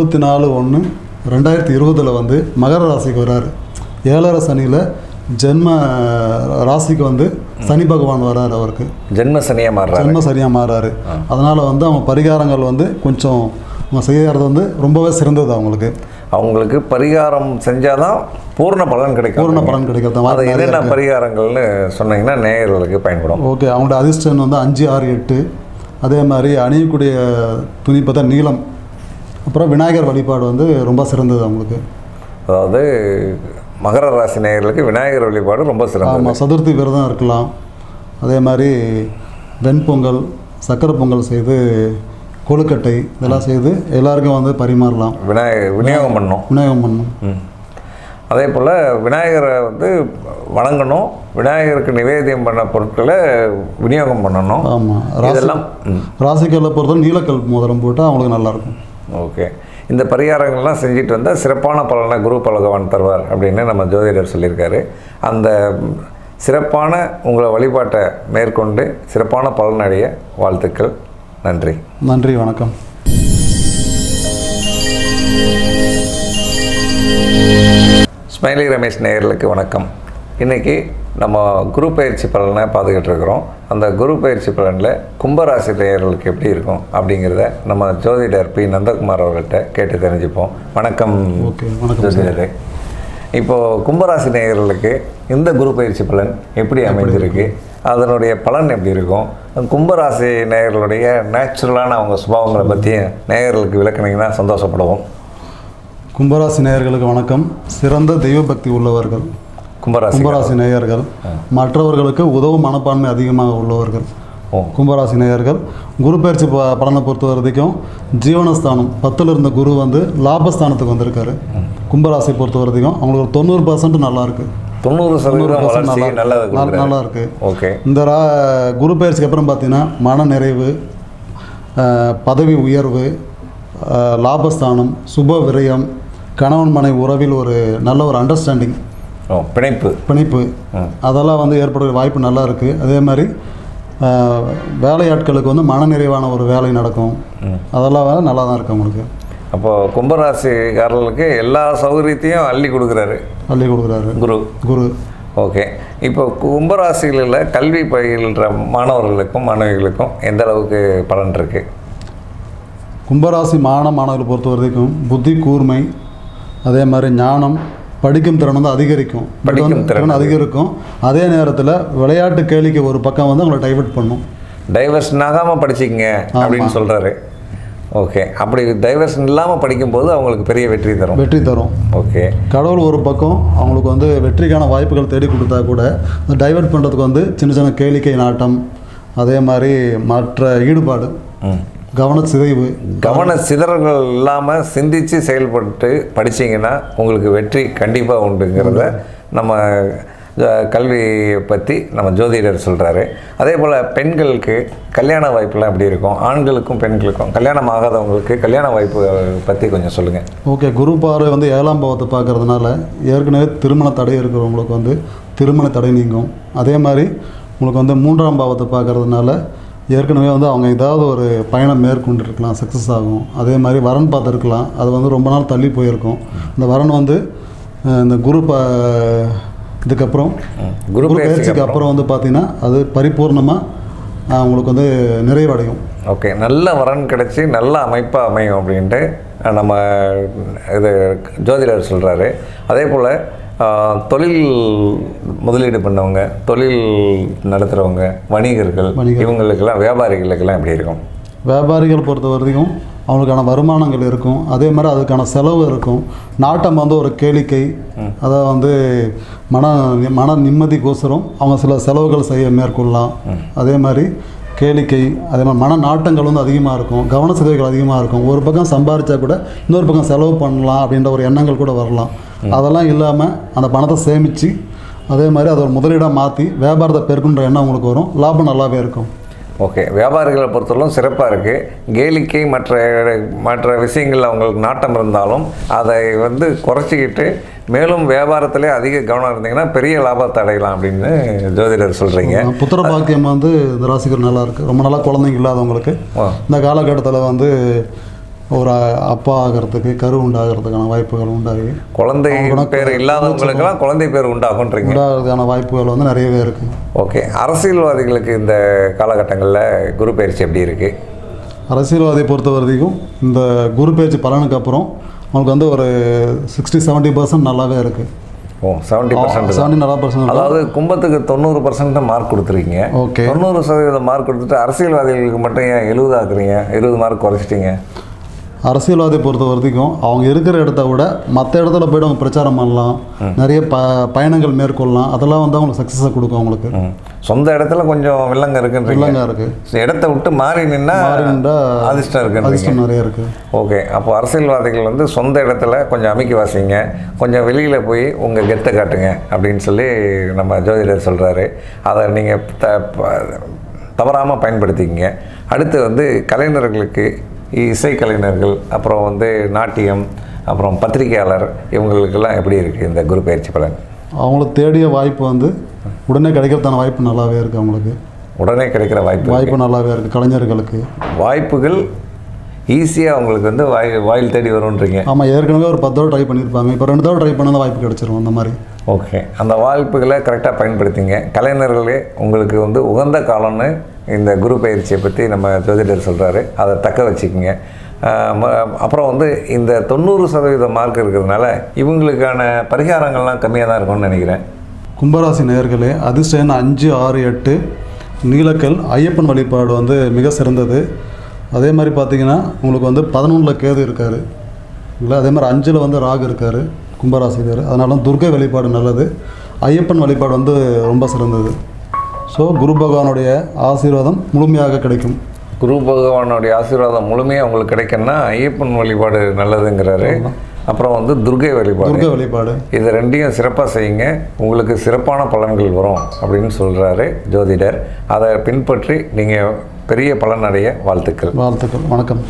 24/1/2020 வந்து மகர ராசிக்கு வர்றாரு. 7.5 சனியில் ஜென்ம ராசிக்கு வந்து சனி பகவான் வர்றாரு. அவருக்கு ஜென்ம சனியாக மாறுறாரு. அதனால் வந்து அவங்க பரிகாரங்கள் வந்து கொஞ்சம் செய்யறது வந்து ரொம்பவே சிறந்தது. அவங்களுக்கு பரிகாரம் செஞ்சால் தான் பூர்ண பலன் கிடைக்கும். அது என்னென்ன பரிகாரங்கள்னு சொன்னீங்கன்னா நேயர்களுக்கு பயன்படும். ஓகே. அவங்களோட அதிர்ஷ்டம் வந்து 5, 6, 8. அதே மாதிரி அணியக்கூடிய துணி பார்த்தா நீளம். அப்புறம் விநாயகர் வழிபாடு வந்து ரொம்ப சிறந்தது அவங்களுக்கு. அதாவது மகர ராசி நேயர்களுக்கு விநாயகர் வழிபாடு ரொம்ப சிறந்தது. ஆமாம். சதுர்த்தி விரதம் இருக்கலாம். அதே மாதிரி வெண்பொங்கல், சக்கரை பொங்கல் செய்து, கொழுக்கட்டை இதெல்லாம் செய்து எல்லாருக்கும் வந்து பரிமாறலாம். விநியோகம் பண்ணணும். அதே போல் விநாயகரை வந்து வணங்கணும். விநாயகருக்கு நிவேதியம் பண்ண பொருட்களை விநியோகம் பண்ணணும். ஆமாம். இதெல்லாம் ராசிக்கல்லை பொறுத்தவரை நீலக்கல் மோதிரம் போட்டால் அவங்களுக்கு நல்லாயிருக்கும். ஓகே. இந்த பரிகாரங்கள்லாம் செஞ்சுட்டு வந்தால் சிறப்பான பலனை குரு பகவான் தருவார் அப்படின்னு நம்ம ஜோதிடர் சொல்லியிருக்காரு. அந்த சிறப்பான உங்களை வழிபாட்டை மேற்கொண்டு சிறப்பான பலனடைய வாழ்த்துக்கள். நன்றி. வணக்கம். ஸ்மைலி ரமேஷ் நேயர்களுக்கு வணக்கம். இன்றைக்கி நம்ம குரு பயிற்சி பலனை பார்த்துக்கிட்டு இருக்கிறோம். அந்த குரு பயிற்சி பலனில் கும்பராசி நேயர்களுக்கு எப்படி இருக்கும் அப்படிங்கிறத நம்ம ஜோதிடர் பி. நந்தகுமார் அவர்கள்ட்ட கேட்டு தெரிஞ்சுப்போம். வணக்கம் ஜோதிடரே. இப்போது கும்பராசி நேயர்களுக்கு இந்த குரு பயிற்சி பலன் எப்படி அமைஞ்சிருக்கு, அதனுடைய பலன் எப்படி இருக்கும், கும்பராசி நேயர்களுடைய நேச்சுரலான அவங்க சுபாவங்களை பற்றி நேயர்களுக்கு விளக்குனீங்கன்னா சந்தோஷப்படுவோம். கும்பராசி நேயர்களுக்கு வணக்கம். சிறந்த தெய்வ பக்தி உள்ளவர்கள் கும்பராசி நேயர்கள். மற்றவர்களுக்கு உதவும் மனப்பான்மை அதிகமாக உள்ளவர்கள் கும்பராசி நேயர்கள். குரு பயிற்சி பலனை பொறுத்த வரைக்கும் ஜீவனஸ்தானம் 10ல் இருந்த குரு வந்து லாபஸ்தானத்துக்கு வந்திருக்காரு. கும்பராசி பொறுத்த வரைக்கும் அவங்களுக்கு 90% நல்லா இருக்குது. 90% நல்லா இருக்கு. ஓகே. இந்த குரு பயிற்சிக்கு அப்புறம் பார்த்தீங்கன்னா மன நிறைவு, பதவி உயர்வு, லாபஸ்தானம், சுப விரயம், கணவன் மனை உறவில் ஒரு நல்ல ஒரு அண்டர்ஸ்டாண்டிங், பிணைப்பு அதெல்லாம் வந்து ஏற்படுற வாய்ப்பு நல்லா இருக்குது. அதே மாதிரி வேலையாட்களுக்கு வந்து மனநிறைவான ஒரு வேலை நடக்கும். அதெல்லாம் நல்லா தான் இருக்குது அவங்களுக்கு. அப்போது கும்பராசிக்காரர்களுக்கு எல்லா சௌகரியத்தையும் அள்ளி கொடுக்குறாரு குரு. ஓகே. இப்போ கும்பராசிகளில் கல்வி பயில்ற மாணவர்களுக்கும் மாணவிகளுக்கும் எந்த அளவுக்கு பலன் இருக்குது? கும்பராசி மாணவர்கள் பொறுத்த வரைக்கும் புத்தி கூர்மை, அதே மாதிரி ஞானம், படிக்கும் திறன் வந்து அதிகரிக்கும். அதே நேரத்தில் விளையாட்டு கேளிக்கை ஒரு பக்கம் வந்து அவங்களை டைவர்ட் பண்ணும். டைவர்ஷன் ஆகாமல் படிச்சிக்கங்க அப்படின்னு சொல்கிறாரு. ஓகே. அப்படி டைவர்ஷன் இல்லாமல் படிக்கும்போது அவங்களுக்கு பெரிய வெற்றி தரும். ஓகே. கடவுள் ஒரு பக்கம் அவங்களுக்கு வந்து வெற்றிக்கான வாய்ப்புகள் தேடி கொடுத்தா கூட இந்த டைவர்ட் பண்ணுறதுக்கு வந்து சின்ன சின்ன கேளிக்கை நாட்டம், அதே மாதிரி மற்ற ஈடுபாடு, கவன சிதறல்கள் இல்லாமல் சிந்தித்து செயல்பட்டு படிச்சிங்கன்னா உங்களுக்கு வெற்றி கண்டிப்பாக உண்டுங்கிறத நம்ம கல்வியை பற்றி நம்ம ஜோதிடர் சொல்கிறாரு. அதே போல் பெண்களுக்கு கல்யாண வாய்ப்புலாம் எப்படி இருக்கும்? ஆண்களுக்கும் பெண்களுக்கும் கல்யாணம் ஆகாதவங்களுக்கு கல்யாண வாய்ப்பு பற்றி கொஞ்சம் சொல்லுங்கள். ஓகே. குரு பார்வை வந்து 7ஆம் பாவத்தை பார்க்கறதுனால ஏற்கனவே திருமண தடை இருக்கிறவங்களுக்கு வந்து திருமண தடை நீங்கும். அதே மாதிரி உங்களுக்கு வந்து 3ஆம் பாவத்தை பார்க்கறதுனால ஏற்கனவே வந்து அவங்க ஏதாவது ஒரு பயணம் மேற்கொண்டிருக்கலாம், சக்ஸஸ் ஆகும். அதே மாதிரி வரன் பார்த்துருக்கலாம், அது வந்து ரொம்ப நாள் தள்ளி போயிருக்கும். இந்த வரன் வந்து இந்த இதுக்கப்புறம் குரு பயிற்சிக்கு அப்புறம் வந்து பார்த்திங்கன்னா அது பரிபூர்ணமாக உங்களுக்கு வந்து நிறைவடையும். ஓகே, நல்ல வரன் கிடச்சி நல்ல அமைப்பாக அமையும் அப்படின்ட்டு நம்ம இது ஜோதிடர் சொல்கிறாரு. அதே போல் தொழில் முதலீடு பண்ணவங்க, தொழில் நடத்துகிறவங்க, வணிகர்கள், இவங்களுக்கெல்லாம் வியாபாரிகளுக்கெல்லாம் எப்படி இருக்கும்? வியாபாரிகள் பொறுத்த வரைக்கும் அவங்களுக்கான வருமானங்கள் இருக்கும், அதே மாதிரி அதுக்கான செலவு இருக்கும். நாட்டம் வந்து ஒரு கேளிக்கை, அதாவது வந்து மன நிம்மதிக்கோசரம் அவங்க சில செலவுகள் செய்ய மேற்கொள்ளலாம். அதே மாதிரி கேளிக்கை, அதே மாதிரி மன நாட்டங்கள் வந்து அதிகமாக இருக்கும், கவன சிதைவுகள் அதிகமாக இருக்கும். ஒரு பக்கம் சம்பாதிச்சா கூட இன்னொரு பக்கம் செலவு பண்ணலாம் அப்படின்ற ஒரு எண்ணங்கள் கூட வரலாம். அதெல்லாம் இல்லாமல் அந்த பணத்தை சேமித்து அதே மாதிரி அதை ஒரு முதலீடாக மாற்றி வியாபாரத்தை பெருக்குன்ற எண்ணம் உங்களுக்கு வரும். லாபம் நல்லாவே இருக்கும். ஓகே, வியாபாரிகளை பொறுத்தவரைக்கும் சிறப்பாக இருக்குது. கேளிக்கை மற்ற விஷயங்கள் அவங்களுக்கு நாட்டம் இருந்தாலும் அதை வந்து குறைச்சிக்கிட்டு மேலும் வியாபாரத்திலே அதிக கவனம் இருந்தீங்கன்னா பெரிய லாபத்தை அடையலாம் அப்படின்னு ஜோதிடர் சொல்கிறீங்க. புத்திர பாக்கியம் வந்து இந்த ராசிக்கு நல்லா இருக்குது. ரொம்ப நாளாக குழந்தைங்க இல்லாதவங்களுக்கு இந்த காலகட்டத்தில் வந்து ஒரு அப்பா ஆகிறதுக்கு, கரு உண்டாகிறதுக்கான வாய்ப்புகள் உண்டாகி, குழந்தை பேர் இல்லாதவங்களுக்கெல்லாம் குழந்தை பேர் உண்டாகுன்றீங்க. உண்டாகிறதுக்கான வாய்ப்புகள் வந்து நிறையவே இருக்குது. ஓகே, அரசியல்வாதிகளுக்கு இந்த காலகட்டங்களில் குரு பயிற்சி எப்படி இருக்குது? அரசியல்வாதியை பொறுத்த வரைக்கும் இந்த குரு பயிற்சி பலனுக்கு அப்புறம் அவங்களுக்கு வந்து ஒரு 60-70% நல்லாவே இருக்குது. ஓ, 70%. அதாவது கும்பத்துக்கு 90% மார்க் கொடுத்துருக்கீங்க. ஓகே, 90% மார்க் கொடுத்துட்டு அரசியல்வாதிகளுக்கு மட்டும் ஏன் 70 ஆக்குறீங்க? 20 மார்க் குறைச்சிட்டிங்க. அரசியல்வாதியை பொறுத்த வரைக்கும் அவங்க இருக்கிற இடத்த விட மற்ற இடத்துல போய்ட்டு அவங்க பிரச்சாரம் பண்ணலாம், நிறைய பயணங்கள் மேற்கொள்ளலாம். அதெல்லாம் வந்து அவங்களுக்கு சக்ஸஸை கொடுக்கும். அவங்களுக்கு சொந்த இடத்துல கொஞ்சம் வில்லங்க இருக்குது. இடத்த விட்டு மாறி நின்னா அதிர்ஷ்டம் இருக்குது. அதிர்ஷ்டம் நிறைய இருக்குது. ஓகே, அப்போ அரசியல்வாதிகள் வந்து சொந்த இடத்துல கொஞ்சம் அமைக்கி வாசிங்க, கொஞ்சம் வெளியில் போய் உங்கள் கெத்தை காட்டுங்க அப்படின்னு சொல்லி நம்ம ஜோதிடர் சொல்கிறாரு. அதை நீங்கள் தவறாமல் பயன்படுத்திக்கிங்க. அடுத்து வந்து கலைஞர்களுக்கு, இசைக்கலைஞர்கள், அப்புறம் வந்து நாட்டியம், அப்புறம் பத்திரிகையாளர், இவங்களுக்கெல்லாம் எப்படி இருக்குது இந்த குரு பயிற்சி பலன்? அவங்களுக்கு தேடிய வாய்ப்பு வந்து உடனே கிடைக்கிறதான வாய்ப்பு நல்லாவே இருக்குது. அவங்களுக்கு உடனே கிடைக்கிற வாய்ப்பு நல்லாவே இருக்குது. கலைஞர்களுக்கு வாய்ப்புகள் ஈஸியாக அவங்களுக்கு வந்து வாயில் தேடி வரும்ன்றீங்க. ஆமாம், ஏற்கனவே ஒரு 10 தடவை ட்ரை பண்ணியிருப்பாங்க, இப்போ 2 தடவை ட்ரை பண்ணால் வாய்ப்பு கிடைச்சிரும் அந்த மாதிரி. ஓகே, அந்த வாய்ப்புகளை கரெக்டாக பயன்படுத்திங்க. கலைஞர்களே உங்களுக்கு வந்து உகந்த காலம்னு இந்த குரு பயிற்சியை பற்றி நம்ம ஜோதிடர் சொல்கிறாரு. அதை தக்க வச்சுக்கிங்க. அப்புறம் வந்து இந்த 90% மார்க் இருக்கிறதுனால இவங்களுக்கான பரிகாரங்கள்லாம் கம்மியாக தான் இருக்கும்னு நினைக்கிறேன். கும்பராசி நேயர்களே, அதிர்ஷ்ட எண் 5, 6, 8 நீலக்கல் ஐயப்பன் வழிபாடு வந்து மிக சிறந்தது. அதே மாதிரி பார்த்திங்கன்னா உங்களுக்கு வந்து 11ல் கேது இருக்கார் இல்லை, அதே மாதிரி 5ல் வந்து ராகு இருக்கார் கும்பராசிக்கார். அதனால துர்க்கை வழிபாடு நல்லது, ஐயப்பன் வழிபாடு வந்து ரொம்ப சிறந்தது. ஸோ குரு பகவானுடைய ஆசீர்வாதம் முழுமையாக கிடைக்கும். குரு பகவானுடைய ஆசீர்வாதம் முழுமையாக உங்களுக்கு கிடைக்குன்னா ஐயப்பன் வழிபாடு நல்லதுங்கிறாரு. அப்புறம் வந்து துர்க்கை வழிபாடு, இது ரெண்டையும் சிறப்பாக செய்யுங்க, உங்களுக்கு சிறப்பான பலன்கள் வரும் அப்படின்னு சொல்கிறாரு ஜோதிடர். அதை பின்பற்றி நீங்கள் பெரிய பலன் அடைய வாழ்த்துக்கள். வணக்கம்.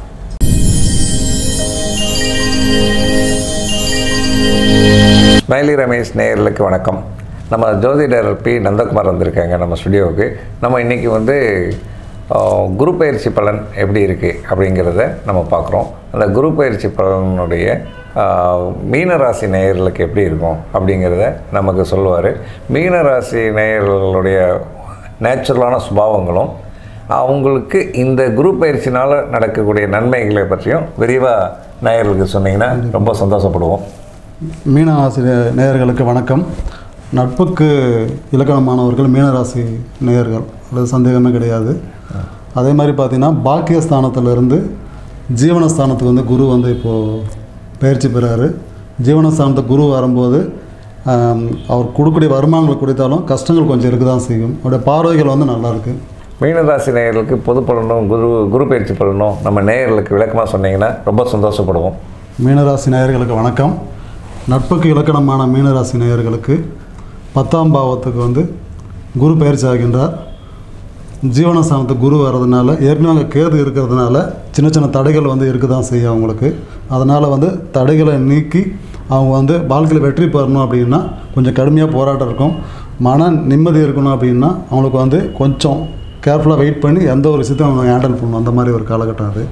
ஸ்மைலி ரமேஷ் நேயர்களுக்கு வணக்கம். நம்ம ஜோதிடர் பி நந்தகுமார் வந்திருக்காங்க நம்ம ஸ்டுடியோவுக்கு. நம்ம இன்றைக்கி வந்து குரு பயிற்சி பலன் எப்படி இருக்குது அப்படிங்கிறத நம்ம பார்க்குறோம். அந்த குரு பயிற்சி பலனுடைய மீனராசி நேயர்களுக்கு எப்படி இருக்கும் அப்படிங்கிறத நமக்கு சொல்லுவார். மீனராசி நேயர்களுடைய நேச்சுரலான சுபாவங்களும் அவங்களுக்கு இந்த குரு பயிற்சினால் நடக்கக்கூடிய நன்மைகளை பற்றியும் விரிவாக நேயர்களுக்கு சொன்னீங்கன்னா ரொம்ப சந்தோஷப்படுவோம். மீனராசி நேயர்களுக்கு வணக்கம். நட்புக்கு இலக்கணமானவர்கள் மீனராசி நேயர்கள், அது சந்தேகமே கிடையாது. அதே மாதிரி பார்த்திங்கன்னா பாக்கியஸ்தானத்திலிருந்து ஜீவனஸ்தானத்துக்கு வந்து குரு வந்து இப்போது பயிற்சி பெறாரு. ஜீவனஸ்தானத்துக்கு குரு வரும்போது அவர் கொடுக்கக்கூடிய வருமானங்கள் கொடுத்தாலும் கஷ்டங்கள் கொஞ்சம் இருக்க தான் செய்யும். அவருடைய பார்வைகள் வந்து நல்லாயிருக்கு. மீனராசி நேயர்களுக்கு பொது பலனும் குரு பயிற்சி பலனும் நம்ம நேயர்களுக்கு விளக்கமாக சொன்னீங்கன்னா ரொம்ப சந்தோஷப்படுவோம். மீனராசி நேயர்களுக்கு வணக்கம். நட்புக்கு இலக்கணமான மீனராசி நேயர்களுக்கு 10ஆம் பாவத்துக்கு வந்து குரு பயிற்சி ஆகின்றார். ஜீவனஸ்தானத்துக்கு குரு வர்றதுனால ஏற்கனவே அங்கே கேது இருக்கிறதுனால சின்ன சின்ன தடைகள் வந்து இருக்க தான் செய்யும் அவங்களுக்கு. அதனால் வந்து தடைகளை நீக்கி அவங்க வந்து வாழ்க்கையில் வெற்றி பெறணும் அப்படின்னா கொஞ்சம் கடுமையாக போராட்டம் இருக்கும். மன நிம்மதி இருக்கணும் அப்படின்னா அவங்களுக்கு வந்து கொஞ்சம் கேர்ஃபுல்லாக வெயிட் பண்ணி எந்த ஒரு விஷயத்தையும் அவங்க ஹேண்டில் பண்ணணும். அந்த மாதிரி ஒரு காலகட்டம் அது.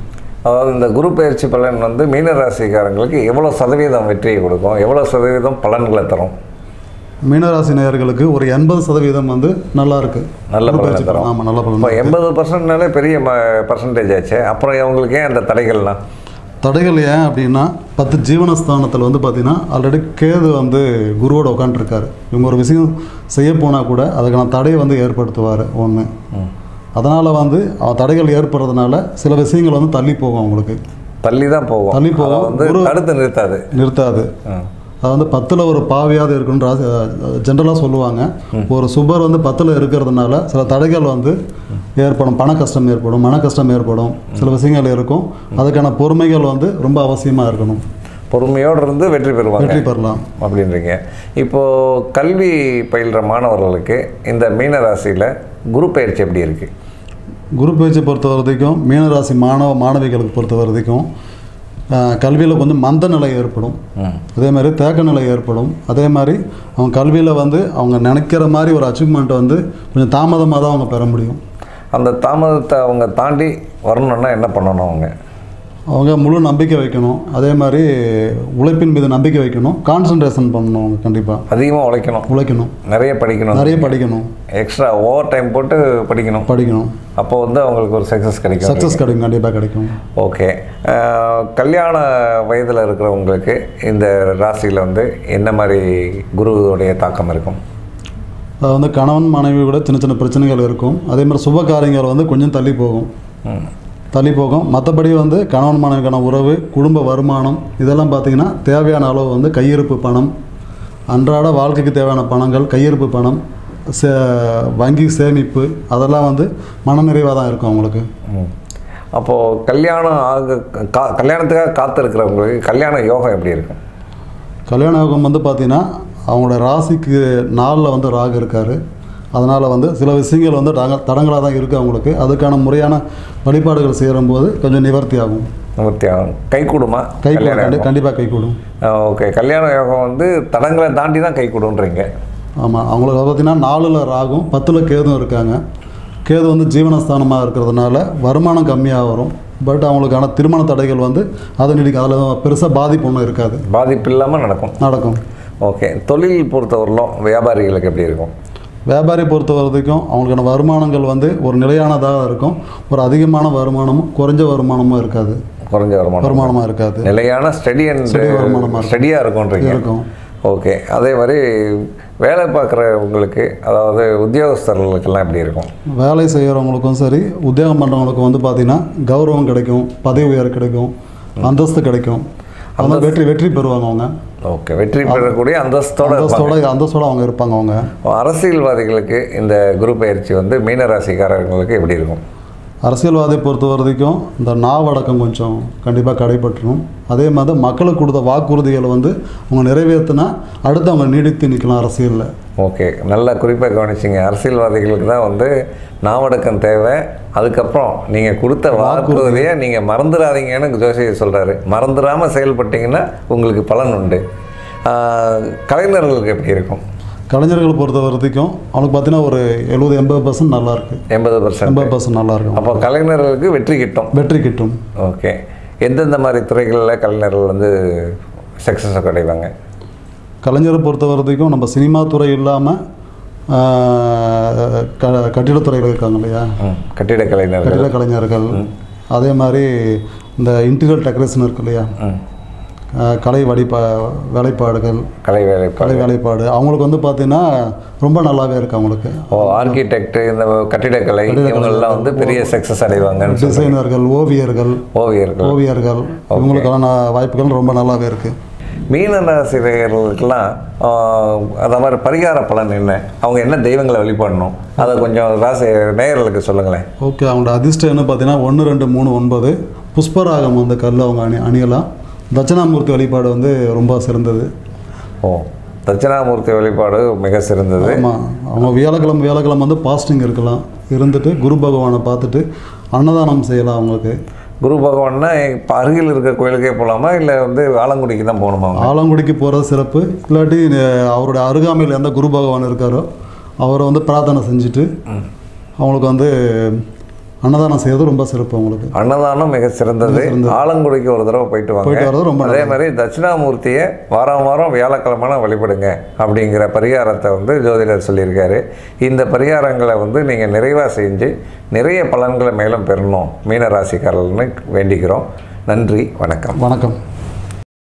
அதாவது இந்த குரு பயிற்சி பலன் வந்து மீன ராசிக்காரங்களுக்கு எவ்வளோ சதவீதம் வெற்றியை கொடுக்கும், எவ்வளோ சதவீதம் பலன்களை தரும்? மீனராசி நேயர்களுக்கு ஒரு 80% வந்து நல்லா இருக்கு, நல்ல பலனை தரும். ஆமாம், நல்ல பலன். இப்போ 80%னாலே பெரிய பர்சன்டேஜ் ஆச்சு. அப்புறம் அவங்களுக்கு ஏன் அந்த தடைகள்லாம்? தடைகள் ஏன் அப்படின்னா 10 ஜீவனஸ்தானத்தில் வந்து பார்த்திங்கன்னா ஆல்ரெடி கேது வந்து குருவோட உட்காந்துருக்காரு. இவங்க ஒரு விஷயம் செய்ய போனால் கூட அதுக்கான தடையை வந்து ஏற்படுத்துவார் ஒன்று. அதனால் வந்து தடைகள் ஏற்படுறதுனால சில விஷயங்கள் வந்து தள்ளி போகும், அவங்களுக்கு தள்ளி தான் போகும், தள்ளி போகும், வந்து தடுத்து நிறுத்தாது. அது வந்து 10ல் ஒரு பாவியாவது இருக்குன்ற ஜென்ரலாக சொல்லுவாங்க. ஒரு சுபர் வந்து 10ல் இருக்கிறதுனால சில தடைகள் வந்து ஏற்படும், பண கஷ்டம் ஏற்படும், மன கஷ்டம் ஏற்படும், சில விஷயங்கள் இருக்கும். அதுக்கான பொறுமைகள் வந்து ரொம்ப அவசியமாக இருக்கணும். பொறுமையோடு இருந்து வெற்றி பெறலாம் அப்படின்றீங்க. இப்போது கல்வி பயில்கிற மாணவர்களுக்கு இந்த மீனராசியில் குரு பயிற்சி எப்படி இருக்குது? குரு பயிற்சி பொறுத்த வரைக்கும் மீனராசி மாணவிகளுக்கு பொறுத்த வரைக்கும் கல்வியில் கொஞ்சம் மந்த நிலை ஏற்படும், அதே மாதிரி தேக்க நிலை ஏற்படும். அதே மாதிரி அவங்க கல்வியில் வந்து அவங்க நினைக்கிற மாதிரி ஒரு அச்சீவ்மெண்ட்டை வந்து கொஞ்சம் தாமதமாக தான் அவங்க பெற முடியும். அந்த தாமதத்தை அவங்க தாண்டி வரணுன்னா என்ன பண்ணணும்? அவங்க முழு நம்பிக்கை வைக்கணும், அதே மாதிரி உழைப்பின் மீது நம்பிக்கை வைக்கணும், கான்சன்ட்ரேஷன் பண்ணணும். அவங்க கண்டிப்பாக அதிகமாக உழைக்கணும், நிறைய படிக்கணும், எக்ஸ்ட்ரா ஓவர் டைம் போட்டு படிக்கணும். அப்போ வந்து அவங்களுக்கு ஒரு சக்ஸஸ் கிடைக்கும், கண்டிப்பாக கிடைக்கும். ஓகே. கல்யாண வயதில் இருக்கிறவங்களுக்கு இந்த ராசியில் வந்து என்ன மாதிரி குருவுடைய தாக்கம் இருக்கும்? அது வந்து கணவன் மனைவி கூட சின்ன சின்ன பிரச்சனைகள் இருக்கும். அதே மாதிரி சுப காரியங்கள் வந்து கொஞ்சம் தள்ளி போகும். மற்றபடி வந்து கணவன் மனைவிக்கான உறவு, குடும்ப வருமானம் இதெல்லாம் பார்த்திங்கன்னா தேவையான அளவு வந்து கையிருப்பு பணம், அன்றாட வாழ்க்கைக்கு தேவையான பணங்கள், கையிருப்பு பணம், வங்கி சேமிப்பு அதெல்லாம் வந்து மனநிறைவாக தான் இருக்கும் அவங்களுக்கு. அப்போது கல்யாணத்துக்காக காத்திருக்கிறவங்களுக்கு கல்யாண யோகம் எப்படி இருக்கும்? கல்யாண யோகம் வந்து பார்த்திங்கன்னா அவங்களோட ராசிக்கு 4ல் வந்து ராகு இருக்கார். அதனால் வந்து சில விஷயங்கள் வந்து தடங்களாக தான் இருக்குது அவங்களுக்கு. அதுக்கான முறையான வழிபாடுகள் செய்யும்போது கொஞ்சம் நிவர்த்தி ஆகும். கைகூடுமா? கண்டிப்பாக கைகூடும். ஓகே. கல்யாண யோகம் வந்து தடங்களை தாண்டி தான் கைகூடுன்றீங்க. ஆமாம். அவங்களுக்கு பார்த்திங்கன்னா 4ல் ராகும் 10ல் கேதும் இருக்காங்க. கேது வந்து ஜீவனஸ்தானமாக இருக்கிறதுனால வருமானம் கம்மியாக வரும். பட் அவங்களுக்கான திருமண தடைகள் வந்து அதை நீடிக்கும். அதில் பெருசாக பாதிப்பு ஒன்றும் இருக்காது, பாதிப்பு இல்லாமல் நடக்கும். ஓகே. தொழில் பொறுத்தவரையிலும் வியாபாரிகளுக்கு எப்படி இருக்கும்? வியாபாரி பொறுத்த வரைக்கும் அவங்களுக்கான வருமானங்கள் வந்து ஒரு நிலையானதாக இருக்கும். ஒரு அதிகமான வருமானமும் குறைஞ்ச வருமானமும் இருக்காது. வருமானமாக இருக்காது, நிலையான ஸ்டடியாக இருக்கும். ஓகே. அதே மாதிரி வேலை பார்க்குறவங்களுக்கு, அதாவது உத்தியோகஸ்தர்களுக்கெல்லாம் எப்படி இருக்கும்? வேலை செய்கிறவங்களுக்கும் சரி, உத்தியோகம் பண்ணுறவங்களுக்கும் வந்து பார்த்திங்கன்னா கௌரவம் கிடைக்கும், பதவி உயர் கிடைக்கும், அந்தஸ்து கிடைக்கும். அதனால் வெற்றி பெறுவாங்க அவங்க. ஓகே. வெற்றி பெறக்கூடிய அந்தஸ்தோடு அவங்க இருப்பாங்க. அவங்க அரசியல்வாதிகளுக்கு இந்த குரு பயிற்சி வந்து மீனராசிக்காரர்களுக்கு எப்படி இருக்கும்? அரசியல்வாதி பொறுத்த வரைக்கும் இந்த நாவடக்கம் கொஞ்சம் கண்டிப்பாக கடைபற்றணும். அதே மாதிரி மக்களுக்கு கொடுத்த வாக்குறுதிகளை வந்து அவங்க நிறைவேற்றினா அடுத்து அவங்க நீடித்து நிற்கலாம் அரசியலில். ஓகே. நல்ல குறிப்பாக கவனிச்சிங்க. அரசியல்வாதிகளுக்கு தான் வந்து நாவடக்கம் தேவை. அதுக்கப்புறம் நீங்கள் கொடுத்த வாக்குறுதியை நீங்கள் மறந்துடாதீங்கன்னு ஜோசியர் சொல்கிறாரு. மறந்துடாமல் செயல்பட்டிங்கன்னா உங்களுக்கு பலன் உண்டு. கலைஞர்களுக்கு எப்படி இருக்கும்? கலைஞர்கள் பொறுத்த வரைக்கும் அவனுக்கு பார்த்தீங்கன்னா ஒரு 70-80% நல்லாயிருக்கு. 80% நல்லாயிருக்கும். அப்போ கலைஞர்களுக்கு வெற்றி கிட்டும். ஓகே. எந்தெந்த மாதிரி துறைகளில் கலைஞர்கள் வந்து சக்ஸஸாக கிடைப்பாங்க? கலைஞரை பொறுத்த வரைக்கும் நம்ம சினிமா துறை இல்லாமல் கட்டிடத்துறையில் இருக்காங்க இல்லையா, கட்டிட கலைஞர்கள். அதே மாதிரி இந்த இன்டீரியர் டெக்கரேஷன் இருக்கு இல்லையா, கலை வேலைப்பாடுகள், கலை வேலைப்பாடு அவங்களுக்கு வந்து பார்த்தீங்கன்னா ரொம்ப நல்லாவே இருக்குது அவங்களுக்கு. ஆர்கிடெக்ட், இந்த கட்டிடக்கலை இவங்கெல்லாம் வந்து பெரிய சக்ஸஸ் அடைவாங்க. டிசைனர்கள், ஓவியர்கள் இவங்களுக்கான வாய்ப்புகள் ரொம்ப நல்லாவே இருக்குது. மீனராசிரியர்களுக்கெல்லாம் அந்த மாதிரி பரிகார பலன் என்ன? அவங்க என்ன தெய்வங்களை வழிபடணும்? அதை கொஞ்சம் நேயர்களுக்கு சொல்லுங்களேன். ஓகே. அவங்களோட அதிர்ஷ்டம் என்ன பார்த்தீங்கன்னா 1, 2, 3, 9 புஷ்பராகம் அந்த கல் அவங்க அணியலாம். தட்சிணாமூர்த்தி வழிபாடு வந்து ரொம்ப சிறந்தது. தட்சிணாமூர்த்தி வழிபாடு மிக சிறந்தது. ஆமாம். அவங்க வியாழக்கிழமை வந்து பாஸ்டிங் இருக்கலாம், இருந்துட்டு குரு பகவானை பார்த்துட்டு அன்னதானம் செய்யலாம். அவங்களுக்கு குரு பகவான்னா இப்போ அருகில் இருக்கிற கோயிலுக்கே போகலாமா, இல்லை வந்து ஆலங்குடிக்கு தான் போகணுமா? ஆலங்குடிக்கு போகிறது சிறப்பு. இல்லாட்டி அவருடைய அருகாமையில் எந்த குரு பகவான் இருக்காரோ அவரை வந்து பிரார்த்தனை செஞ்சுட்டு அவங்களுக்கு வந்து அன்னதானம் செய்வது ரொம்ப சிறப்பு உங்களுக்கு. அன்னதானம் மிக சிறந்தது. ஆலங்குடிக்கு ஒரு தடவை போயிட்டு வர்றது ரொம்ப அதே மாதிரி தட்சிணாமூர்த்தியை வாரம் வாரம் வியாழக்கிழமை வழிபடுங்க அப்படிங்கிற பரிகாரத்தை வந்து ஜோதிடர் சொல்லியிருக்காரு. இந்த பரிகாரங்களை வந்து நீங்கள் நிறைவாக செஞ்சு நிறைய பலன்களை மேலும் பெறணும் மீனராசிக்காரர்னு வேண்டிக்கிறோம். நன்றி, வணக்கம். வணக்கம்.